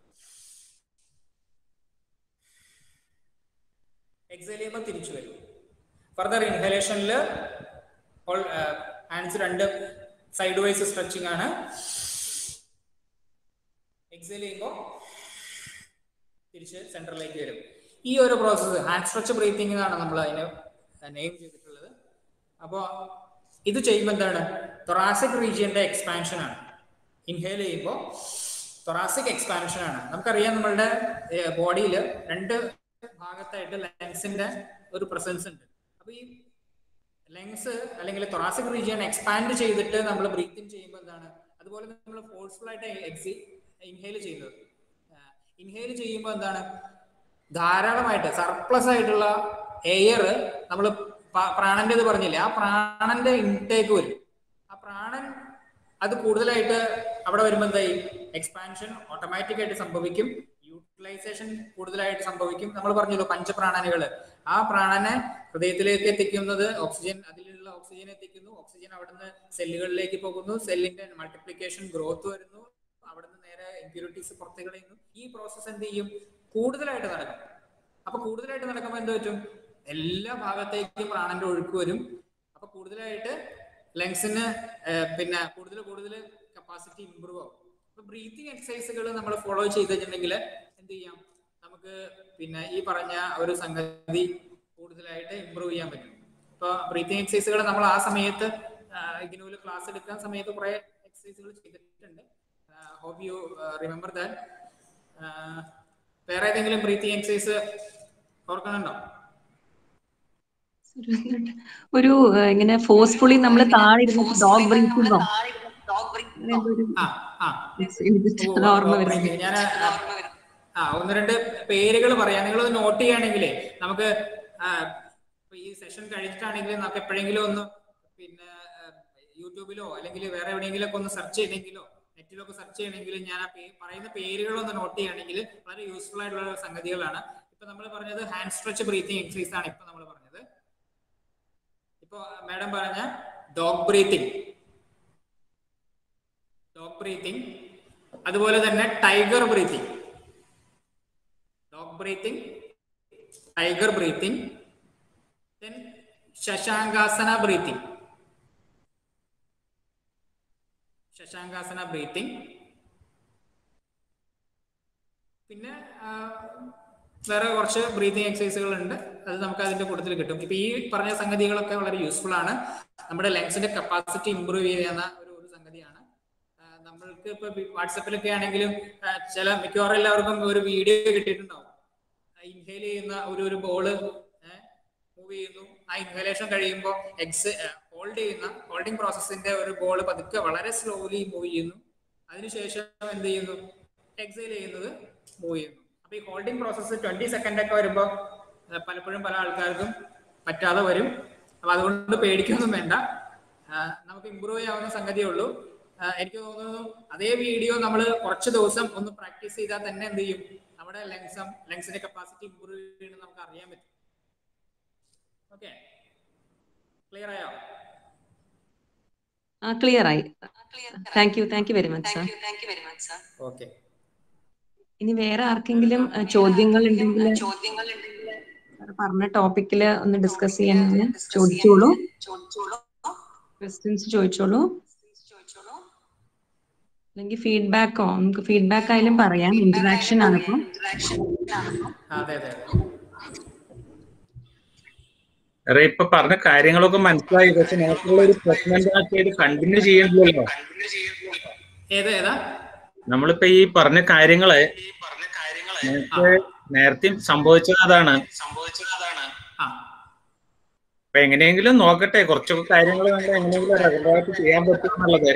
എക്സേൽ ചെയ്യുമ്പോൾ തിരിച്ചു വരും. ഫർദർ ഇൻഹലേഷനിൽ ഹാൻഡ്സ് 2 സൈഡ് വൈസ് സ്ട്രെച്ചിങ് ആണ്. എക്സേൽ ചെയ്യുമ്പോൾ തിരിച്ച് സെന്ററിലേക്ക് വരും. ഈ ഒരു പ്രോസസ്സ് ഹാൻഡ് സ്ട്രെച്ച് ബ്രീത്തിങ് എന്നാണ് നമ്മൾ അതിന് നെയിം ചെയ്തിട്ടുള്ളത്. അപ്പോൾ ഇത് ചെയ്യുമ്പോൾ എന്താണ്, തൊറാസിക് റീജിയന്റെ എക്സ്പാൻഷൻ ആണ്. ഇൻഹേൽ ചെയ്യുമ്പോൾ തൊറാസിക് എക്സ്പാൻഷൻ ആണ്. നമുക്കറിയാം നമ്മളുടെ ബോഡിയിൽ 2 ഭാഗത്തായിട്ട് ലങ്സിന്റെ ഒരു പ്രസൻസ് ഉണ്ട്. അപ്പൊ ഈ ലങ്സ് അല്ലെങ്കിൽ തൊറാസിക് റീജിയൻ എക്സ്പാൻഡ് ചെയ്തിട്ട് നമ്മൾ ബ്രീത്ത് ഇൻ ചെയ്യുമ്പോൾ എന്താണ്, അതുപോലെ നമ്മൾ ഫോഴ്സ്ഫുൾ ആയിട്ട് ഇൻഹേൽ ചെയ്യുന്നത്. ഇൻഹേൽ ചെയ്യുമ്പോൾ എന്താണ്, ധാരാളമായിട്ട് സർപ്ലസ് ആയിട്ടുള്ള എയർ നമ്മൾ പ്രാണന്റെ പറഞ്ഞില്ലേ, ആ പ്രാണന്റെ ഇൻടേക്ക് വരും. ആ പ്രാണൻ അത് കൂടുതലായിട്ട് അവിടെ വരുമ്പോൾ എന്തായി, എക്സ്പാൻഷൻ ഓട്ടോമാറ്റിക് ആയിട്ട് സംഭവിക്കും, യൂട്ടിലൈസേഷൻ കൂടുതലായിട്ട് സംഭവിക്കും. നമ്മൾ പറഞ്ഞല്ലോ പഞ്ചപ്രാണനുകൾ, ആ പ്രാണനെ ഹൃദയത്തിലേക്ക് എത്തിക്കുന്നത് ഓക്സിജൻ, അതിലുള്ള ഓക്സിജൻ എത്തിക്കുന്നു, ഓക്സിജൻ അവിടുന്ന് സെല്ലുകളിലേക്ക് പോകുന്നു, സെല്ലിന്റെ മൾട്ടിപ്ലിക്കേഷൻ ഗ്രോത്ത് വരുന്നു, അവിടുന്ന് നേരെ ഇംപ്യൂരിറ്റീസ് പുറത്ത് കളയുന്നു. ഈ പ്രോസസ്സ് എന്ത് ചെയ്യും, കൂടുതലായിട്ട് നടക്കും. അപ്പൊ കൂടുതലായിട്ട് നടക്കുമ്പോൾ എന്ത് പറ്റും, എല്ലാ ഭാഗത്തേക്കും പ്രാണന്റെ ഒഴുക്ക് വരും. അപ്പൊ കൂടുതലായിട്ട് ലങ്സിന് പിന്നെ കൂടുതൽ കപ്പാസിറ്റി ഇമ്പ്രൂവ് ആവും. അപ്പൊ ബ്രീത്തിങ് എക്സസൈസുകൾ നമ്മൾ ഫോളോ ചെയ്തിട്ടുണ്ടെങ്കിൽ എന്ത് ചെയ്യാം, നമുക്ക് പിന്നെ ഈ പറഞ്ഞ ഒരു സംഗതി കൂടുതലായിട്ട് ഇമ്പ്രൂവ് ചെയ്യാൻ പറ്റും. ഇപ്പൊ ബ്രീത്തിങ് എക്സസൈസുകൾ നമ്മൾ ആ സമയത്ത് ഇഗ്നൂല് ക്ലാസ് എടുക്കാൻ സമയത്ത് കുറെ എക്സസൈസുകൾ ചെയ്തിട്ടുണ്ട്. Hope you remember that. വേറെ ഏതെങ്കിലും ബ്രീത്തിങ് എക്സസൈസ് ഓർക്കണുണ്ടോ? ഒരു ഇങ്ങനെ ഫോഴ്സ്ഫുള്ളി നമ്മൾ താഴെ ഇരുന്നിട്ട് ഡോഗ് ബ്രീത്തിങ്ങോ ഓർമ്മ വരുന്നത്. ഞാൻ 1-2 പേരുകൾ പറയാം, നിങ്ങളത് നോട്ട് ചെയ്യുകയാണെങ്കിലേ നമുക്ക് ഈ സെഷൻ കഴിഞ്ഞിട്ടാണെങ്കിലും നമുക്ക് എപ്പോഴെങ്കിലും ഒന്ന് പിന്നെ യൂട്യൂബിലോ അല്ലെങ്കിൽ വേറെ എവിടെയെങ്കിലും ഒക്കെ ഒന്ന് സെർച്ച് ചെയ്യണമെങ്കിലോ നെറ്റിലൊക്കെ സെർച്ച് ചെയ്യണമെങ്കിൽ ഞാൻ ആ പറയുന്ന പേരുകളൊന്ന് നോട്ട് ചെയ്യുകയാണെങ്കിൽ വളരെ യൂസ്ഫുൾ ആയിട്ടുള്ള സംഗതികളാണ്. ഇപ്പൊ നമ്മൾ പറഞ്ഞത് ഹാൻഡ് സ്ട്രെച്ച് ബ്രീത്തിങ് എക്സസൈസ് ആണ് ഇപ്പൊ നമ്മൾ പറഞ്ഞത്. ഇപ്പൊ മാഡം പറഞ്ഞ ഡോഗ് ബ്രീത്തിങ്, അതുപോലെ തന്നെ tiger breathing, dog breathing, tiger breathing, then Shashankasana breathing, പിന്നെ വേറെ കുറച്ച് ബ്രീത്തിങ് എക്സസൈസുകൾ ഉണ്ട്, അത് നമുക്ക് അതിന്റെ കൂട്ടത്തിൽ കിട്ടും. ഇപ്പൊ ഈ പറഞ്ഞ സംഗതികളൊക്കെ വളരെ യൂസ്ഫുൾ ആണ്, നമ്മുടെ ലങ്സിന്റെ കപ്പാസിറ്റി ഇംപ്രൂവ് ചെയ്യുന്ന ഒരു സംഗതിയാണ്. നമ്മൾക്ക് ഇപ്പൊ വാട്സപ്പിലൊക്കെ ആണെങ്കിലും മിക്കവാറും എല്ലാവർക്കും ഒരു വീഡിയോ കിട്ടിയിട്ടുണ്ടാവും. ഇൻഹേൽ ചെയ്യുന്ന ഒരു ബോള് മൂവ് ചെയ്യുന്നു, ആ ഇൻഹലേഷൻ കഴിയുമ്പോൾ ഹോൾഡിംഗ് പ്രോസസ്സിന്റെ ഒരു ബോള് പതുക്കെ വളരെ സ്ലോലി മൂവ് ചെയ്യുന്നു, അതിനുശേഷം എന്ത് ചെയ്യുന്നു, എക്സേൽ ചെയ്യുന്നത് മൂവ് ചെയ്യുന്നു. അപ്പൊ ഈ ഹോൾഡിംഗ് പ്രോസസ്സ് 20 സെക്കൻഡ് ഒക്കെ വരുമ്പോൾ പലപ്പോഴും പല ആൾക്കാർക്കും പറ്റാതെ വരും. അപ്പൊ അതുകൊണ്ട് പേടിക്കൊന്നും വേണ്ട, നമുക്ക് ഇമ്പ്രൂവ് ചെയ്യാവുന്ന സംഗതിയേ ഉള്ളൂ. എനിക്ക് തോന്നുന്നു അതേ വീഡിയോ നമ്മൾ കുറച്ച് ദിവസം ഒന്ന് പ്രാക്ടീസ് ചെയ്താൽ തന്നെ എന്ത് ചെയ്യും, നമ്മുടെ ലങ്സിന്റെ കപ്പാസിറ്റി ഇമ്പ്രൂവ് ചെയ്യുന്നത് നമുക്ക് അറിയാൻ പറ്റും. ഓക്കെ, ക്ലിയർ ആയോ? ക്ലിയർ ആയി. Thank you very much sir. Okay, ഇനി വേറെ ആർക്കെങ്കിലും ചോദ്യങ്ങൾ ഉണ്ടെങ്കിൽ പറഞ്ഞ ടോപ്പിക്കില് ഒന്ന് ഡിസ്കസ് ചെയ്യാൻ ചോദിച്ചോളൂ, ക്വസ്റ്റ്യൻസ് ചോദിച്ചോളൂ. അല്ലെങ്കിൽ ഫീഡ്ബാക്കോ, നമുക്ക് ഫീഡ്ബാക്ക് ആയാലും പറയാം, ഇന്ററാക്ഷൻ ആണ് ഇപ്പൊ. ഇപ്പൊ പറഞ്ഞ കാര്യങ്ങളൊക്കെ മനസ്സിലായി, പക്ഷെ നമുക്കുള്ള ഒരു പ്രശ്നം കണ്ടിന്യൂ ചെയ്യണ്ടല്ലോ. നമ്മളിപ്പോ ഈ പറഞ്ഞ കാര്യങ്ങള് നേരത്തെയും സംഭവിച്ചത് അതാണ്. അപ്പൊ എങ്ങനെയെങ്കിലും നോക്കട്ടെ, കുറച്ചൊക്കെ കാര്യങ്ങൾ നമ്മൾ എങ്ങനെയെങ്കിലും റെഗുലറായിട്ട് ചെയ്യാൻ പറ്റും എന്നുള്ളത്.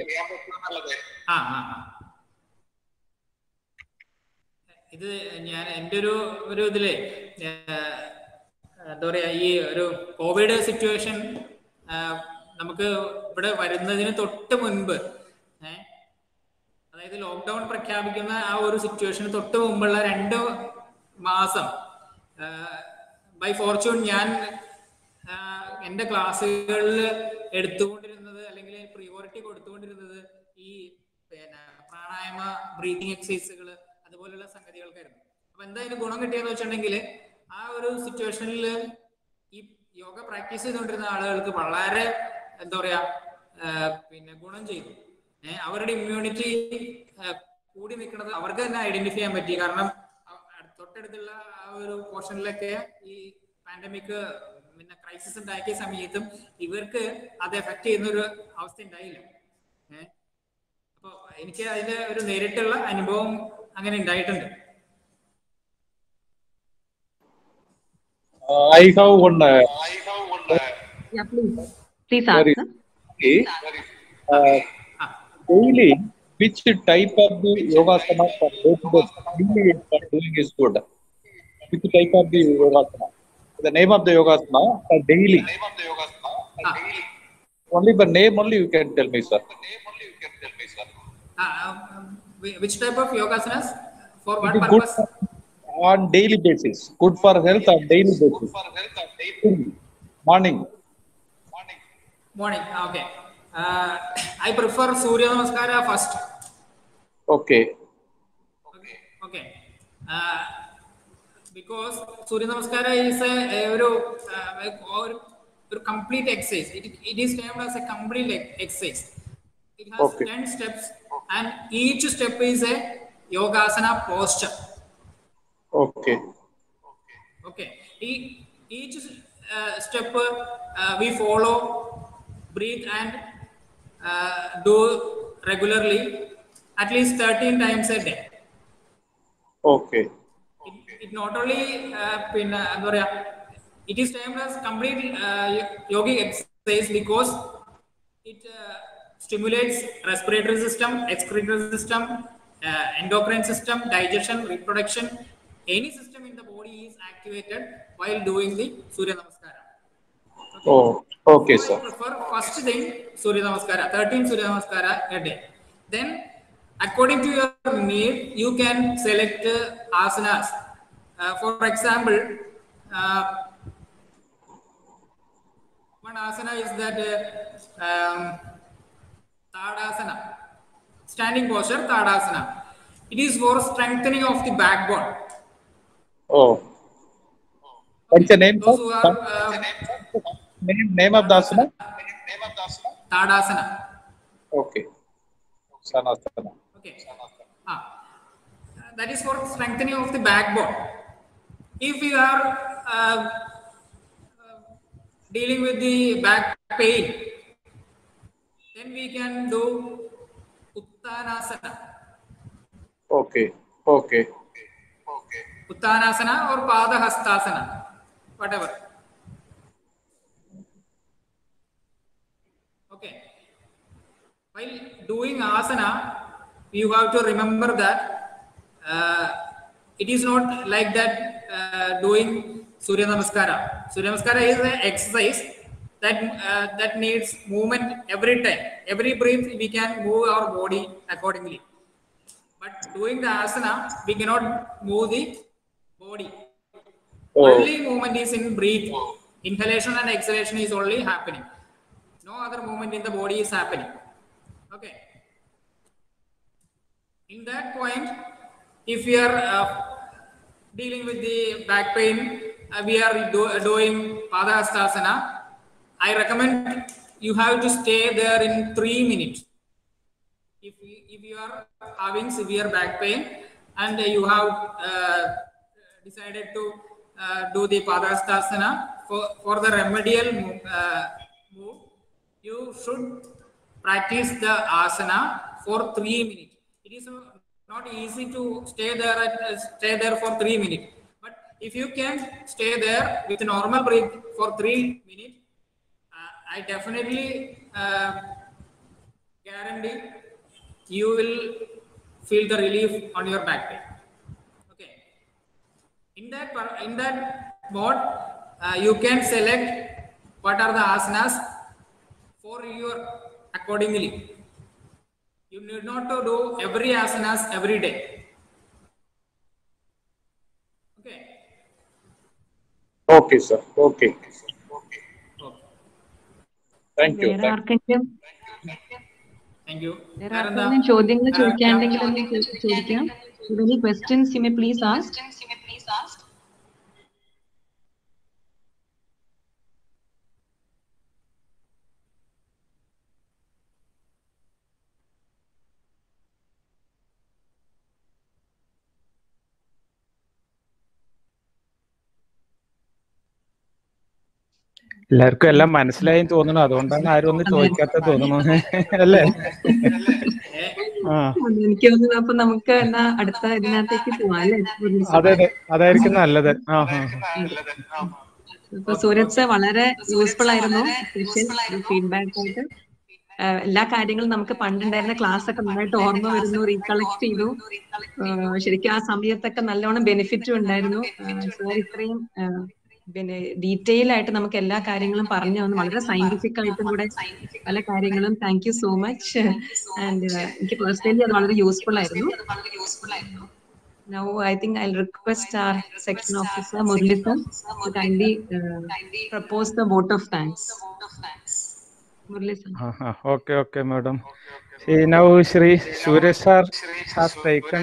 ഇത് ഞാൻ എൻ്റെ ഒരു ഇതില് എന്താ പറയാ, ഈ ഒരു കോവിഡ് സിറ്റുവേഷൻ നമുക്ക് ഇവിടെ വരുന്നതിന് തൊട്ട് മുൻപ്, അതായത് ലോക്ക്ഡൗൺ പ്രഖ്യാപിക്കുന്ന ആ ഒരു സിറ്റുവേഷന് തൊട്ട് മുമ്പുള്ള 2 മാസം ബൈ ഫോർച്യൂൺ ഞാൻ എൻ്റെ ക്ലാസ്സുകളിൽ എടുത്തുകൊണ്ടിരുന്നത് അല്ലെങ്കിൽ പ്രിയോറിറ്റി കൊടുത്തുകൊണ്ടിരുന്നത് ഈ പിന്നെ പ്രാണായാമ, ബ്രീതിങ് എക്സസൈസുകൾ, അതുപോലുള്ള സംഗതികൾക്കായിരുന്നു. അപ്പൊ എന്താ ഇതിന് ഗുണം കിട്ടിയെന്ന് വെച്ചിട്ടുണ്ടെങ്കിൽ ആ ഒരു സിറ്റുവേഷനിൽ ഈ യോഗ പ്രാക്ടീസ് ചെയ്തുകൊണ്ടിരുന്ന ആളുകൾക്ക് വളരെ എന്താ പറയാ പിന്നെ ഗുണം ചെയ്തു. അവരുടെ ഇമ്മ്യൂണിറ്റി കൂടി നിൽക്കുന്നത് അവർക്ക് തന്നെ ഐഡന്റിഫൈ ചെയ്യാൻ പറ്റി. കാരണം തൊട്ടടുത്തുള്ള ആ ഒരു പോർഷനിലൊക്കെ ഈ പാൻഡമിക് പിന്നെ ക്രൈസിസ് ഉണ്ടാക്കിയ സമയത്തും ഇവർക്ക് അത് എഫക്ട് ചെയ്യുന്ന ഒരു അവസ്ഥ ഉണ്ടായില്ല. അപ്പൊ എനിക്ക് അതിന്റെ ഒരു നേരിട്ടുള്ള അനുഭവം അങ്ങനെ ഉണ്ടായിട്ടുണ്ട്. I have one. Yeah, please answer. Daily, which type of the yogasana for daily doing is good? Which type of the yogasana? The name of the yogasana for daily. Only the name only you can tell me, sir. Which type of yogasanas? For what It is purpose? good on daily basis. Good for health on daily basis. Morning. Morning. Okay. I prefer Surya Namaskara first. Okay. Okay. Because Surya Namaskara is a complete exercise. It is termed as a complete exercise. It has 10 steps, and each step is a yogasana posture. Okay. Okay. Each step we follow, breathe, and do regularly at least 13 times a day. Okay. It not only it is termed as complete yogic exercise because it stimulates respiratory system, excretory system, endocrine system, digestion, reproduction. Any system in the body is activated while doing the Surya Namaskara. Okay. Oh, okay, so sir. I prefer first thing Surya Namaskara, 13 Surya Namaskara a day. Then, according to your need, you can select asanas. For example, one asana is that Tadasana, standing posture, Tadasana. It is for strengthening of the backbone. Oh. What's the name? Those who are name of the asana? Tadasana. Okay. Sanasana. Okay. That is for strengthening of the backbone. If you are dealing with the back pain, then we can do Uttanasana. Okay. Okay. Uttanasana or Padahastasana, whatever. Okay. While doing asana, you have to remember that it is not like that doing Surya Namaskara. Surya Namaskara is an exercise that needs movement every time. Every breath we can move our body accordingly. But doing the asana, we cannot move the body. Only movement is in breath. Inhalation and exhalation is only happening. No other movement in the body is happening. Okay. In that point, if we are dealing with the back pain, we are doing Padahastasana. I recommend you have to stay there in 3 minutes. If you are having severe back pain and you have decided to do the Padahastasana for the remedial move, you should practice the asana for 3 minutes. It is not easy to stay there for 3 minutes. But if you can stay there with normal breath for 3 minutes, I definitely guarantee you will feel the relief on your back pain. Okay. In that mode, you can select what are the asanas for your accordingly. You need not to do every asanas every day. Okay. Okay, sir. Okay. Thank you. വേറെ ആർക്കെങ്കിലും Thank you. വേറെ ആർക്കെങ്കിലും ചോദ്യങ്ങൾ ചോദിക്കാണ്ടെങ്കിൽ ഒന്ന് ചോദിക്കാം. Any questions you may please ask. എല്ലാവർക്കും എല്ലാം മനസ്സിലായി തോന്നുന്നു, അതുകൊണ്ടാണ് ആരും ഒന്നും ചോദിക്കാത്ത തോന്നുന്നു അല്ലേ? എനിക്ക് തോന്നുന്നു അപ്പൊ നമുക്ക് എന്നാ അടുത്ത ഇതിനകത്തേക്ക് പോവാം അല്ലേ? അതെ അതെ, അതായിരിക്കും നല്ലത്. ഇപ്പൊ സൂരജ് സർ വളരെ യൂസ്ഫുൾ ആയിരുന്നു. ഫീഡ്ബാക്ക് ആയിട്ട് എല്ലാ കാര്യങ്ങളും നമുക്ക് പണ്ടുണ്ടായിരുന്ന ക്ലാസ് ഒക്കെ നന്നായിട്ട് ഓർമ്മ വരുന്നു, റീകളക്ട് ചെയ്തു. ശരിക്കും ആ സമയത്തൊക്കെ നല്ലോണം ബെനിഫിറ്റും ഉണ്ടായിരുന്നു. സാർ ഇത്രയും പിന്നെ ഡീറ്റെയിൽ ആയിട്ട് നമുക്ക് എല്ലാ കാര്യങ്ങളും പറഞ്ഞു തന്നു, വളരെ സയന്റിഫിക് ആയിട്ടും കൂടെ പല കാര്യങ്ങളും. Thank you so much. And എനിക്ക് പേഴ്സണലി അത് വളരെ യൂസ്ഫുൾ ആയിരുന്നു. Now I think I'll request our section officer Murli sir to kindly propose the vote of thanks. Murli sir. Okay, madam. See, now Shri Suresh sir has taken.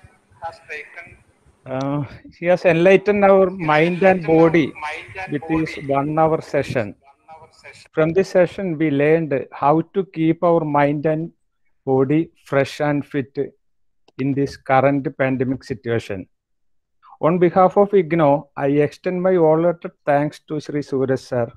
He has enlightened our mind and body with his 1 hour session. From this session, we learned how to keep our mind and body fresh and fit in this current pandemic situation. On behalf of IGNOU, I extend my wholehearted thanks to Shri Suresh sir.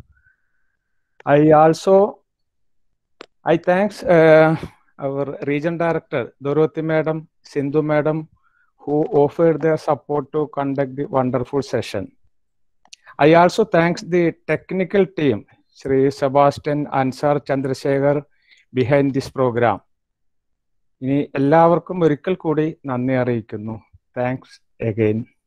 I thanks our region director, Dorothy madam, Sindhu madam, who offered their support to conduct the wonderful session. I also thanks the technical team, Shri Sebastian, Ansar, Chandrasekhar, behind this program. ഇനി എല്ലാവർക്കും ഒരിക്കൽ കൂടി നന്ദി അറിയിക്കുന്നു. Thanks again.